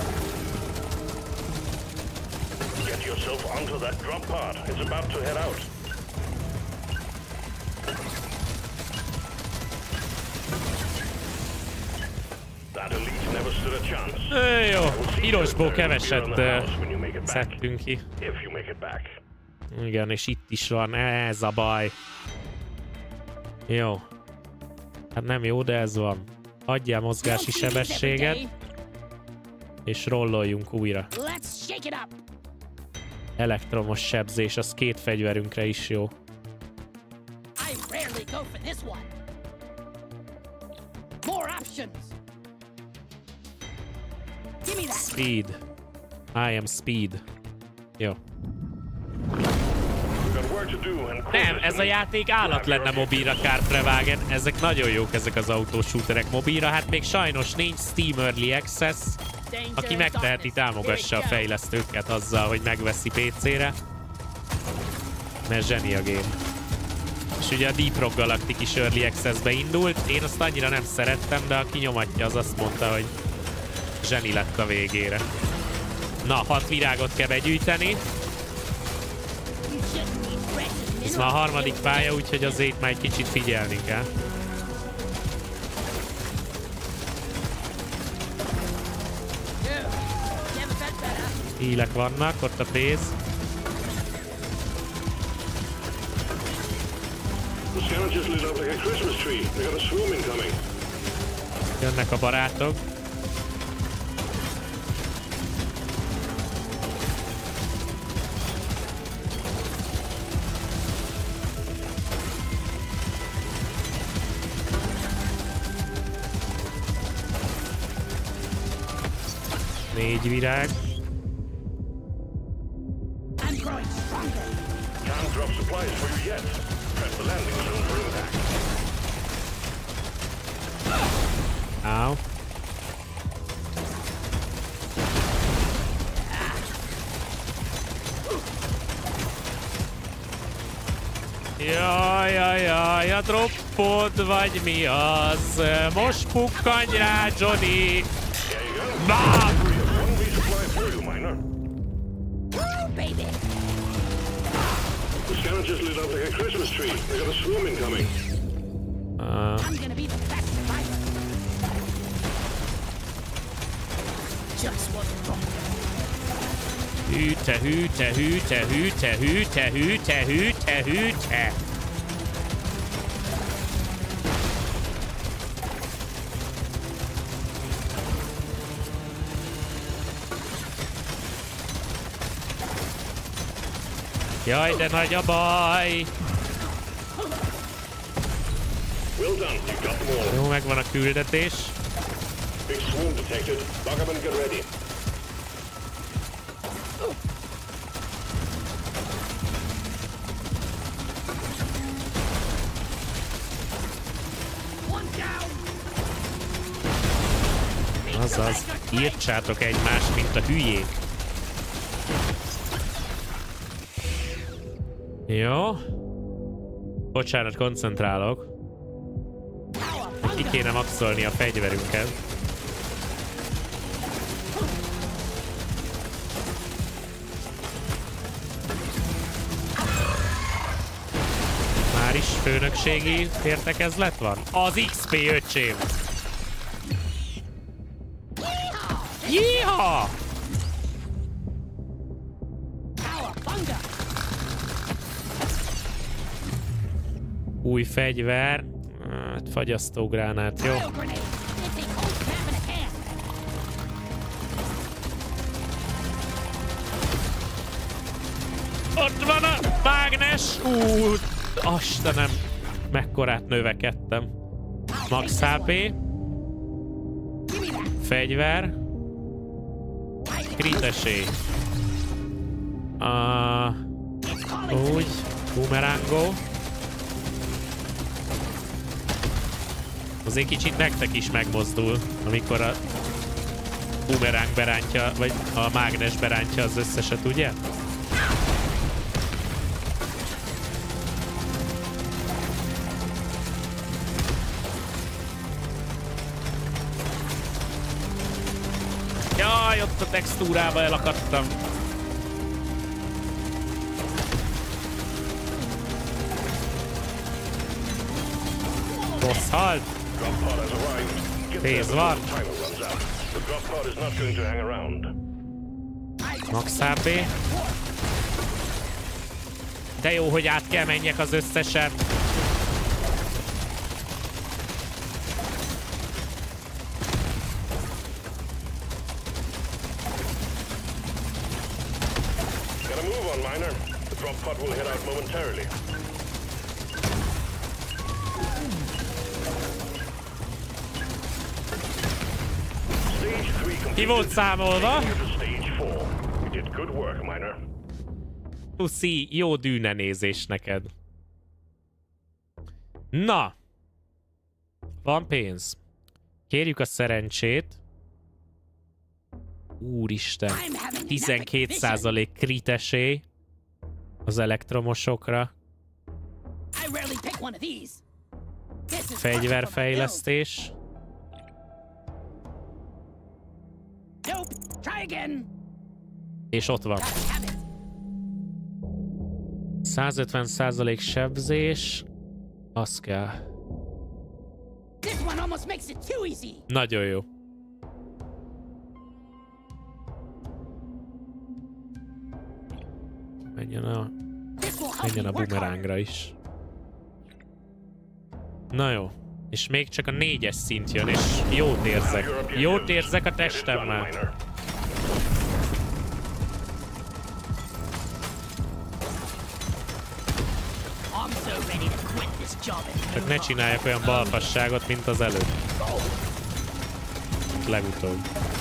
Get yourself onto that drop pod. It's about to head out. That elite never stood a chance. É, jó, pirosból keveset You're in the uh, house when you make it back. szedtünk ki. If you make it back. Igen, és itt is van, ez a baj. Jó. Hát nem jó, de ez van. Adjál mozgási sebességet, és rolloljunk újra. Let's shake it up. Elektromos sebzés, az két fegyverünkre is jó. I rarely go for this one. More options. Give me that. Speed. I am speed. Jó. Nem, ez a játék állat lenne mobilra, Karprewagen. Ezek nagyon jók, ezek az autósúterek mobilra. Hát még sajnos nincs Steam Early Access. Aki megteheti, támogassa a fejlesztőket azzal, hogy megveszi pé cére. Mert zseni a game. És ugye a Deep Rock Galactic is Early Access-be indult. Én azt annyira nem szerettem, de aki nyomatja, az azt mondta, hogy zseni lett a végére. Na, hat virágot kell begyűjteni. Ez már a harmadik pálya, úgyhogy azért már egy kicsit figyelni kell. Hílek vannak, ott a pénz. Jönnek a barátok. Négy virág. Áó. Jaj, jaj, jaj, a droppod vagy mi az? Most pukkanj rá, Johnny! Bam! Just lit up like a Christmas tree. We got a swarm incoming. Uh. I'm gonna be the best survivor. Just wasn't wrong. Hűte, hűte, hűte, hűte, hűte, hűte, hűte, hűte. Jaj, de nagy a baj! Well done, you got them all. Jó, megvan a küldetés. Big swarm detected. Lock up and get ready. Azaz, írtsátok egymást, mint a hülyék. Jó. Bocsánat, koncentrálok. Ki kéne maxolni a fegyverünket. Már is főnökségi értekezlet van? Az iksz pé, öcsém! Jéha! Új fegyver. Hát, fagyasztógránát, jó. Ott van a mágnes! Ú, Astenem, mekkorát növekedtem. Max há pé. Fegyver. Kritesé. Uh, úgy. Boomerangó. Azért kicsit nektek is megmozdul, amikor a boomerang berántja, vagy a mágnes berántja az összeset, ugye? Jaj, ott a textúrába elakadtam. Boss halt. Pénz van. Max há pé. De jó, hogy át kell menjek az összesen. pod will head out momentarily. Stage three complete. Ki volt számolva? Stage four. You did good work, Miner. Puszi, jó dűnenézés neked. Na. Van pénz. Kérjük a szerencsét. Úristen. tizenkét százalék crit esély az elektromosokra. Fegyverfejlesztés. És ott van. százötven százalék sebzés. Az kell. Nagyon jó. Menjen a... Menjen a bumerángra is. Na jó. És még csak a négyes szint jön, és jót érzek. Jót érzek a testemmel. Csak ne csináljak olyan balfasságot, mint az előtt. Legutóbb.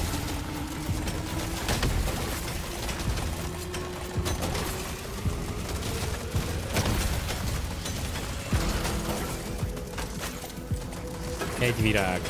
Egy virág.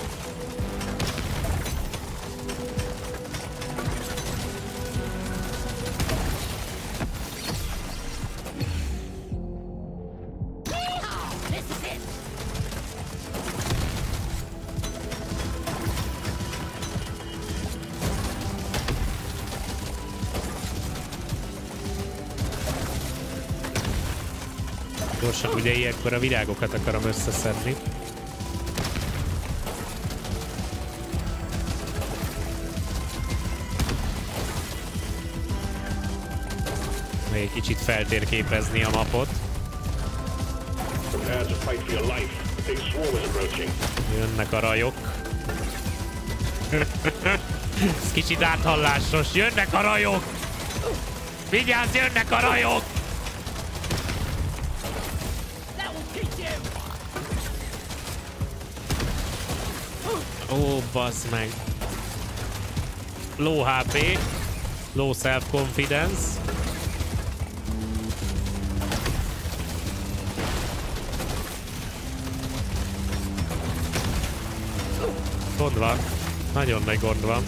Gyorsan, ugye ilyenkor a virágokat akarom összeszedni. Még kicsit feltérképezni a mapot. Jönnek a rajok. Ez kicsit áthallásos. Jönnek a rajok! Vigyázz, jönnek a rajok! Ó, bassz meg. Low há pé. Low self-confidence. Gond van. Nagyon nagy gond van.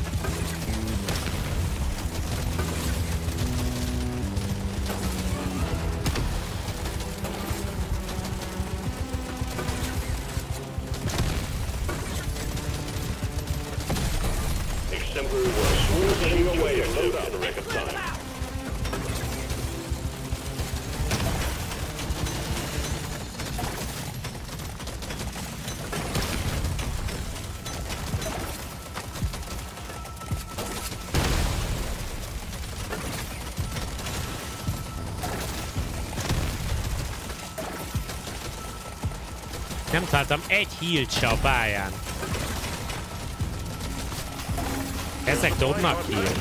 Nem találtam egy healt se a pályán. Ezek dobnak healt.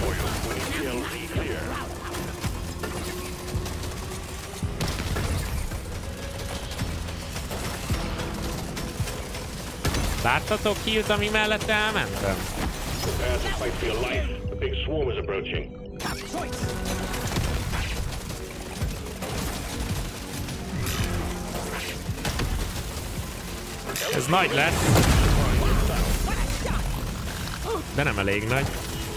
Láttatok healt, ami mellette elmentem? Ez nagy lesz. De nem elég nagy.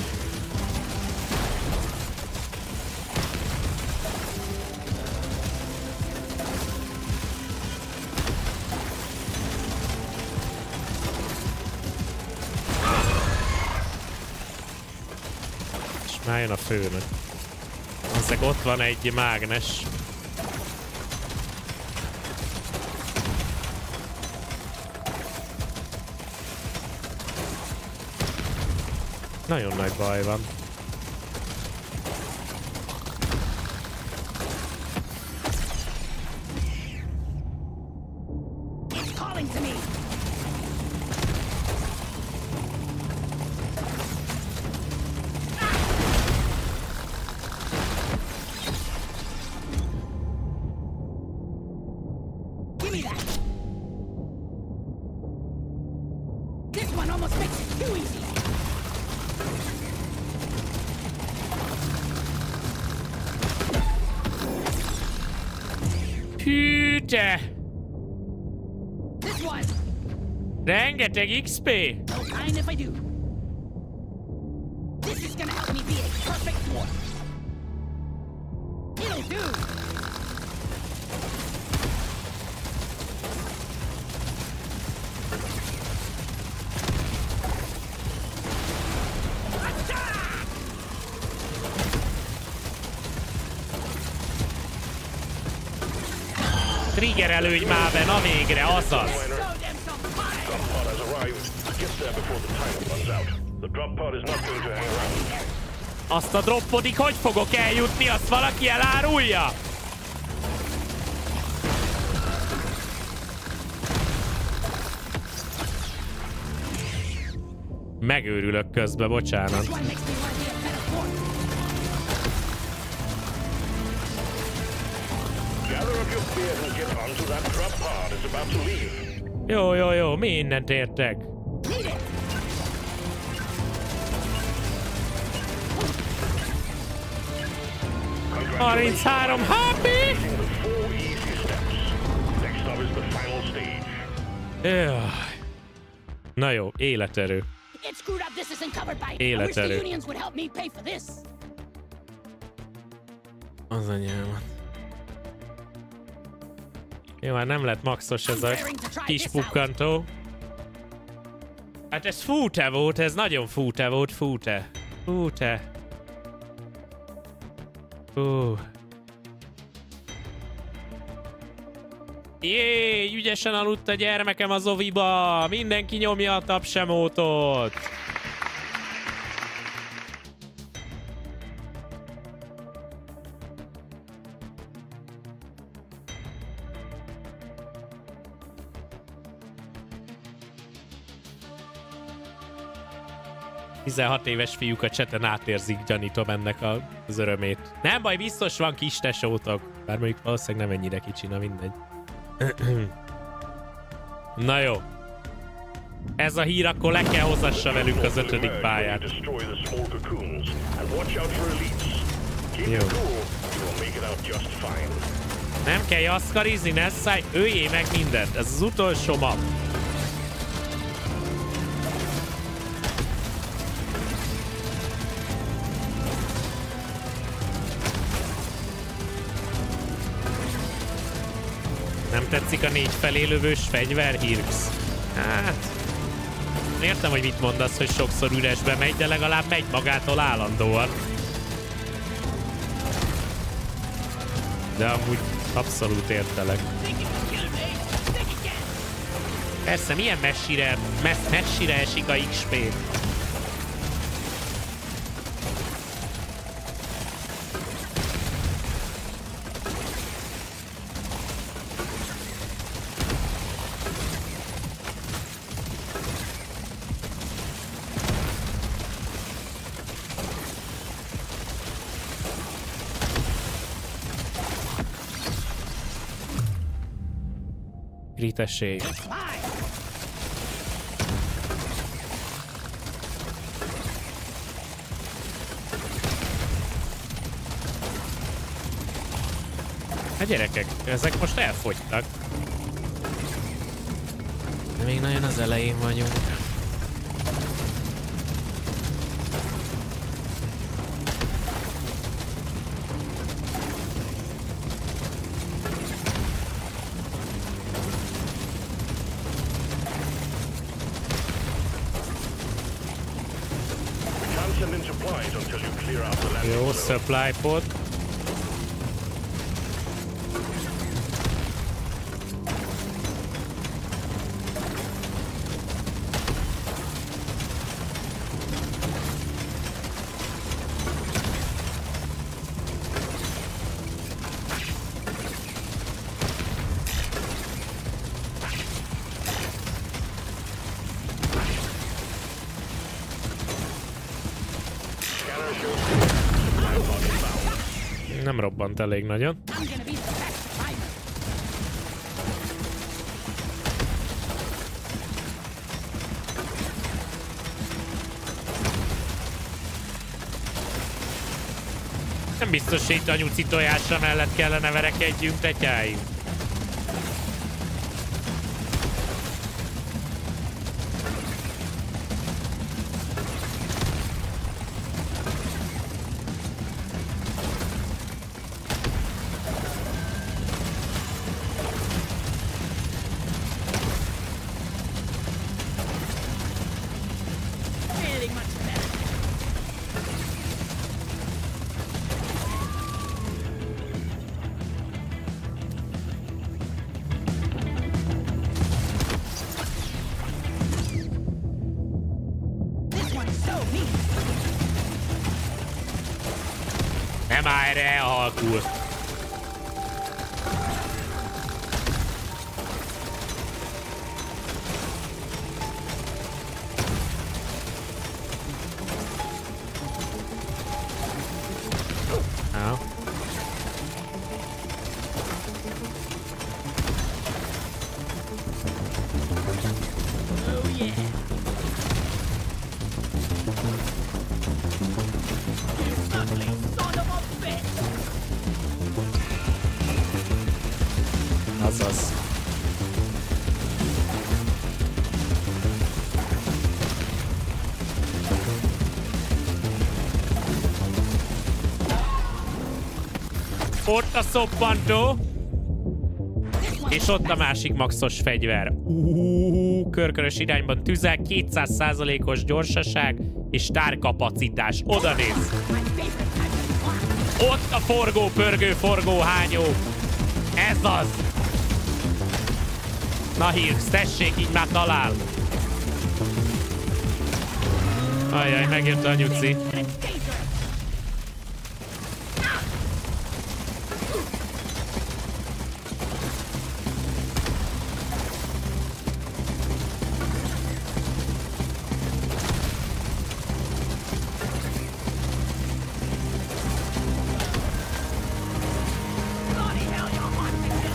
És már jön a főnök. Aztán ott van egy mágnes. Nagyon nagy baj van. Give me that. This one almost makes it too easy. Hűte! This one. Rengeteg iksz pé! No kind if I do. This is gonna help me be a perfect dwarf. It'll do. Trigger előny már be, na végre, azaz! Azt a droppodig hogy fogok eljutni, azt valaki elárulja? Megőrülök közben, bocsánat. Jó, jó, jó, mindent értek. harminchárom há pé! Na jó, életerő. Életerő. Az anyámat. Jó, már nem lett maxos ez a kis pukkantó. Hát ez fúte volt, ez nagyon fúte volt, fúte. Fúte. Fú. Jé, ügyesen aludt a gyermekem az oviba. Mindenki nyomja a tapsemótot. tizenhat éves fiúk a cseten átérzik, gyanítom ennek az örömét. Nem baj, biztos van kis tesótok. Bár mondjuk valószínűleg nem ennyire kicsi, na mindegy. Na jó. Ez a hír, akkor le kell hozassa velünk az ötödik pályát. Jó. Nem kell jaszkarizni, Nessai, öljé meg mindent. Ez az utolsó map. Nem tetszik a négy felé lövős fegyver, Hirx? Hát... Értem, hogy mit mondasz, hogy sokszor üresbe megy, de legalább megy magától állandóan. De amúgy abszolút értelek. Persze, milyen messzire, messz, messzire esik a iksz pé? Gritesség. Hát gyerekek, ezek most elfogytak. De még nagyon az elején vagyunk. Jó, supply pod. Nem robbant elég nagyon. Nem biztos, hogy itt a nyuci tojása mellett kellene verekedjünk, tetyáim. Feeling much better. This one's so neat. Nem állj erre, halkul. Ah. Oh yeah. You ugly son of a bitch. Azaz. Ott a szoppantó. És ott a másik maxos fegyver. Uuuuh, körkörös irányban tüzel, kétszáz százalékos gyorsaság és tárkapacitás. Oda néz. Ott a forgó, pörgő, forgó, hányó. Ez az. Na Hirx, tessék, így már talál. Ajjaj, megjött a nyuci. Bloody hell, you're hot mixer.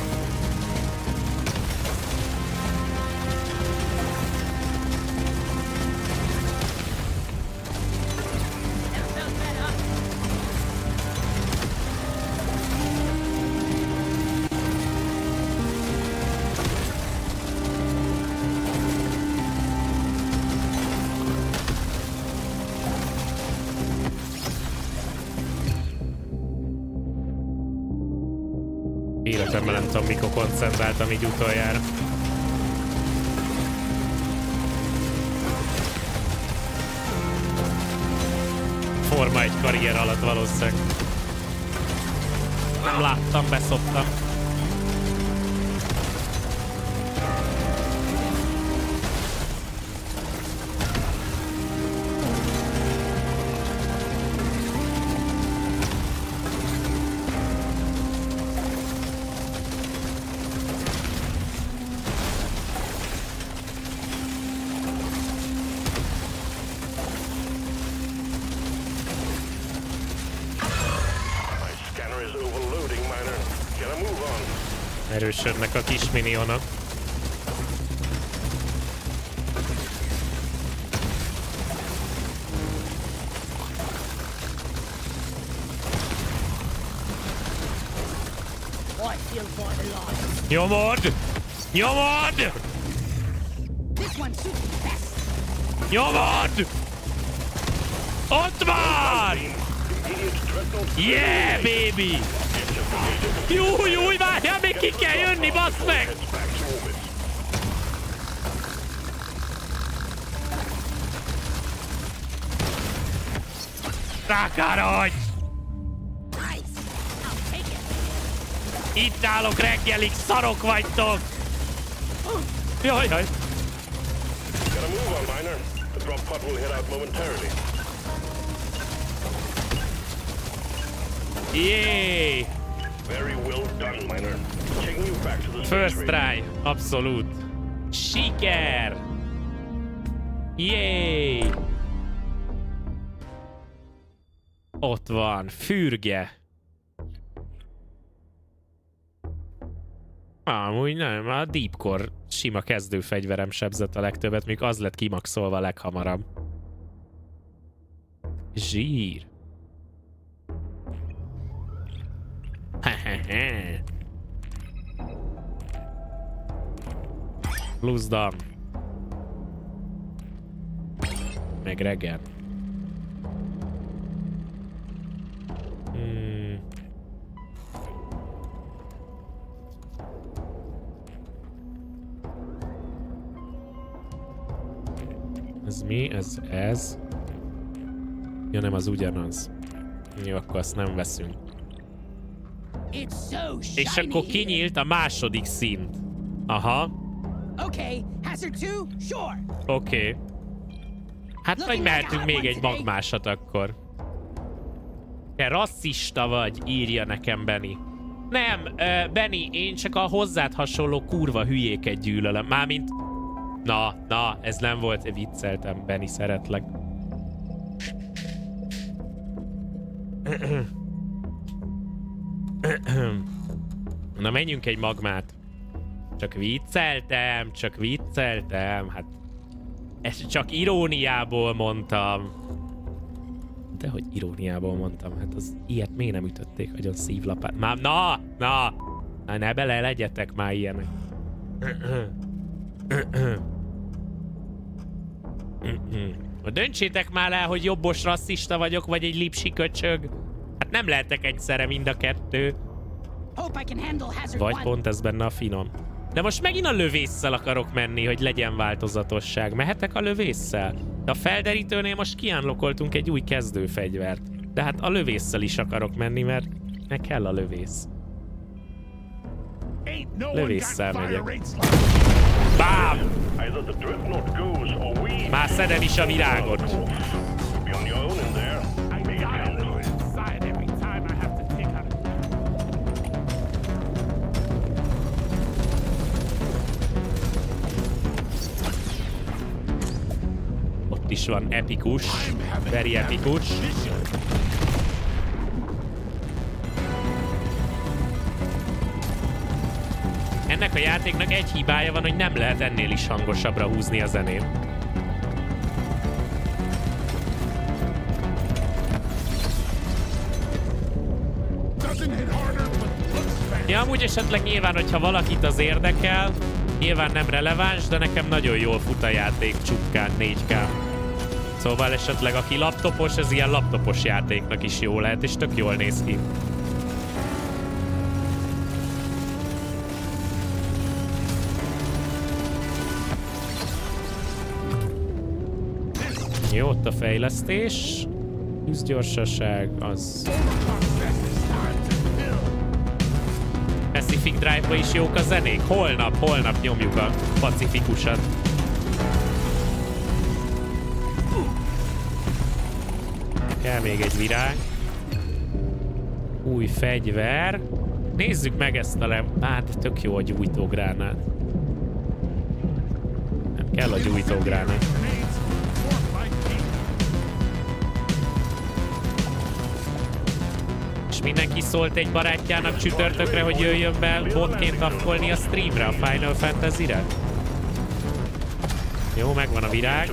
That felt better. Életemben nem tudom, mikor koncentráltam így utoljára. Forma egy karrier alatt valószínűleg. Nem láttam, beszoptam. Erősödnek a kis minionok. I feel quite alive. Nyomod! Nyomod! This one suits me best. Nyomod! Ott van! Yeah, baby! Júj, júj, várjál, még ki kell jönni, bassz meg! Rákáradj! Nice. I'll take it. Itt állok reggelig, szarok vagytok! Jaj, jaj! Gotta move on, miner. The drop pod will head out momentarily. Yay! Very well done, miner. Taking you back to the First century. try, abszolút. Siker! Yay! Ott van, fürge. Amúgy nem, a Deepcore sima kezdőfegyverem sebzett a legtöbbet, míg az lett kimaxolva leghamarabb. Zsír. Plusz dam. Meg reggel. Hmm. Ez mi? Ez ez. Ja, nem, az ugyanaz. Jó, akkor azt nem veszünk. És akkor kinyílt a második szint. Aha. Okay, hazard two, sure. Oké. Okay. Hát vagy mehetünk még egy magmásat akkor. Te rasszista vagy, írja nekem Benny. Nem, uh, Benny, én csak a hozzád hasonló kurva hülyéket gyűlölöm. Mármint... Na, na, ez nem volt, vicceltem, Benny, szeretlek. Na, menjünk egy magmát. Csak vicceltem, csak vicceltem, hát... Ezt csak iróniából mondtam. De hogy iróniából mondtam, hát az ilyet miért nem ütötték agyon szívlapát? Már, na, na, na, ne bele legyetek már ilyenek. Döntsétek már el, hogy jobbos rasszista vagyok, vagy egy lipsi köcsög. Hát nem lehetek egyszerre mind a kettő. Vagy pont ez benne a finom. De most megint a lövésszel akarok menni, hogy legyen változatosság. Mehetek a lövésszel? De a felderítőnél most kiánlokoltunk egy új kezdőfegyvert. De hát a lövésszel is akarok menni, mert meg kell a lövész. Lövésszel megyek. Bám! Már szedem is a virágot. Ott is van epikus, very epikus. Ennek a játéknak egy hibája van, hogy nem lehet ennél is hangosabbra húzni a zenét. Ja, amúgy esetleg nyilván, hogyha valakit az érdekel, nyilván nem releváns, de nekem nagyon jól fut a játék csupkán négy ká. Szóval esetleg aki laptopos, ez ilyen laptopos játéknak is jó lehet, és tök jól néz ki. Jó, ott a fejlesztés. Tűzgyorsaság, az... Pacific Drive-ba is jók a zenék? Holnap, holnap nyomjuk a pacifikusat. Kell még egy virág. Új fegyver. Nézzük meg ezt a le... Hát, tök jó a gyújtógránát. Nem kell a gyújtógránát. Mindenki szólt egy barátjának csütörtökre, hogy jöjjön be botként affolni a streamre, a Final Fantasy-re. Jó, megvan a virág.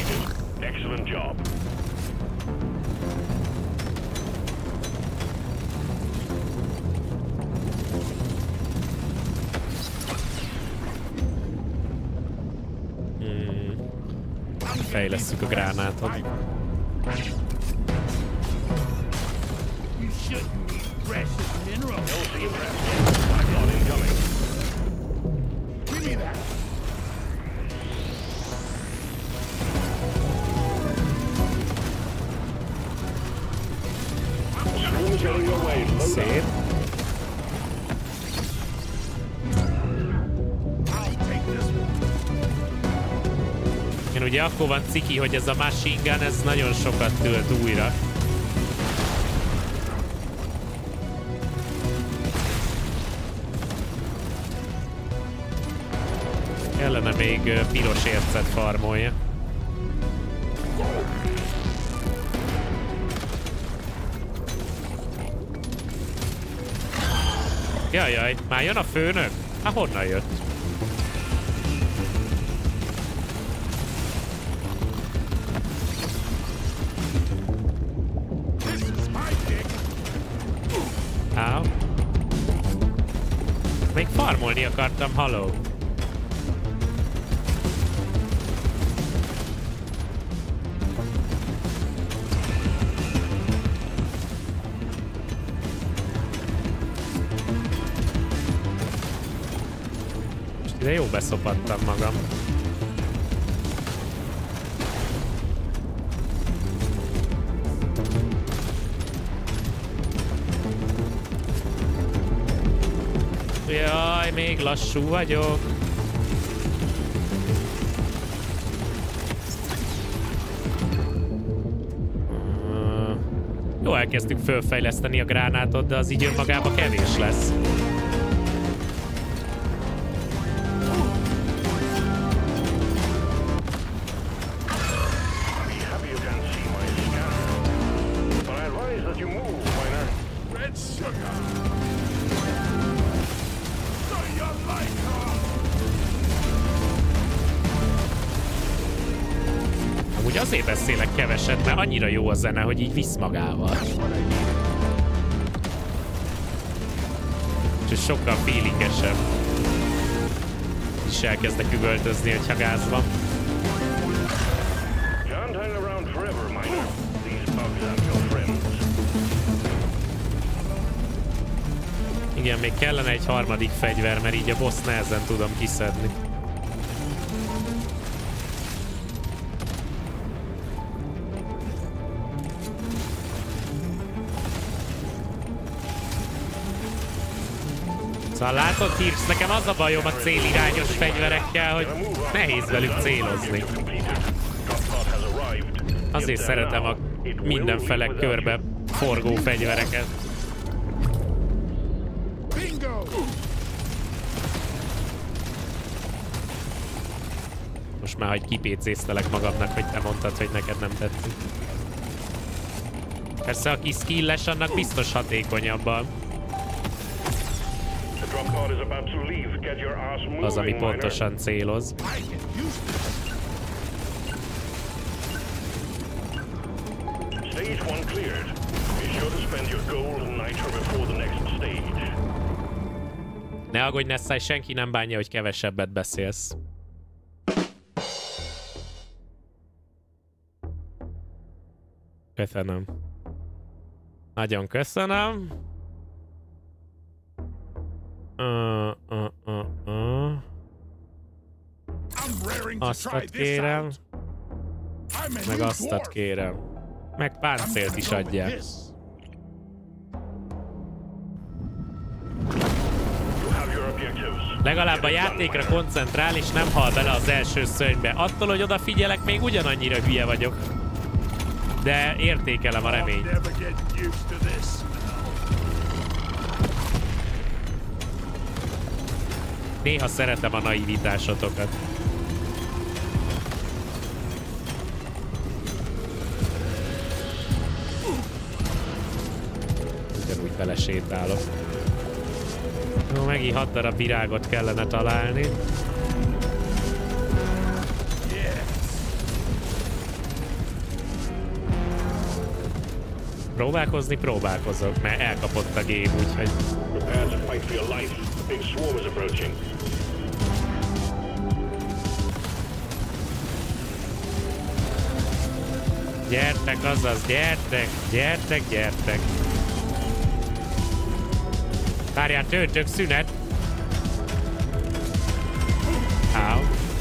Hmm. Fejlesszük a gránátot. Precious mineral. I got it coming. Give me that. Szép. Igen, ugye akkor van ciki, hogy ez a machine gun, ez nagyon sokat tölt újra. Kellene még piros ércet farmolja. Jajjaj, már jön a főnök? Hát honnan jött? Áll. Számolni akartam, haló. De jó beszopattam magam. Jaj, még lassú vagyok. Uh, jó, elkezdtük fölfejleszteni a gránátot, de az így önmagában kevés lesz. Úgy azért beszélek keveset, mert annyira jó a zene, hogy így visz magával. És sokkal feelingesebb. És elkezdek üvöltözni, hogyha gáz van. Igen, még kellene egy harmadik fegyver, mert így a boss nehezen tudom kiszedni. Szóval látod, Hirsch, nekem az a bajom a célirányos fegyverekkel, hogy nehéz velük célozni. Azért szeretem a mindenfele körbe forgó fegyvereket. Most már, hogy kipécéztelek magamnak, hogy te mondtad, hogy neked nem tetszik. Persze, aki skilles, annak biztos hatékonyabban. Az, ami pontosan céloz. Ne aggódj, Nessai, senki nem bánja, hogy kevesebbet beszélsz. Köszönöm. Nagyon köszönöm. Uh, uh, uh, uh. Aztat kérem. Meg aztat kérem. Meg páncélt is adjál. Legalább a játékra koncentrál és nem hal bele az első szörnybe. Attól, hogy odafigyelek, még ugyanannyira hülye vagyok. De értékelem a reményt. Néha szeretem a naivitásotokat. Ugyanúgy belesétálok. Jó, megint hat darab virágot kellene találni. Próbálkozni próbálkozok, mert elkapott a game, úgyhogy... Gyertek, azaz, gyertek, gyertek, gyertek. Várjál, töltök, szünet. Áu.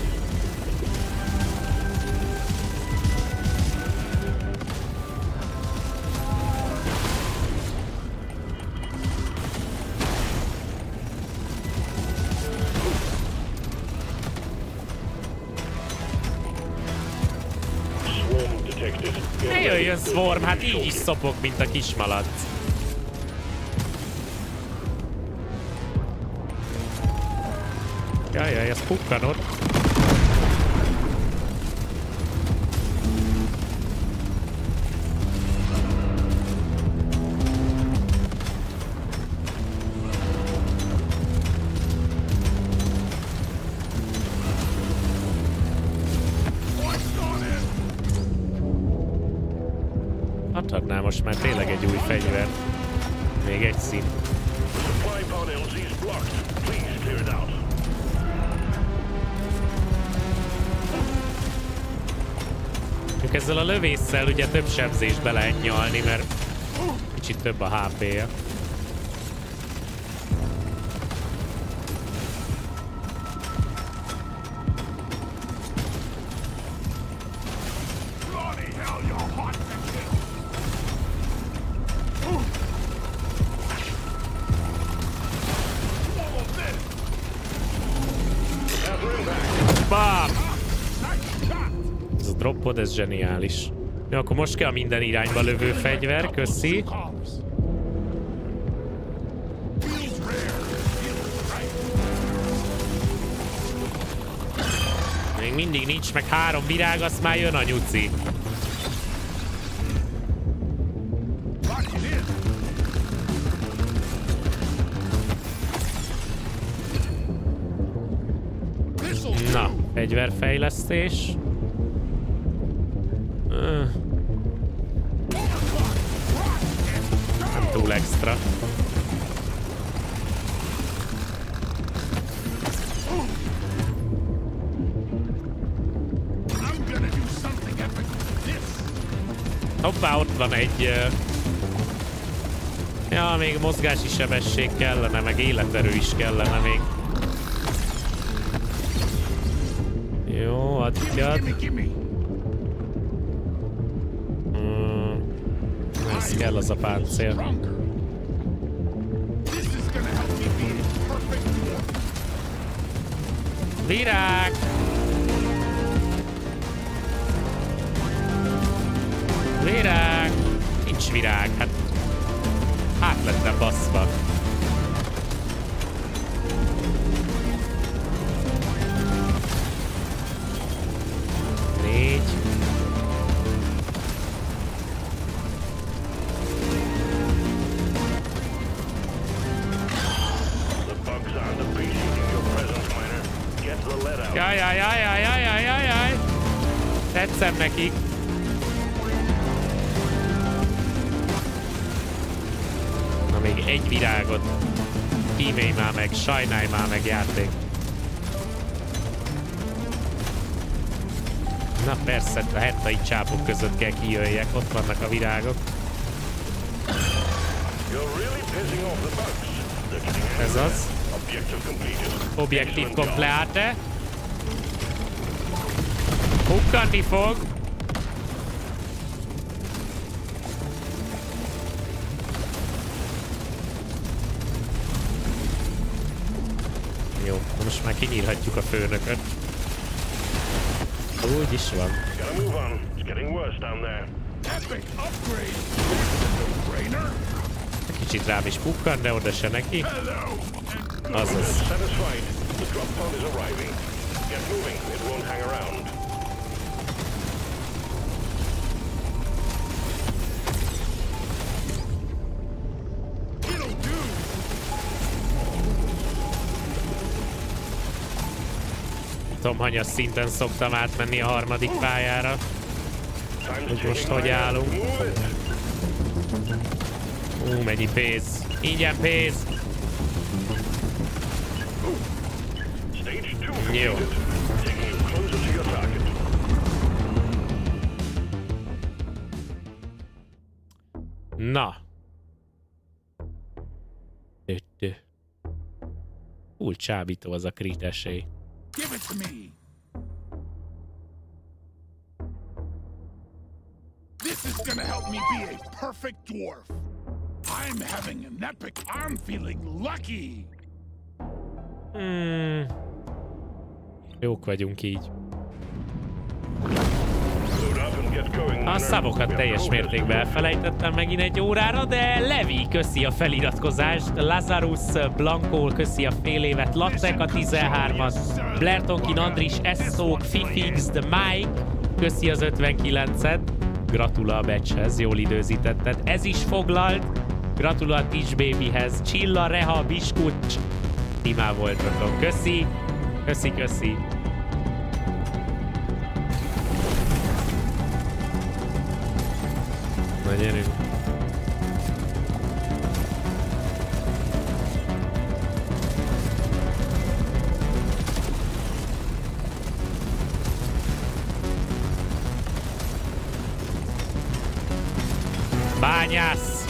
Ne jöjjön Swarm, hát így is szopok, mint a kismalac. Jajjaj, ez pukkanott. Adhatnál most már tényleg egy új fegyver. Még egy szín. ezzel a lövésszel ugye több sebzésbe lehet nyalni, mert kicsit több a há pé-je. Bam! Ez a droppod, ez zseniális. Jó, akkor most kell minden irányba lövő fegyver, köszi. Még mindig nincs meg három virág, azt már jön a nyuci. Na, fegyverfejlesztés. Nem túl extra. Hoppá, ott van egy... Uh... Ja, még mozgási sebesség kellene, meg életerő is kellene még. Jó, adjad. Hmm. Ez kell az a páncél. Virág! Virág! Nincs virág, hát... Hát lettem baszva. Négy. Jaj, jaj, jaj, jaj, jaj, jaj, jaj, jaj. Tetszem nekik. Na még egy virágot. Kímélj már meg, sajnálj már meg, játék. Na persze, a hettai csápok között kell kijöjjek, ott vannak a virágok. Ez az. Objektív kompleáte. Hukkanni fog. Jó, most már kinyírhatjuk a főnököt. Úgy is van. Kicsit rám is pukkan, de oda se neki. Azaz. Tudom, hanyas szinten szoktam átmenni a harmadik pályára. Úgy most hogy állunk? Ú, mennyi pénz. Ingyen pénz. Jó. Na. Full csábító az a crit esély. Give it to me. This is gonna help me be a perfect dwarf. I'm having an epic. I'm feeling lucky. Hmm. Jók vagyunk így. A szavokat teljes mértékben elfelejtettem megint egy órára, de Levi köszi a feliratkozást, Lazarus Blanco köszi a fél évet, Lattek a tizenhármat, Blertonkin Andris, Esszók, Fifixed, Mike köszi az ötvenkilencet, gratula a becshez, jól időzítetted, ez is foglalt, gratula a Tics Babyhez, Csilla, Reha, Biskucs, timá voltatok, köszi, köszi, köszi. Na gyerünk. bányász!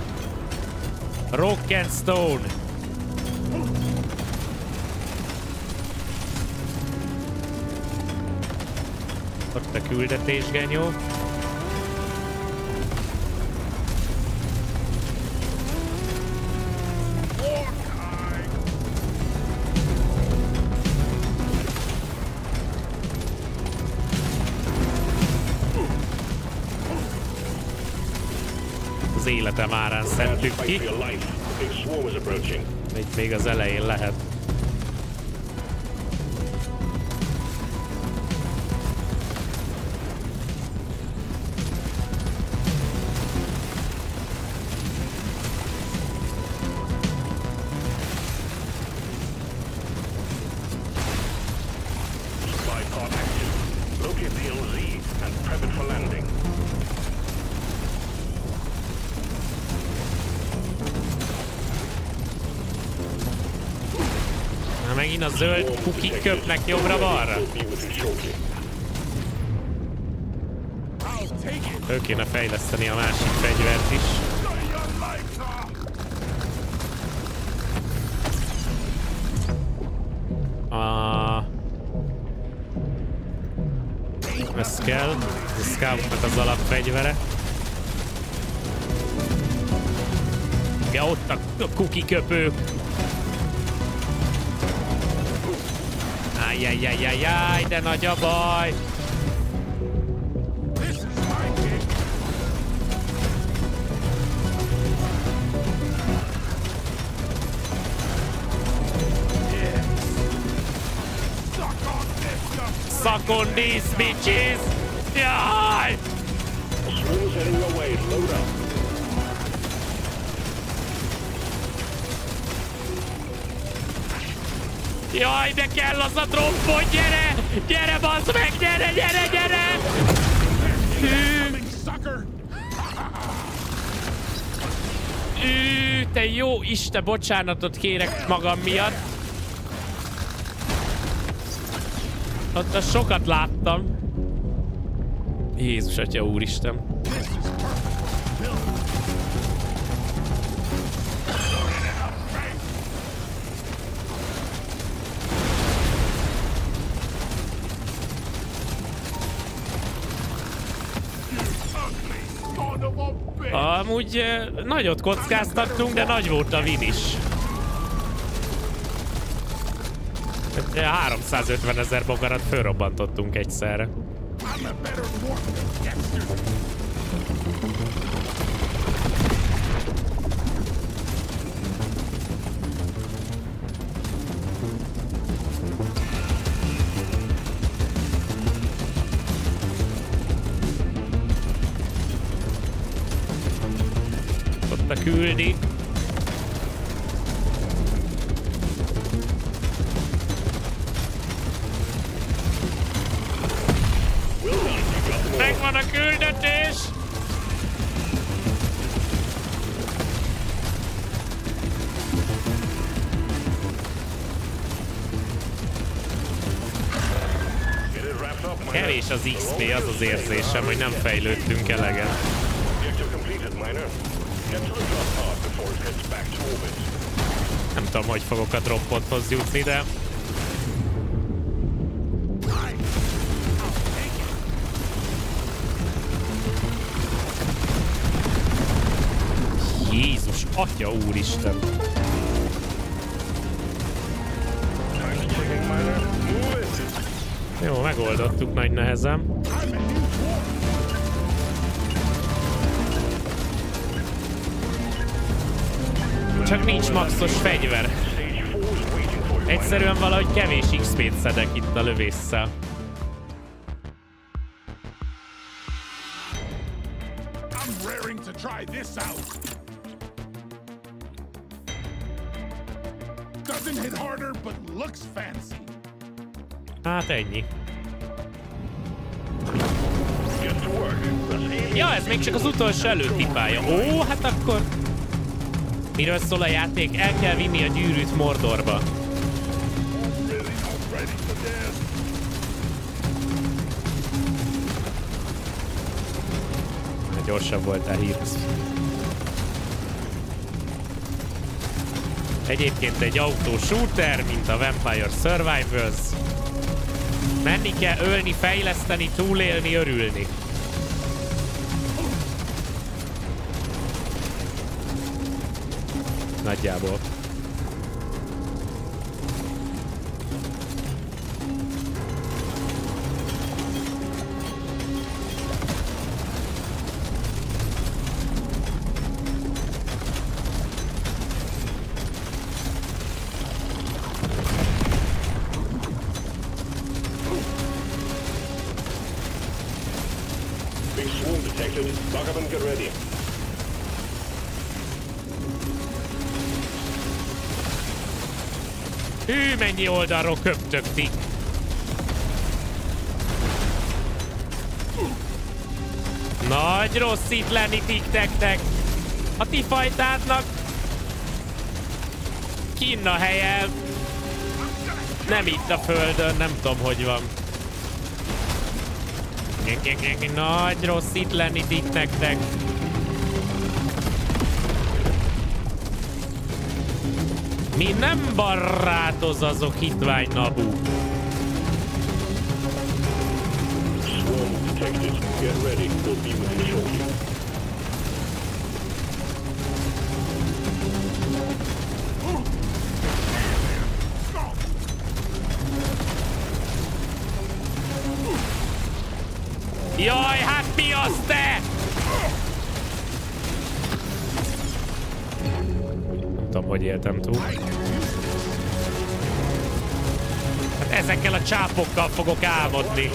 Rock and Stone! Ott a küldetés, genyó. Az életem árán szedtük ki. Még, még az elején lehet. Megint a zöld kukik köpnek jobbra-balra. Ő kéne fejleszteni a másik fegyvert is. A... Ez kell. A Scoutnak az alapfegyvere. Ja, ott a kuki köpők. Ajjajjajjajjaj, de nagy a baj! Suck on these bitches! Jaj! Jaj, de kell az a trompon, gyere! Gyere, bazd meg, gyere, gyere, gyere! Hű! Hű, te jó Isten, bocsánatot kérek magam miatt. Ott a sokat láttam. Jézus Atya Úristen. Amúgy nagyot kockáztattunk, de nagy volt a win is. háromszázötven ezer bogarat fölrobbantottunk egyszerre. Ott a küldi. Megvan a küldetés! Kevés az iksz pé, az az érzésem, hogy nem fejlődtünk elegen. Nem tudom, hogy fogok a dropothoz jutni, de... Jézus, Atya Úristen! Jó, megoldottuk nagy nehezen. Csak nincs maxos fegyver. Egyszerűen valahogy kevés iksz pét szedek itt a lövésszel. Hát ennyi. Ja, ez még csak az utolsó előtti pálya. Ó, hát akkor... Miről szól a játék? El kell vinni a gyűrűt Mordorba. Gyorsabb voltál, Hírsz. Egyébként egy autó shooter, mint a Vampire Survivors. Menni kell, ölni, fejleszteni, túlélni, örülni. Nagyjából. Big swarm detected. Lock up and get ready. Hű, mennyi oldalról köptögtik. Nagy rossz itt lenni tikteknek. A ti fajtádnak kinn a helyem. Nem itt a földön, nem tudom, hogy van. Nagy rossz itt lenni tikteknek. Mi nem barátozazok, hitvány Nabu. Swarm detected. Get ready. We'll be with you shortly. Jaj, hát mi az te? Nem tudom, hogy éltem túl. Hát ezekkel a csápokkal fogok álmodni.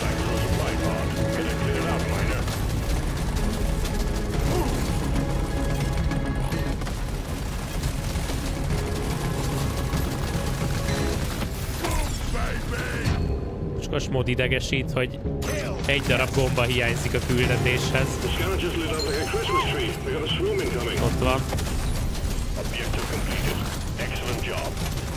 Mocskos mód idegesít, hogy egy darab gomba hiányzik a küldetéshez. Ott van. Objective completed. Excellent job.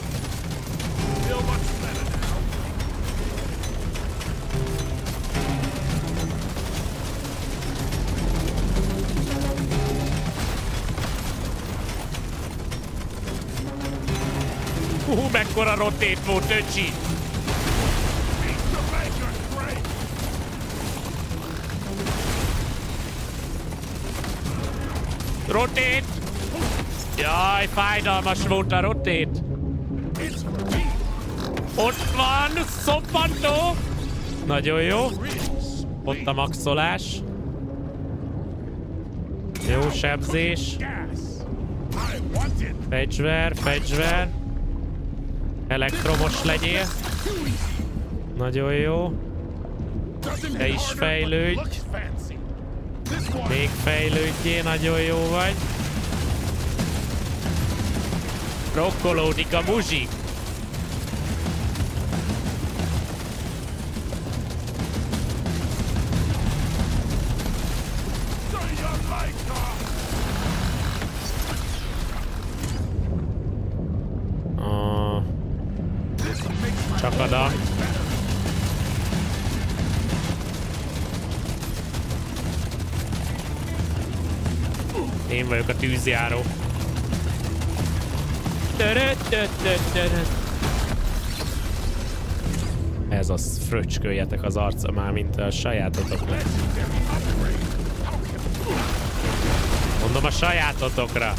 Hú, mekkora rotét volt, öcsi! Rotét! Jaj, fájdalmas volt a rotét! Ott van, szoppantó! Nagyon jó. Ott a maxolás. Jó sebzés. Fegyver, fegyver. Elektromos legyél. Nagyon jó. Te is fejlődj. Még fejlődjél, nagyon jó vagy. Rokkolódik a muzsik. Oh. Csak oda. Én vagyok a tűzjáró. Ez az, fröcsköljetek az arca már, mint a sajátotokra. Mondom a sajátotokra.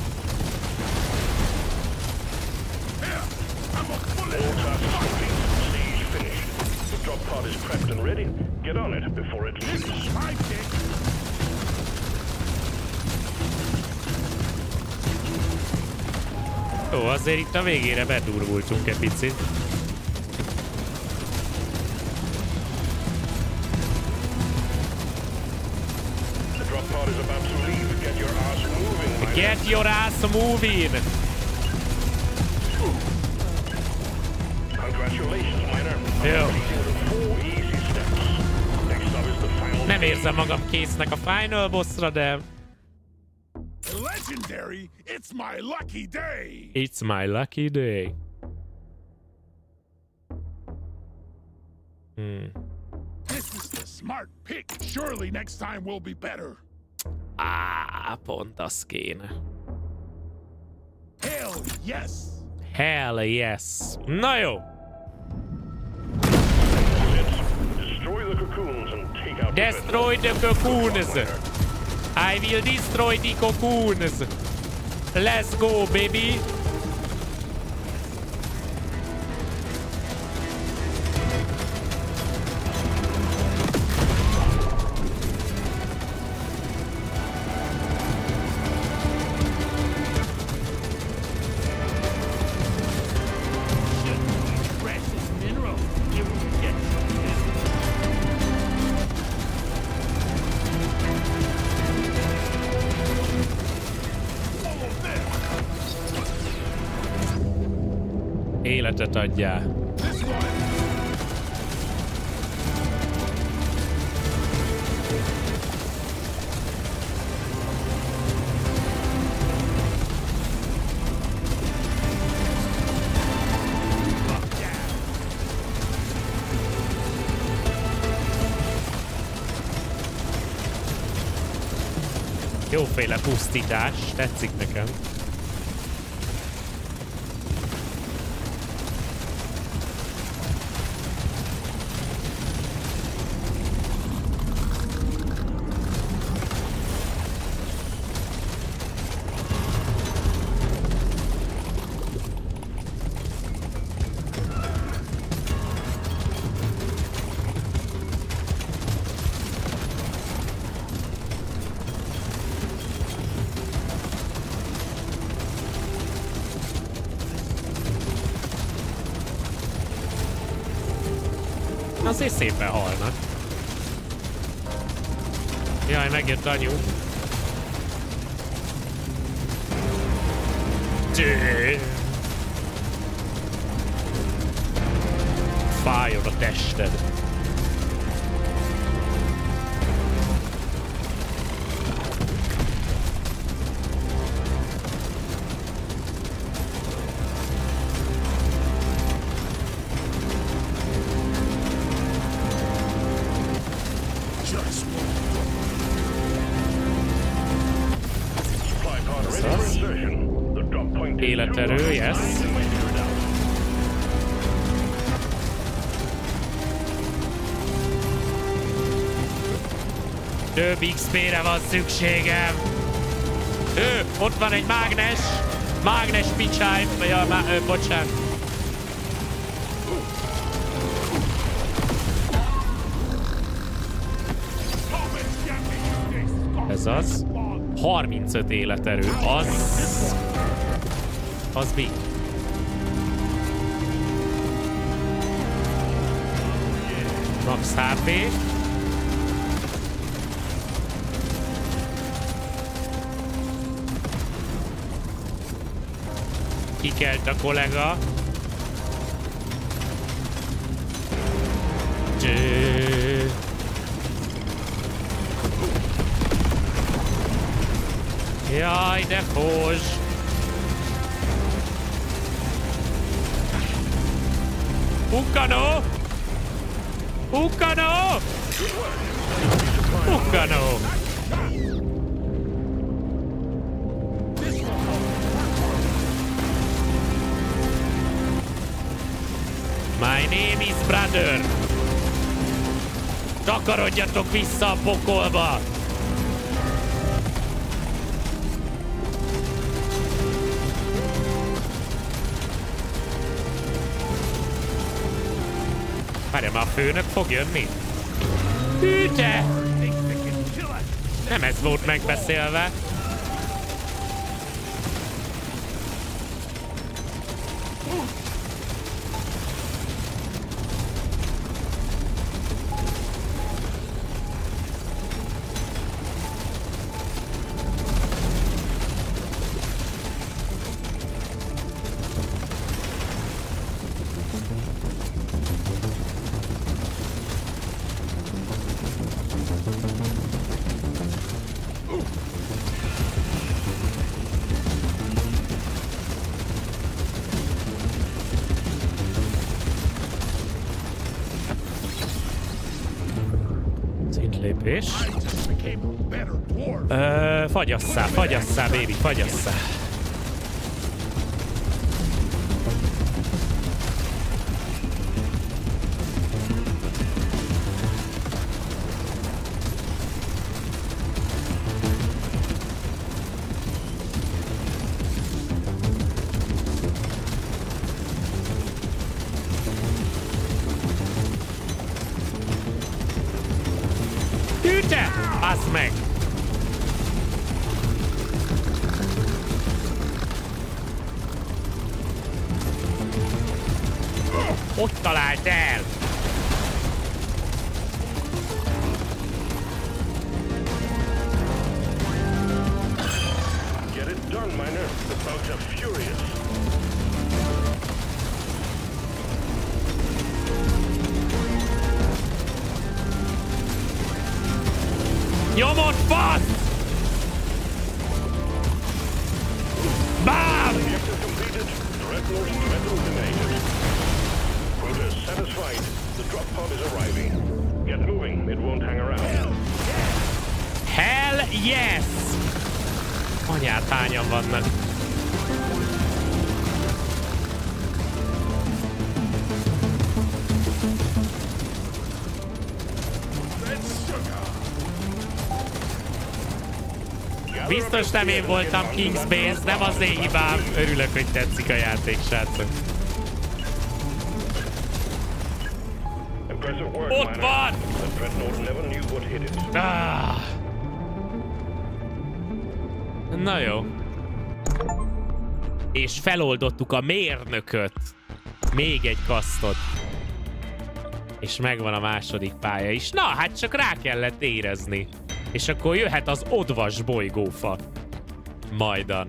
Jó, azért itt a végére bedurvultunk egy picit. Get your ass moving! Jó. Nem érzem magam késznek a final bossra, de... Legendary, it's my lucky day. It's my lucky day. Hmm. This is the smart pick. Surely next time will be better. Á, pont az kéne. Hell yes. Hell yes. Na jó. Destroy the cocoons and take out Destroy the cocoons. I will destroy the cocoons. Let's go, baby. Életet adjál. Jóféle pusztítás, tetszik nekem. Azért szépen halnak. Jaj, megjött anyu. Fájjon a tested. Életerő, yes. Több iksz pére van szükségem. Ő, ott van egy mágnes. Mágnes picsány, vagy a má... Ö, bocsánat. Ez az. harmincöt életerő. Az... Az mi? Max há pé. Kikelt a kollega. Cső. Jaj, de fos. Ukkano! Ukkano! Ukkano! My name is brother! Takarodjatok vissza a pokolba! Várjál, már a főnök fog jönni? Hűte! Nem ez volt megbeszélve. Lépés. Ö, fagyasszál, fagyasszál, baby, fagyasszál. Hűte! Azt meg! Ott talált el! Get it done, Miner. The bugs are furious. Nyomod, fasz! Bám! Objective completed. Dreadnought threat eliminated. Quota satisfied. The drop pod is arriving. Get moving. It won't hang around. Hell yes! Anyát, hányan vannak? Biztos nem én voltam King's Base, nem az én hibám. Örülök, hogy tetszik a játék, srácok. Ott van! Ah. Na jó. És feloldottuk a mérnököt. Még egy kasztot. És megvan a második pálya is. Na, hát csak rá kellett érezni. És akkor jöhet az odvas bolygófa. Majdan.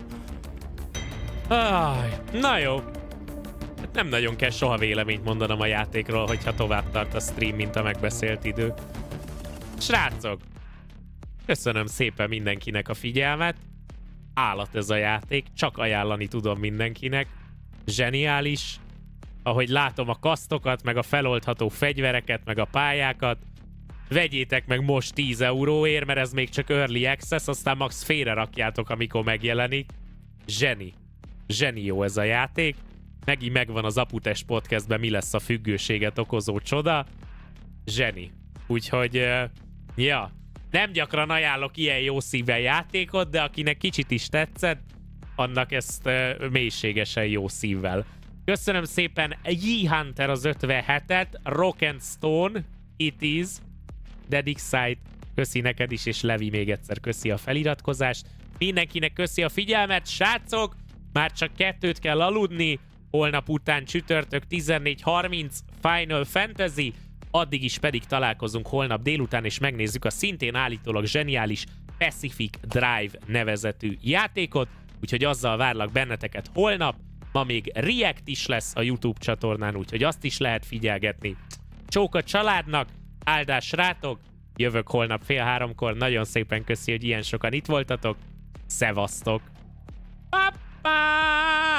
Ah, na jó. Hát nem nagyon kell soha véleményt mondanom a játékról, hogyha tovább tart a stream, mint a megbeszélt idő. Srácok, köszönöm szépen mindenkinek a figyelmet. Állat ez a játék, csak ajánlani tudom mindenkinek. Zseniális. Ahogy látom a kasztokat, meg a feloldható fegyvereket, meg a pályákat. Vegyétek meg most tíz euróért, mert ez még csak Early Access, aztán max félre rakjátok, amikor megjelenik. Zseni. Zseni jó ez a játék. Megint megvan az Aputest podcastben, mi lesz a függőséget okozó csoda. Zseni. Úgyhogy, uh, ja, nem gyakran ajánlok ilyen jó szívvel játékot, de akinek kicsit is tetszett, annak ezt uh, mélységesen jó szívvel. Köszönöm szépen Ye-Hunter az ötvenhetet, Rock and Stone, It Is, Dead Excite, köszi neked is, és Levi még egyszer köszi a feliratkozást. Mindenkinek köszi a figyelmet, srácok, már csak kettőt kell aludni, holnap után csütörtök tizennégy harminc Final Fantasy, addig is pedig találkozunk holnap délután, és megnézzük a szintén állítólag zseniális Pacific Drive nevezetű játékot, úgyhogy azzal várlak benneteket holnap. Ma még React is lesz a YouTube csatornán, úgyhogy azt is lehet figyelgetni. Csók a családnak, áldás rátok, jövök holnap fél háromkor, nagyon szépen köszi, hogy ilyen sokan itt voltatok. Szevasztok! Pa-pa!